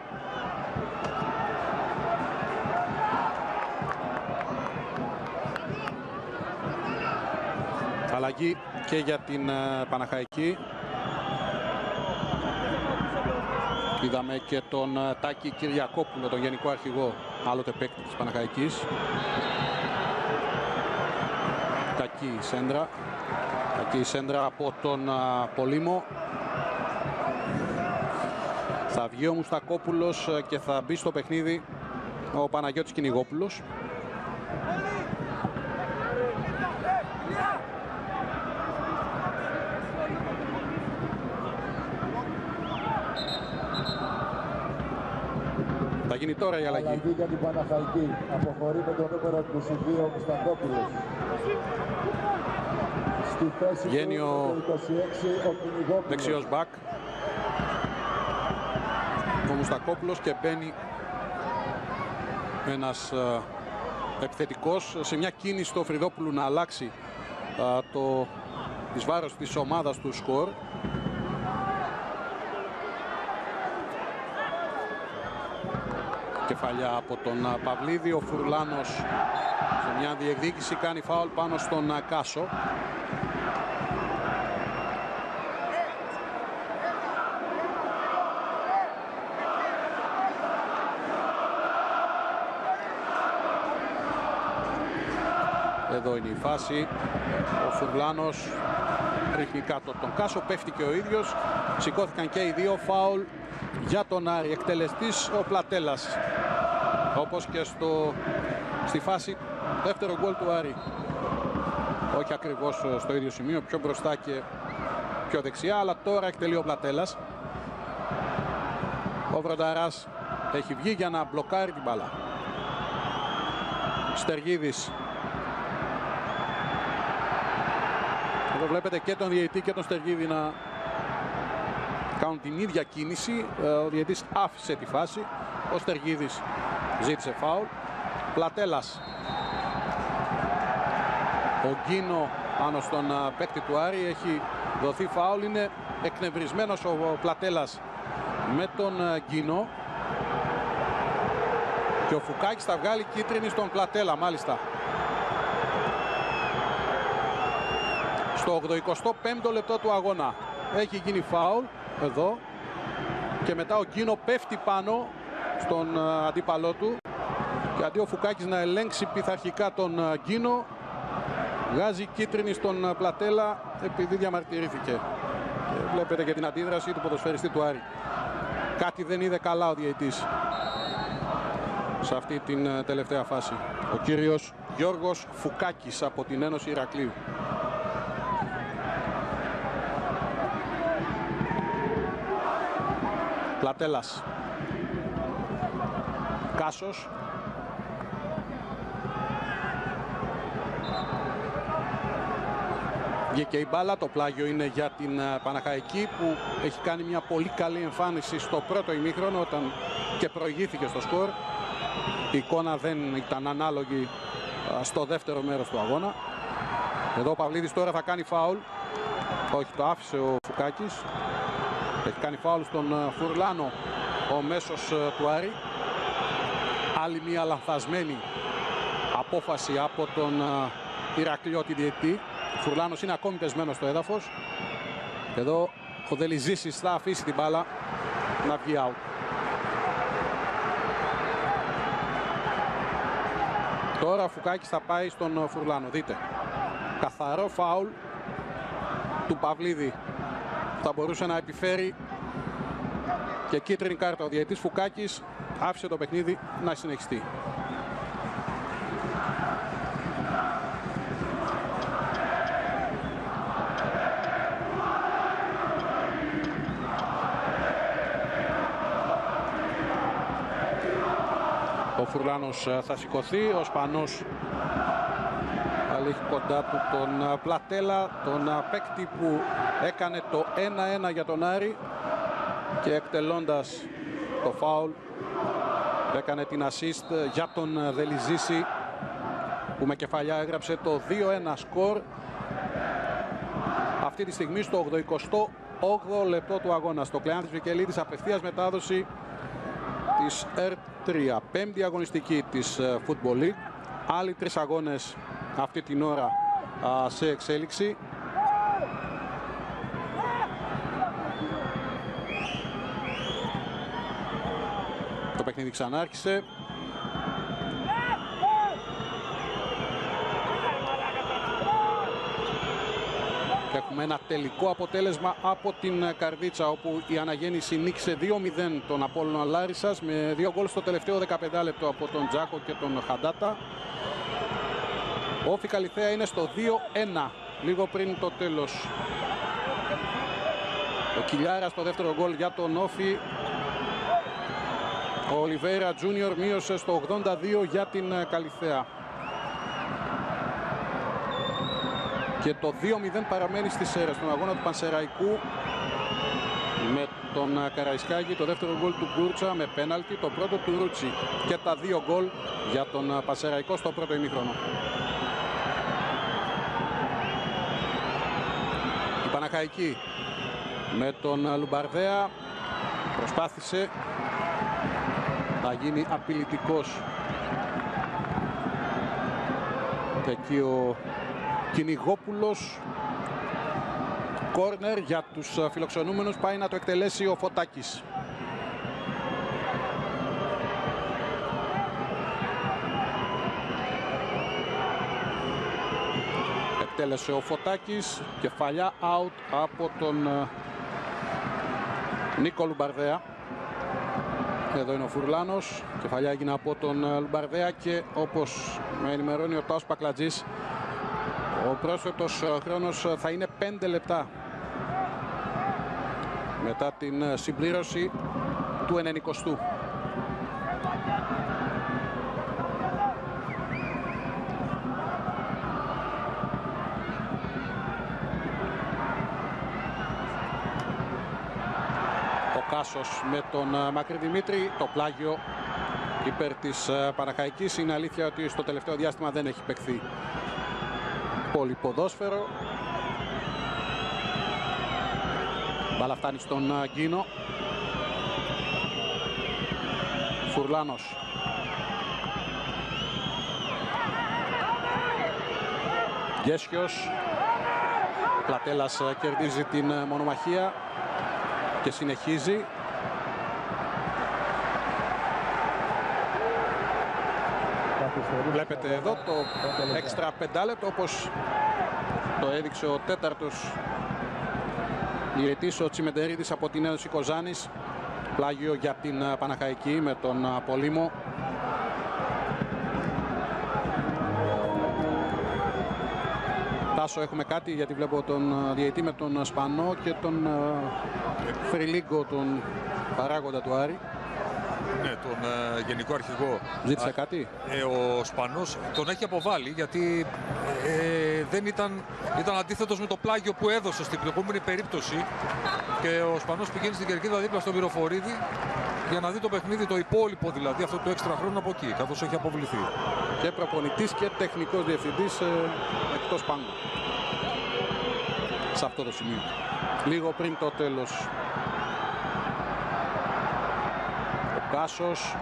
Αλλαγή και για την uh, Παναχαϊκή. Είδαμε και τον uh, Τάκη Κυριακόπουλο, τον γενικό αρχηγό, άλλοτε παίκτη της Παναχαϊκής. Κακή σέντρα. Κακή σέντρα από τον uh, Πολύμο. Θα βγει ο Μουστακόπουλος uh, και θα μπει στο παιχνίδι ο Παναγιώτης Κυνηγόπουλος. Θα γίνει τώρα η αλλαγή. Αλλαγή για την Παναχαϊκή. Αποχωρεί με το νούμερο είκοσι δύο ο Μουστακόπουλος. Στη θέση Βγαίνει του ο είκοσι έξι ο Κυνηγόπουλος. Δεξιός μπακ. Ο Μουστακόπουλος και μπαίνει ένας uh, επιθετικός σε μια κίνηση του Φρυδόπουλου να αλλάξει uh, το εις βάρος της ομάδας του σκορ. Κεφαλιά από τον Παυλίδη. Ο Φουρλάνος σε μια διεκδίκηση κάνει φάουλ πάνω στον Κάσο. Εδώ είναι η φάση. Ο Φουρλάνος ρίχνει κάτω τον Κάσο, πέφτει και ο ίδιος. Σηκώθηκαν και οι δύο. Φάουλ για τον Άρη. Εκτελεστής ο Πλατέλας. Όπως και στο, στη φάση δεύτερο γκολ του Άρη. Όχι ακριβώς στο ίδιο σημείο, πιο μπροστά και πιο δεξιά, αλλά τώρα εκτελεί ο Πλατέλας. Ο Βρονταράς έχει βγει για να μπλοκάρει την μπάλα. Στεργίδης. Εδώ βλέπετε και τον διαιτητή και τον Στεργίδη να κάνουν την ίδια κίνηση. Ο διαιτητής άφησε τη φάση. Ο Στεργίδης ζήτησε φάουλ. Πλατέλας. Ο Γκίνο πάνω στον παίκτη του Άρη, έχει δοθεί φάουλ. Είναι εκνευρισμένος ο Πλατέλας με τον Γκίνο. Και ο Φουκάκης θα βγάλει κίτρινη στον Πλατέλα, μάλιστα. Στο ογδοηκοστό πέμπτο λεπτό του αγώνα έχει γίνει φάουλ εδώ. Και μετά ο Γκίνο πέφτει πάνω στον αντίπαλό του. Και αντί ο Φουκάκης να ελέγξει πειθαρχικά τον Γκίνο, βγάζει κίτρινη στον Πλατέλα επειδή διαμαρτυρήθηκε. Και βλέπετε και την αντίδραση του ποδοσφαιριστή του Άρη. Κάτι δεν είδε καλά ο διαιτητής σε αυτή την τελευταία φάση. Ο κύριος Γιώργος Φουκάκης από την Ένωση Ηρακλείου. Πλατέλας. Κάσος. Βγήκε η μπάλα, το πλάγιο είναι για την Παναχαϊκή που έχει κάνει μια πολύ καλή εμφάνιση στο πρώτο ημίχρονο όταν και προηγήθηκε στο σκορ. Η εικόνα δεν ήταν ανάλογη στο δεύτερο μέρος του αγώνα. Εδώ ο Παυλίδης τώρα θα κάνει φάουλ. Όχι, το άφησε ο Φουκάκης. Έχει κάνει φάουλ στον Φουρλάνο ο μέσος του Άρη. Άλλη μια λανθασμένη απόφαση από τον Ηρακλειώτη διαιτητή. Ο Φουρλάνος είναι ακόμη πεσμένος στο έδαφος. Εδώ ο Δελιζήσης θα αφήσει την μπάλα να βγει out. Τώρα ο Φουκάκης θα πάει στον Φουρλάνο. Δείτε. Καθαρό φάουλ του Παυλίδη. Θα μπορούσε να επιφέρει και κίτρινη κάρτα. Ο διαιτητής Φουκάκης άφησε το παιχνίδι να συνεχιστεί. Ο Φουρλάνος θα σηκωθεί, ο Σπανός θα λύχει κοντά του τον Πλατέλα, τον παίκτη που έκανε το ένα ένα για τον Άρη και εκτελώντας το φάουλ έκανε την assist για τον Δελιζήση που με κεφαλιά έγραψε το δύο ένα σκορ αυτή τη στιγμή στο ογδοηκοστό όγδοο λεπτό του αγώνα. Στο Κλεάνθης Βικελίδης, απευθείας μετάδοση της Ερ τρία, πέμπτη αγωνιστική της Football League. Άλλοι τρεις αγώνες αυτή την ώρα α, σε εξέλιξη. Το παιχνίδι ξανάρχισε. Και έχουμε ένα τελικό αποτέλεσμα από την Καρδίτσα, όπου η Αναγέννηση νίκησε δύο μηδέν τον Απόλλωνα Λάρισσας με δύο γκολ στο τελευταίο δεκαπέντε λεπτό από τον Τζάκο και τον Χαντάτα. Ο Όφη Καλιθέα είναι στο δύο ένα λίγο πριν το τέλος. Ο Κιλιάρας στο δεύτερο γκολ για τον Όφη. Ο Ολιβέιρα Τζούνιορ μείωσε στο ογδόντα δύο για την Καλιθέα. Και το δύο μηδέν παραμένει στις αίρες στον αγώνα του Πανσεραϊκού με τον Καραϊσκάκη. Το δεύτερο γκολ του Γκούρτσα με πέναλτι, το πρώτο του Ρούτσι και τα δύο γκολ για τον Πανσεραϊκό στο πρώτο ημίχρονο. Η Παναχαϊκή με τον Λουμπαρδέα προσπάθησε να γίνει απειλητικός. Και εκεί ο Κυνηγόπουλος, κόρνερ για τους φιλοξενούμενους, πάει να το εκτελέσει ο Φωτάκης. εκτέλεσε ο Φωτάκης. Κεφαλιά out από τον Νίκο Λουμπαρδέα. Εδώ είναι ο Φουρλάνος. Κεφαλιά έγινε από τον Λουμπαρδέα και όπως με ενημερώνει ο Τάος Πακλατζής, ο πρόσθετος χρόνος θα είναι πέντε λεπτά μετά την συμπλήρωση του ενενηκοστού. Ο Κάσος με τον Μακρυδημήτρη. Το πλάγιο υπέρ της Παναχαϊκής. Είναι αλήθεια ότι στο τελευταίο διάστημα δεν έχει παιχθεί πολύ ποδόσφαιρο. Μπάλα φτάνει στον Γκίνο. Φουρλάνος. Γκέσιος. Ο Πλατέλας κερδίζει την μονομαχία και συνεχίζει. Βλέπετε εδώ το έξτρα πεντάλεπτο, όπως το έδειξε ο τέταρτος διαιτητής, ο Τσιμεντερίδης από την Ένωση Κοζάνης. Πλάγιο για την Παναχαϊκή με τον Πολύμο. Τάσο, έχουμε κάτι, γιατί βλέπω τον διαιτητή με τον Σπανό και τον Φρυλίγκο, τον παράγοντα του Άρη. Ναι, τον ε, γενικό αρχηγό. Ζήτησε Α, κάτι. Ε, ο Σπανός τον έχει αποβάλει γιατί ε, δεν ήταν, ήταν αντίθετος με το πλάγιο που έδωσε στην προηγούμενη περίπτωση, και ο Σπανός πηγαίνει στην κερκίδα δίπλα στο Μυροφορίδη για να δει το παιχνίδι, το υπόλοιπο δηλαδή, αυτό το έξτρα χρόνο από εκεί, καθώς έχει αποβληθεί. Και προπονητής και τεχνικός διευθυντής ε, εκτός πάγκου σε αυτό το σημείο, λίγο πριν το τέλος. Ο Κάσος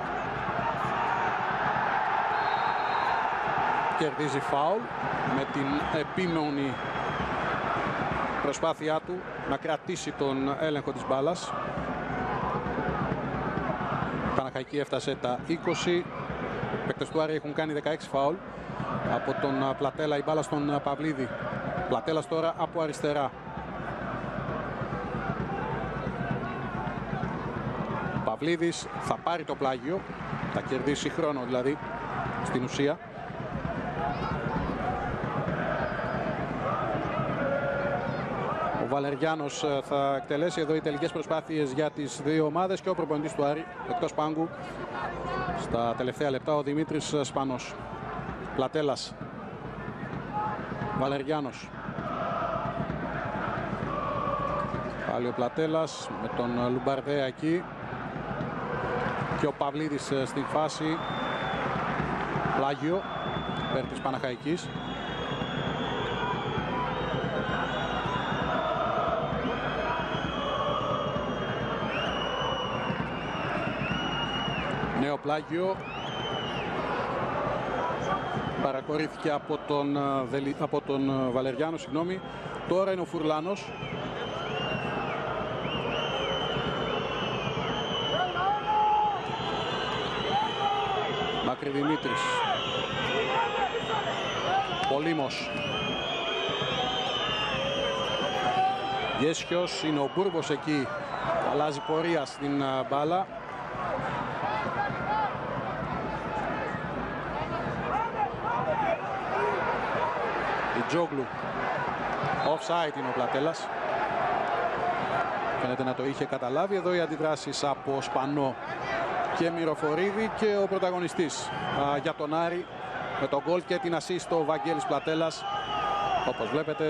κερδίζει φάουλ με την επίμονη προσπάθειά του να κρατήσει τον έλεγχο της μπάλας. Η Παναχαϊκή έφτασε τα είκοσι. Οι παίκτες του Άρη έχουν κάνει δεκαέξι φάουλ. Από τον Πλατέλα η μπάλα στον Παυλίδη. Πλατέλας τώρα από αριστερά. Ο Παυλίδης θα πάρει το πλάγιο, θα κερδίσει χρόνο δηλαδή στην ουσία. Ο Βαλεριάνος θα εκτελέσει εδώ οι τελικές προσπάθειες για τις δύο ομάδες και ο προπονητής του Άρη εκτός πάγκου στα τελευταία λεπτά, ο Δημήτρης Σπανός. Πλατέλας. Βαλεριάνος. Πάλι ο Πλατέλας με τον Λουμπαρδέα εκεί και ο Παυλίδης στην φάση. Πλάγιο υπέρ της Παναχαϊκής. Νέο πλάγιο. Παρακορύφθηκε από τον, από τον Βαλεριάνο, συγγνώμη. Τώρα είναι ο Φουρλάνος. Μακρυδημήτρης. Πολύμος. Γέσιος, είναι ο Μπούρμπος εκεί. Αλλάζει πορεία στην μπάλα. Τζόγλου. Offside είναι ο Πλατέλας. Φαίνεται να το είχε καταλάβει. Εδώ οι αντιδράσεις από Σπανό και Μυροφορίδη και ο πρωταγωνιστής α, για τον Άρη με τον γκολ και την ασίστ ο Βαγγέλης Πλατέλας. Όπως βλέπετε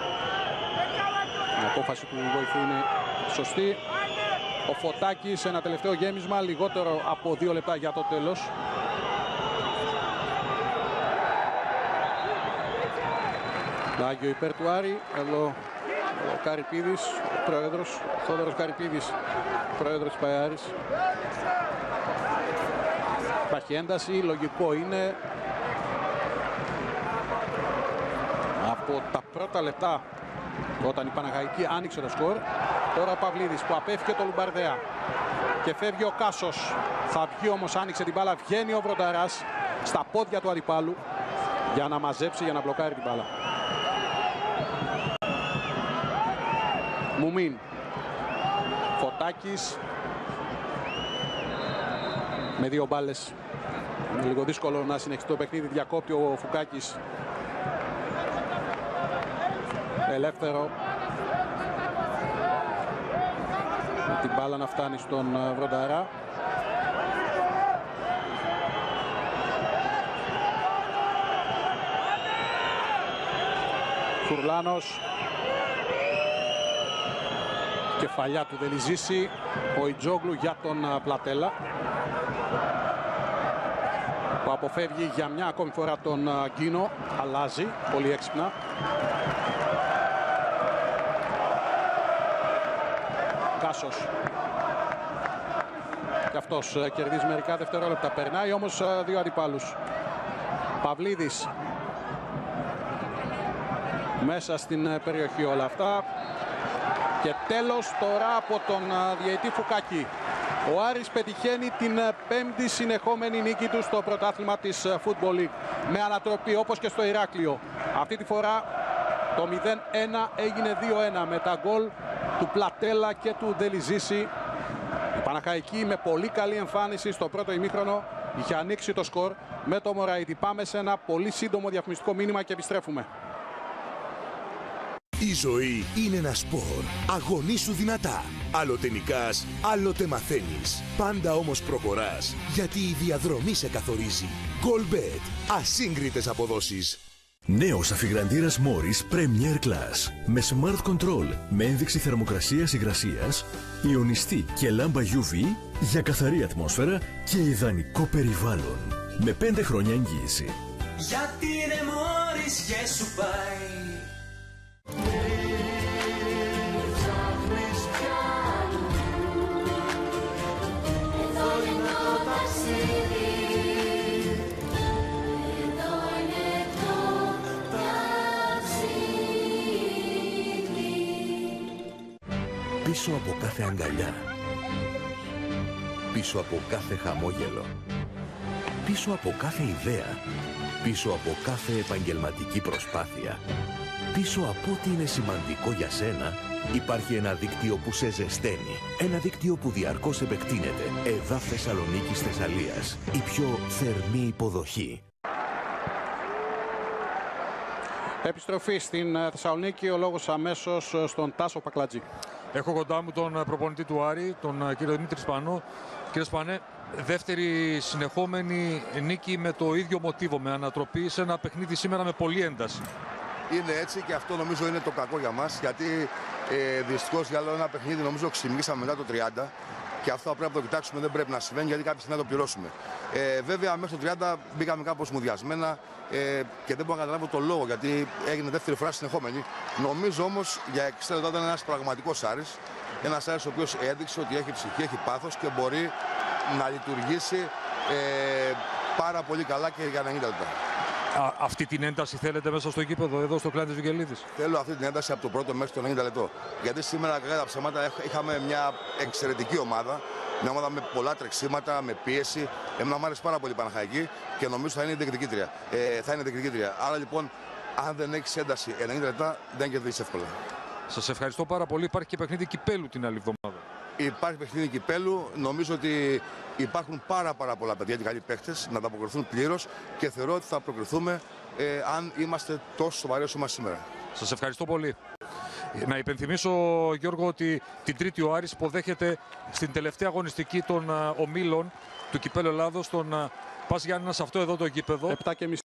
η απόφαση του βοηθού είναι σωστή. Ο Φωτάκης, ένα τελευταίο γέμισμα, λιγότερο από δύο λεπτά για το τέλος. Πλάγιο υπέρ του Άρη. Εδώ ο Καρυπίδης, ο πρόεδρος, ο Θόδωρος Καρυπίδης, πρόεδρος της ΠΑΕΑΡης. Υπάρχει ένταση, λογικό είναι. Από τα πρώτα λεπτά, όταν η Παναχαϊκή άνοιξε το σκορ, τώρα ο Παυλίδης που απέφυγε το Λουμπαρδέα και φεύγει ο Κάσος. Θα βγει όμως, άνοιξε την μπάλα, βγαίνει ο Βρονταράς στα πόδια του αντιπάλου για να μαζέψει, για να μπλοκάρει την μπάλα. Μουμίν. Φωτάκης. Με δύο μπάλες. Είναι λίγο δύσκολο να συνεχίσει το παιχνίδι. Διακόπτει ο Φουκάκης. Ελεύθερο. Με την μπάλα να φτάνει στον Βρονταρά. Φουρλάνος. Κεφαλιά του Δελιζήση. Ο Ιτζόγλου για τον Πλατέλα, που αποφεύγει για μια ακόμη φορά τον Γκίνο. Αλλάζει πολύ έξυπνα. Κάσος. Και αυτός κερδίζει μερικά δευτερόλεπτα. Περνάει όμως δύο αντιπάλους. Παυλίδης. Μέσα στην περιοχή όλα αυτά. Και τέλος τώρα από τον διαιτητή Φουκάκη. Ο Άρης πετυχαίνει την πέμπτη συνεχόμενη νίκη του στο πρωτάθλημα της Football League. Με ανατροπή όπως και στο Ηράκλειο. Αυτή τη φορά το μηδέν ένα έγινε δύο ένα με τα γκολ του Πλατέλα και του Δελιζήση. Η Παναχαϊκή με πολύ καλή εμφάνιση στο πρώτο ημίχρονο είχε ανοίξει το σκορ με το Μωραήτη. Πάμε σε ένα πολύ σύντομο διαφημιστικό μήνυμα και επιστρέφουμε. Η ζωή είναι ένα σπορ. Αγωνίσου δυνατά. Άλλοτε νικάς, άλλοτε μαθαίνεις. Πάντα όμως προχωράς, γιατί η διαδρομή σε καθορίζει. Goalbet. Ασύγκριτες αποδόσεις. Νέος αφιγραντήρας Morris Premier Class. Με Smart Control, με ένδειξη θερμοκρασίας υγρασίας, ιονιστή και λάμπα γιου βι για καθαρή ατμόσφαιρα και ιδανικό περιβάλλον. Με πέντε χρόνια εγγύηση. Γιατί είναι Morris και σου πάει. Πίσω από κάθε αγκαλιά, πίσω από κάθε χαμόγελο, πίσω από κάθε ιδέα, πίσω από κάθε επαγγελματική προσπάθεια, πίσω από ό,τι είναι σημαντικό για σένα, υπάρχει ένα δίκτυο που σε ζεσταίνει. Ένα δίκτυο που διαρκώς επεκτείνεται. ΕΔΑΦ Θεσσαλονίκης Θεσσαλίας. Η πιο θερμή υποδοχή. Επιστροφή στην Θεσσαλονίκη, ο λόγος αμέσως στον Τάσο Πακλατζή. Έχω κοντά μου τον προπονητή του Άρη, τον κύριο Δημήτρη Σπανό. Κύριε Σπανέ, δεύτερη συνεχόμενη νίκη με το ίδιο μοτίβο, με ανατροπή σε ένα παιχνίδι σήμερα με πολλή ένταση. Είναι έτσι και αυτό νομίζω είναι το κακό για μας, γιατί ε, δυστυχώς για άλλο ένα παιχνίδι νομίζω ξυπνήσαμε μετά το τριάντα και αυτό πρέπει να το κοιτάξουμε, δεν πρέπει να συμβαίνει γιατί κάποια στιγμή να το πληρώσουμε. Ε, βέβαια μέχρι το τριάντα μπήκαμε κάπως μουδιασμένα ε, και δεν μπορώ να καταλάβω το λόγο γιατί έγινε δεύτερη φορά συνεχόμενη. Νομίζω όμως για εξήντα λεπτά ήταν ένας πραγματικός Άρης, ένας Άρης ο οποίος έδειξε ότι έχει ψυχή, έχει πάθος και μπορεί να λειτουργήσει ε, πάρα πολύ καλά και για ενενήντα λεπτά. Α, αυτή την ένταση θέλετε μέσα στο γήπεδο, εδώ στο κλάν της Βικελίδης? Θέλω αυτή την ένταση από το πρώτο μέχρι το ενενήντα λεπτό. Γιατί σήμερα, κατά τα ψέματα, είχαμε μια εξαιρετική ομάδα. Μια ομάδα με πολλά τρεξίματα, με πίεση. Εμένα μου άρεσε πάρα πολύ η Παναχαϊκή και νομίζω θα είναι διεκδικήτρια. Ε, θα είναι διεκδικήτρια. Άρα λοιπόν, αν δεν έχει ένταση ενενήντα λεπτά, δεν κερδίσει εύκολα. Σας ευχαριστώ πάρα πολύ. Υπάρχει και παιχνίδι κυπέλου την άλλη εβδομάδα. Υπάρχει παιχνίδι κυπέλου. Νομίζω ότι υπάρχουν πάρα, πάρα πολλά παιδιά και καλοί παίχτες να τα αποκριθούν πλήρως και θεωρώ ότι θα προκριθούμε ε, αν είμαστε τόσο σοβαροί όσο είμαστε σήμερα. Σας ευχαριστώ πολύ. Να υπενθυμίσω, Γιώργο, ότι την Τρίτη ο Άρης υποδέχεται στην τελευταία αγωνιστική των uh, ομίλων του Κυπέλλου Ελλάδος τον uh, Πας Γιάννενα σε αυτό εδώ το γήπεδο. επτά και μισή.